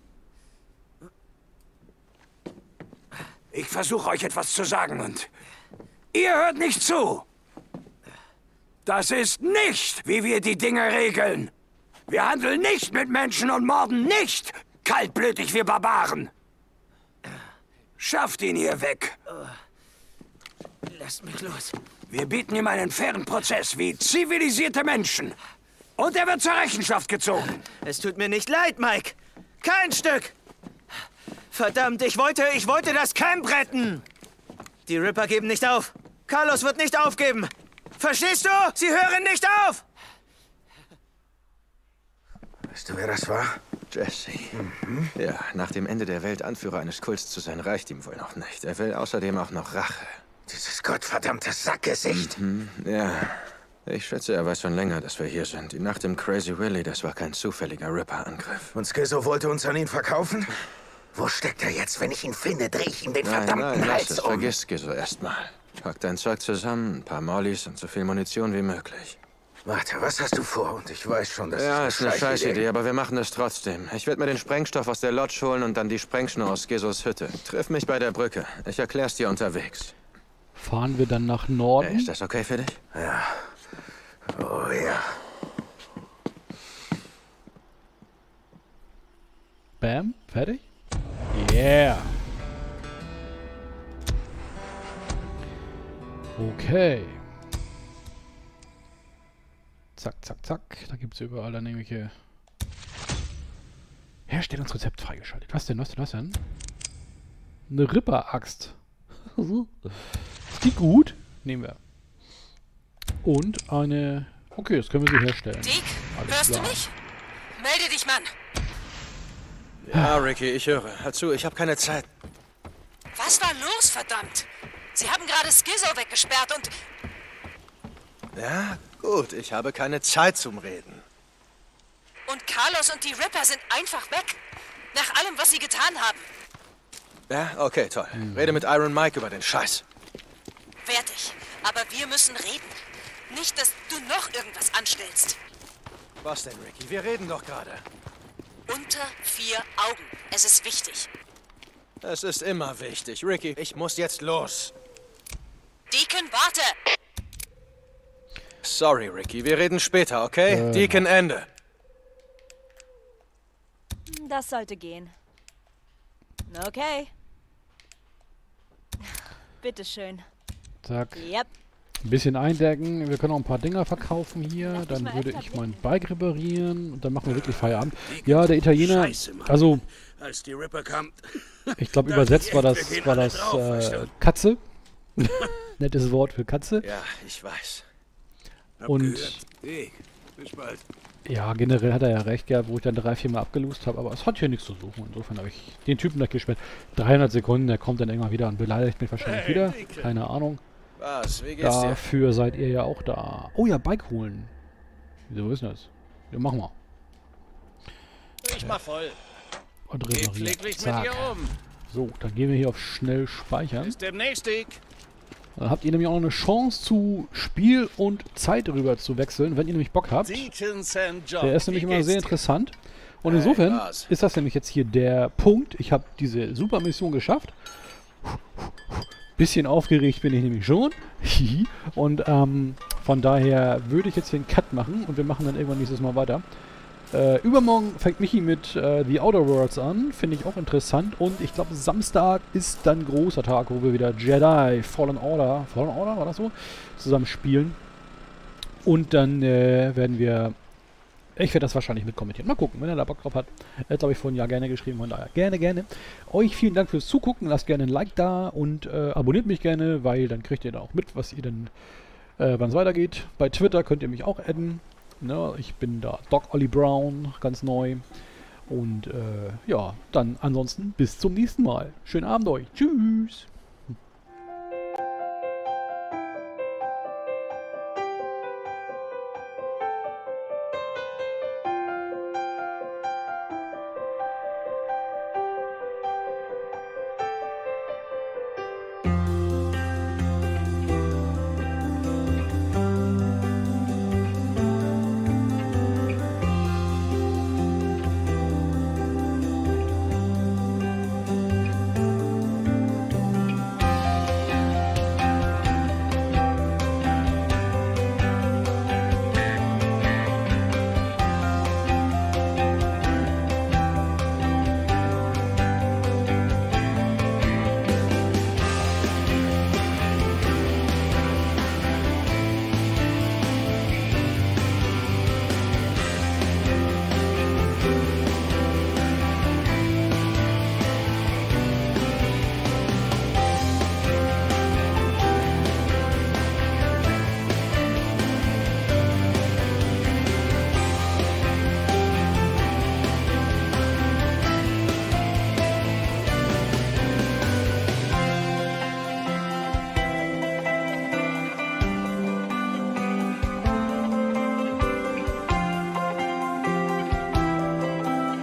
Ich versuche euch etwas zu sagen und ihr hört nicht zu. Das ist nicht, wie wir die Dinge regeln. Wir handeln nicht mit Menschen und morden nicht kaltblütig wie Barbaren. Schafft ihn hier weg. Lasst mich los. Wir bieten ihm einen fairen Prozess wie zivilisierte Menschen. Und er wird zur Rechenschaft gezogen. Es tut mir nicht leid, Mike. Kein Stück. Verdammt, ich wollte, ich wollte das Camp retten. Die Ripper geben nicht auf. Carlos wird nicht aufgeben. Verstehst du? Sie hören nicht auf. Weißt du, wer das war? Jesse. Mhm. Ja, nach dem Ende der Welt Anführer eines Kults zu sein, reicht ihm wohl noch nicht. Er will außerdem auch noch Rache. Dieses gottverdammte Sackgesicht. Mhm. Ja. Ich schätze, er weiß schon länger, dass wir hier sind. Die Nacht im Crazy Willy, das war kein zufälliger Ripper-Angriff. Und Skizzo wollte uns an ihn verkaufen? Wo steckt er jetzt? Wenn ich ihn finde, drehe ich ihm den nein, verdammten nein, Hals lass es. um. Vergiss Skizzo erstmal. Pack dein Zeug zusammen, ein paar Mollys und so viel Munition wie möglich. Warte, was hast du vor? Und ich weiß schon, dass ja, das ist eine scheiß Idee, aber wir machen es trotzdem. Ich werde mir den Sprengstoff aus der Lodge holen und dann die Sprengschnur aus Skizzos Hütte. Triff mich bei der Brücke. Ich erklär's dir unterwegs. Fahren wir dann nach Norden? Hey, ist das okay für dich? Ja. Oh ja. Bam, fertig? Yeah. Okay. Zack, zack, zack. Da gibt es überall dann irgendwelche Herstellungsrezept freigeschaltet. Was denn, was denn, was denn? Eine Ripper-Axt. Ist die gut? Nehmen wir. Und eine... Okay, das können wir so herstellen. Deke, Alles hörst klar. du mich? Melde dich, Mann. Ja, Ricky, ich höre. Hör zu, ich habe keine Zeit. Was war los, verdammt? Sie haben gerade Skizzo weggesperrt und... Ja, gut, ich habe keine Zeit zum Reden. Und Carlos und die Ripper sind einfach weg. Nach allem, was sie getan haben. Ja, okay, toll. Rede mit Iron Mike über den Scheiß. Werd ich. Aber wir müssen reden. Nicht, dass du noch irgendwas anstellst. Was denn, Ricky? Wir reden doch gerade. Unter vier Augen. Es ist wichtig. Es ist immer wichtig. Ricky, ich muss jetzt los. Deacon, warte! Sorry, Ricky. Wir reden später, okay? Äh. Deacon, Ende. Das sollte gehen. Okay. Bitteschön. Zack. Yep. Ein bisschen eindecken. Wir können auch ein paar Dinger verkaufen hier. Dann würde ich mein Bike reparieren. Und dann machen wir wirklich Feierabend. Ja, der Italiener... Also... Als die Ripper kam, Ich glaube, übersetzt war das, war das äh, Katze. Nettes Wort für Katze. Ja, ich weiß. Und Hey, bis bald. ja, generell hat er ja recht gehabt, wo ich dann drei, vier Mal abgelost habe. Aber es hat hier nichts zu suchen. Insofern habe ich den Typen da gesperrt. dreihundert Sekunden, der kommt dann irgendwann wieder und beleidigt mich wahrscheinlich wieder. Keine Ahnung. Was? Wie geht's dir? Dafür seid ihr ja auch da. Oh ja, Bike holen. Wieso ist das? Ja, machen wir. Ich mach voll. Und Geh reparieren. pfleglich mit Zack. dir um. So, dann gehen wir hier auf schnell speichern. Bis demnächst, Dick. Dann habt ihr nämlich auch noch eine Chance zu Spiel und Zeit rüber zu wechseln, wenn ihr nämlich Bock habt. Deacon Sankt John. Der ist nämlich Wie immer geht's sehr dir? interessant. Und Hey, insofern was? ist das nämlich jetzt hier der Punkt. Ich habe diese super Mission geschafft. Bisschen aufgeregt bin ich nämlich schon. Und ähm, von daher würde ich jetzt hier einen Cut machen und wir machen dann irgendwann nächstes Mal weiter. Äh, übermorgen fängt Michi mit äh, The Outer Worlds an. Finde ich auch interessant. Und ich glaube, Samstag ist dann großer Tag, wo wir wieder Jedi Fallen Order, Fallen Order, war das so? Zusammen spielen. Und dann äh, werden wir... Ich werde das wahrscheinlich mitkommentieren. Mal gucken, wenn er da Bock drauf hat. Jetzt habe ich vorhin ja gerne geschrieben, von daher gerne, gerne. Euch vielen Dank fürs Zugucken. Lasst gerne ein Like da und äh, abonniert mich gerne, weil dann kriegt ihr da auch mit, was ihr denn, äh, wann es weitergeht. Bei Twitter könnt ihr mich auch adden. Ne, ich bin da Doc Ollie Brown, ganz neu. Und äh, ja, dann ansonsten bis zum nächsten Mal. Schönen Abend euch. Tschüss.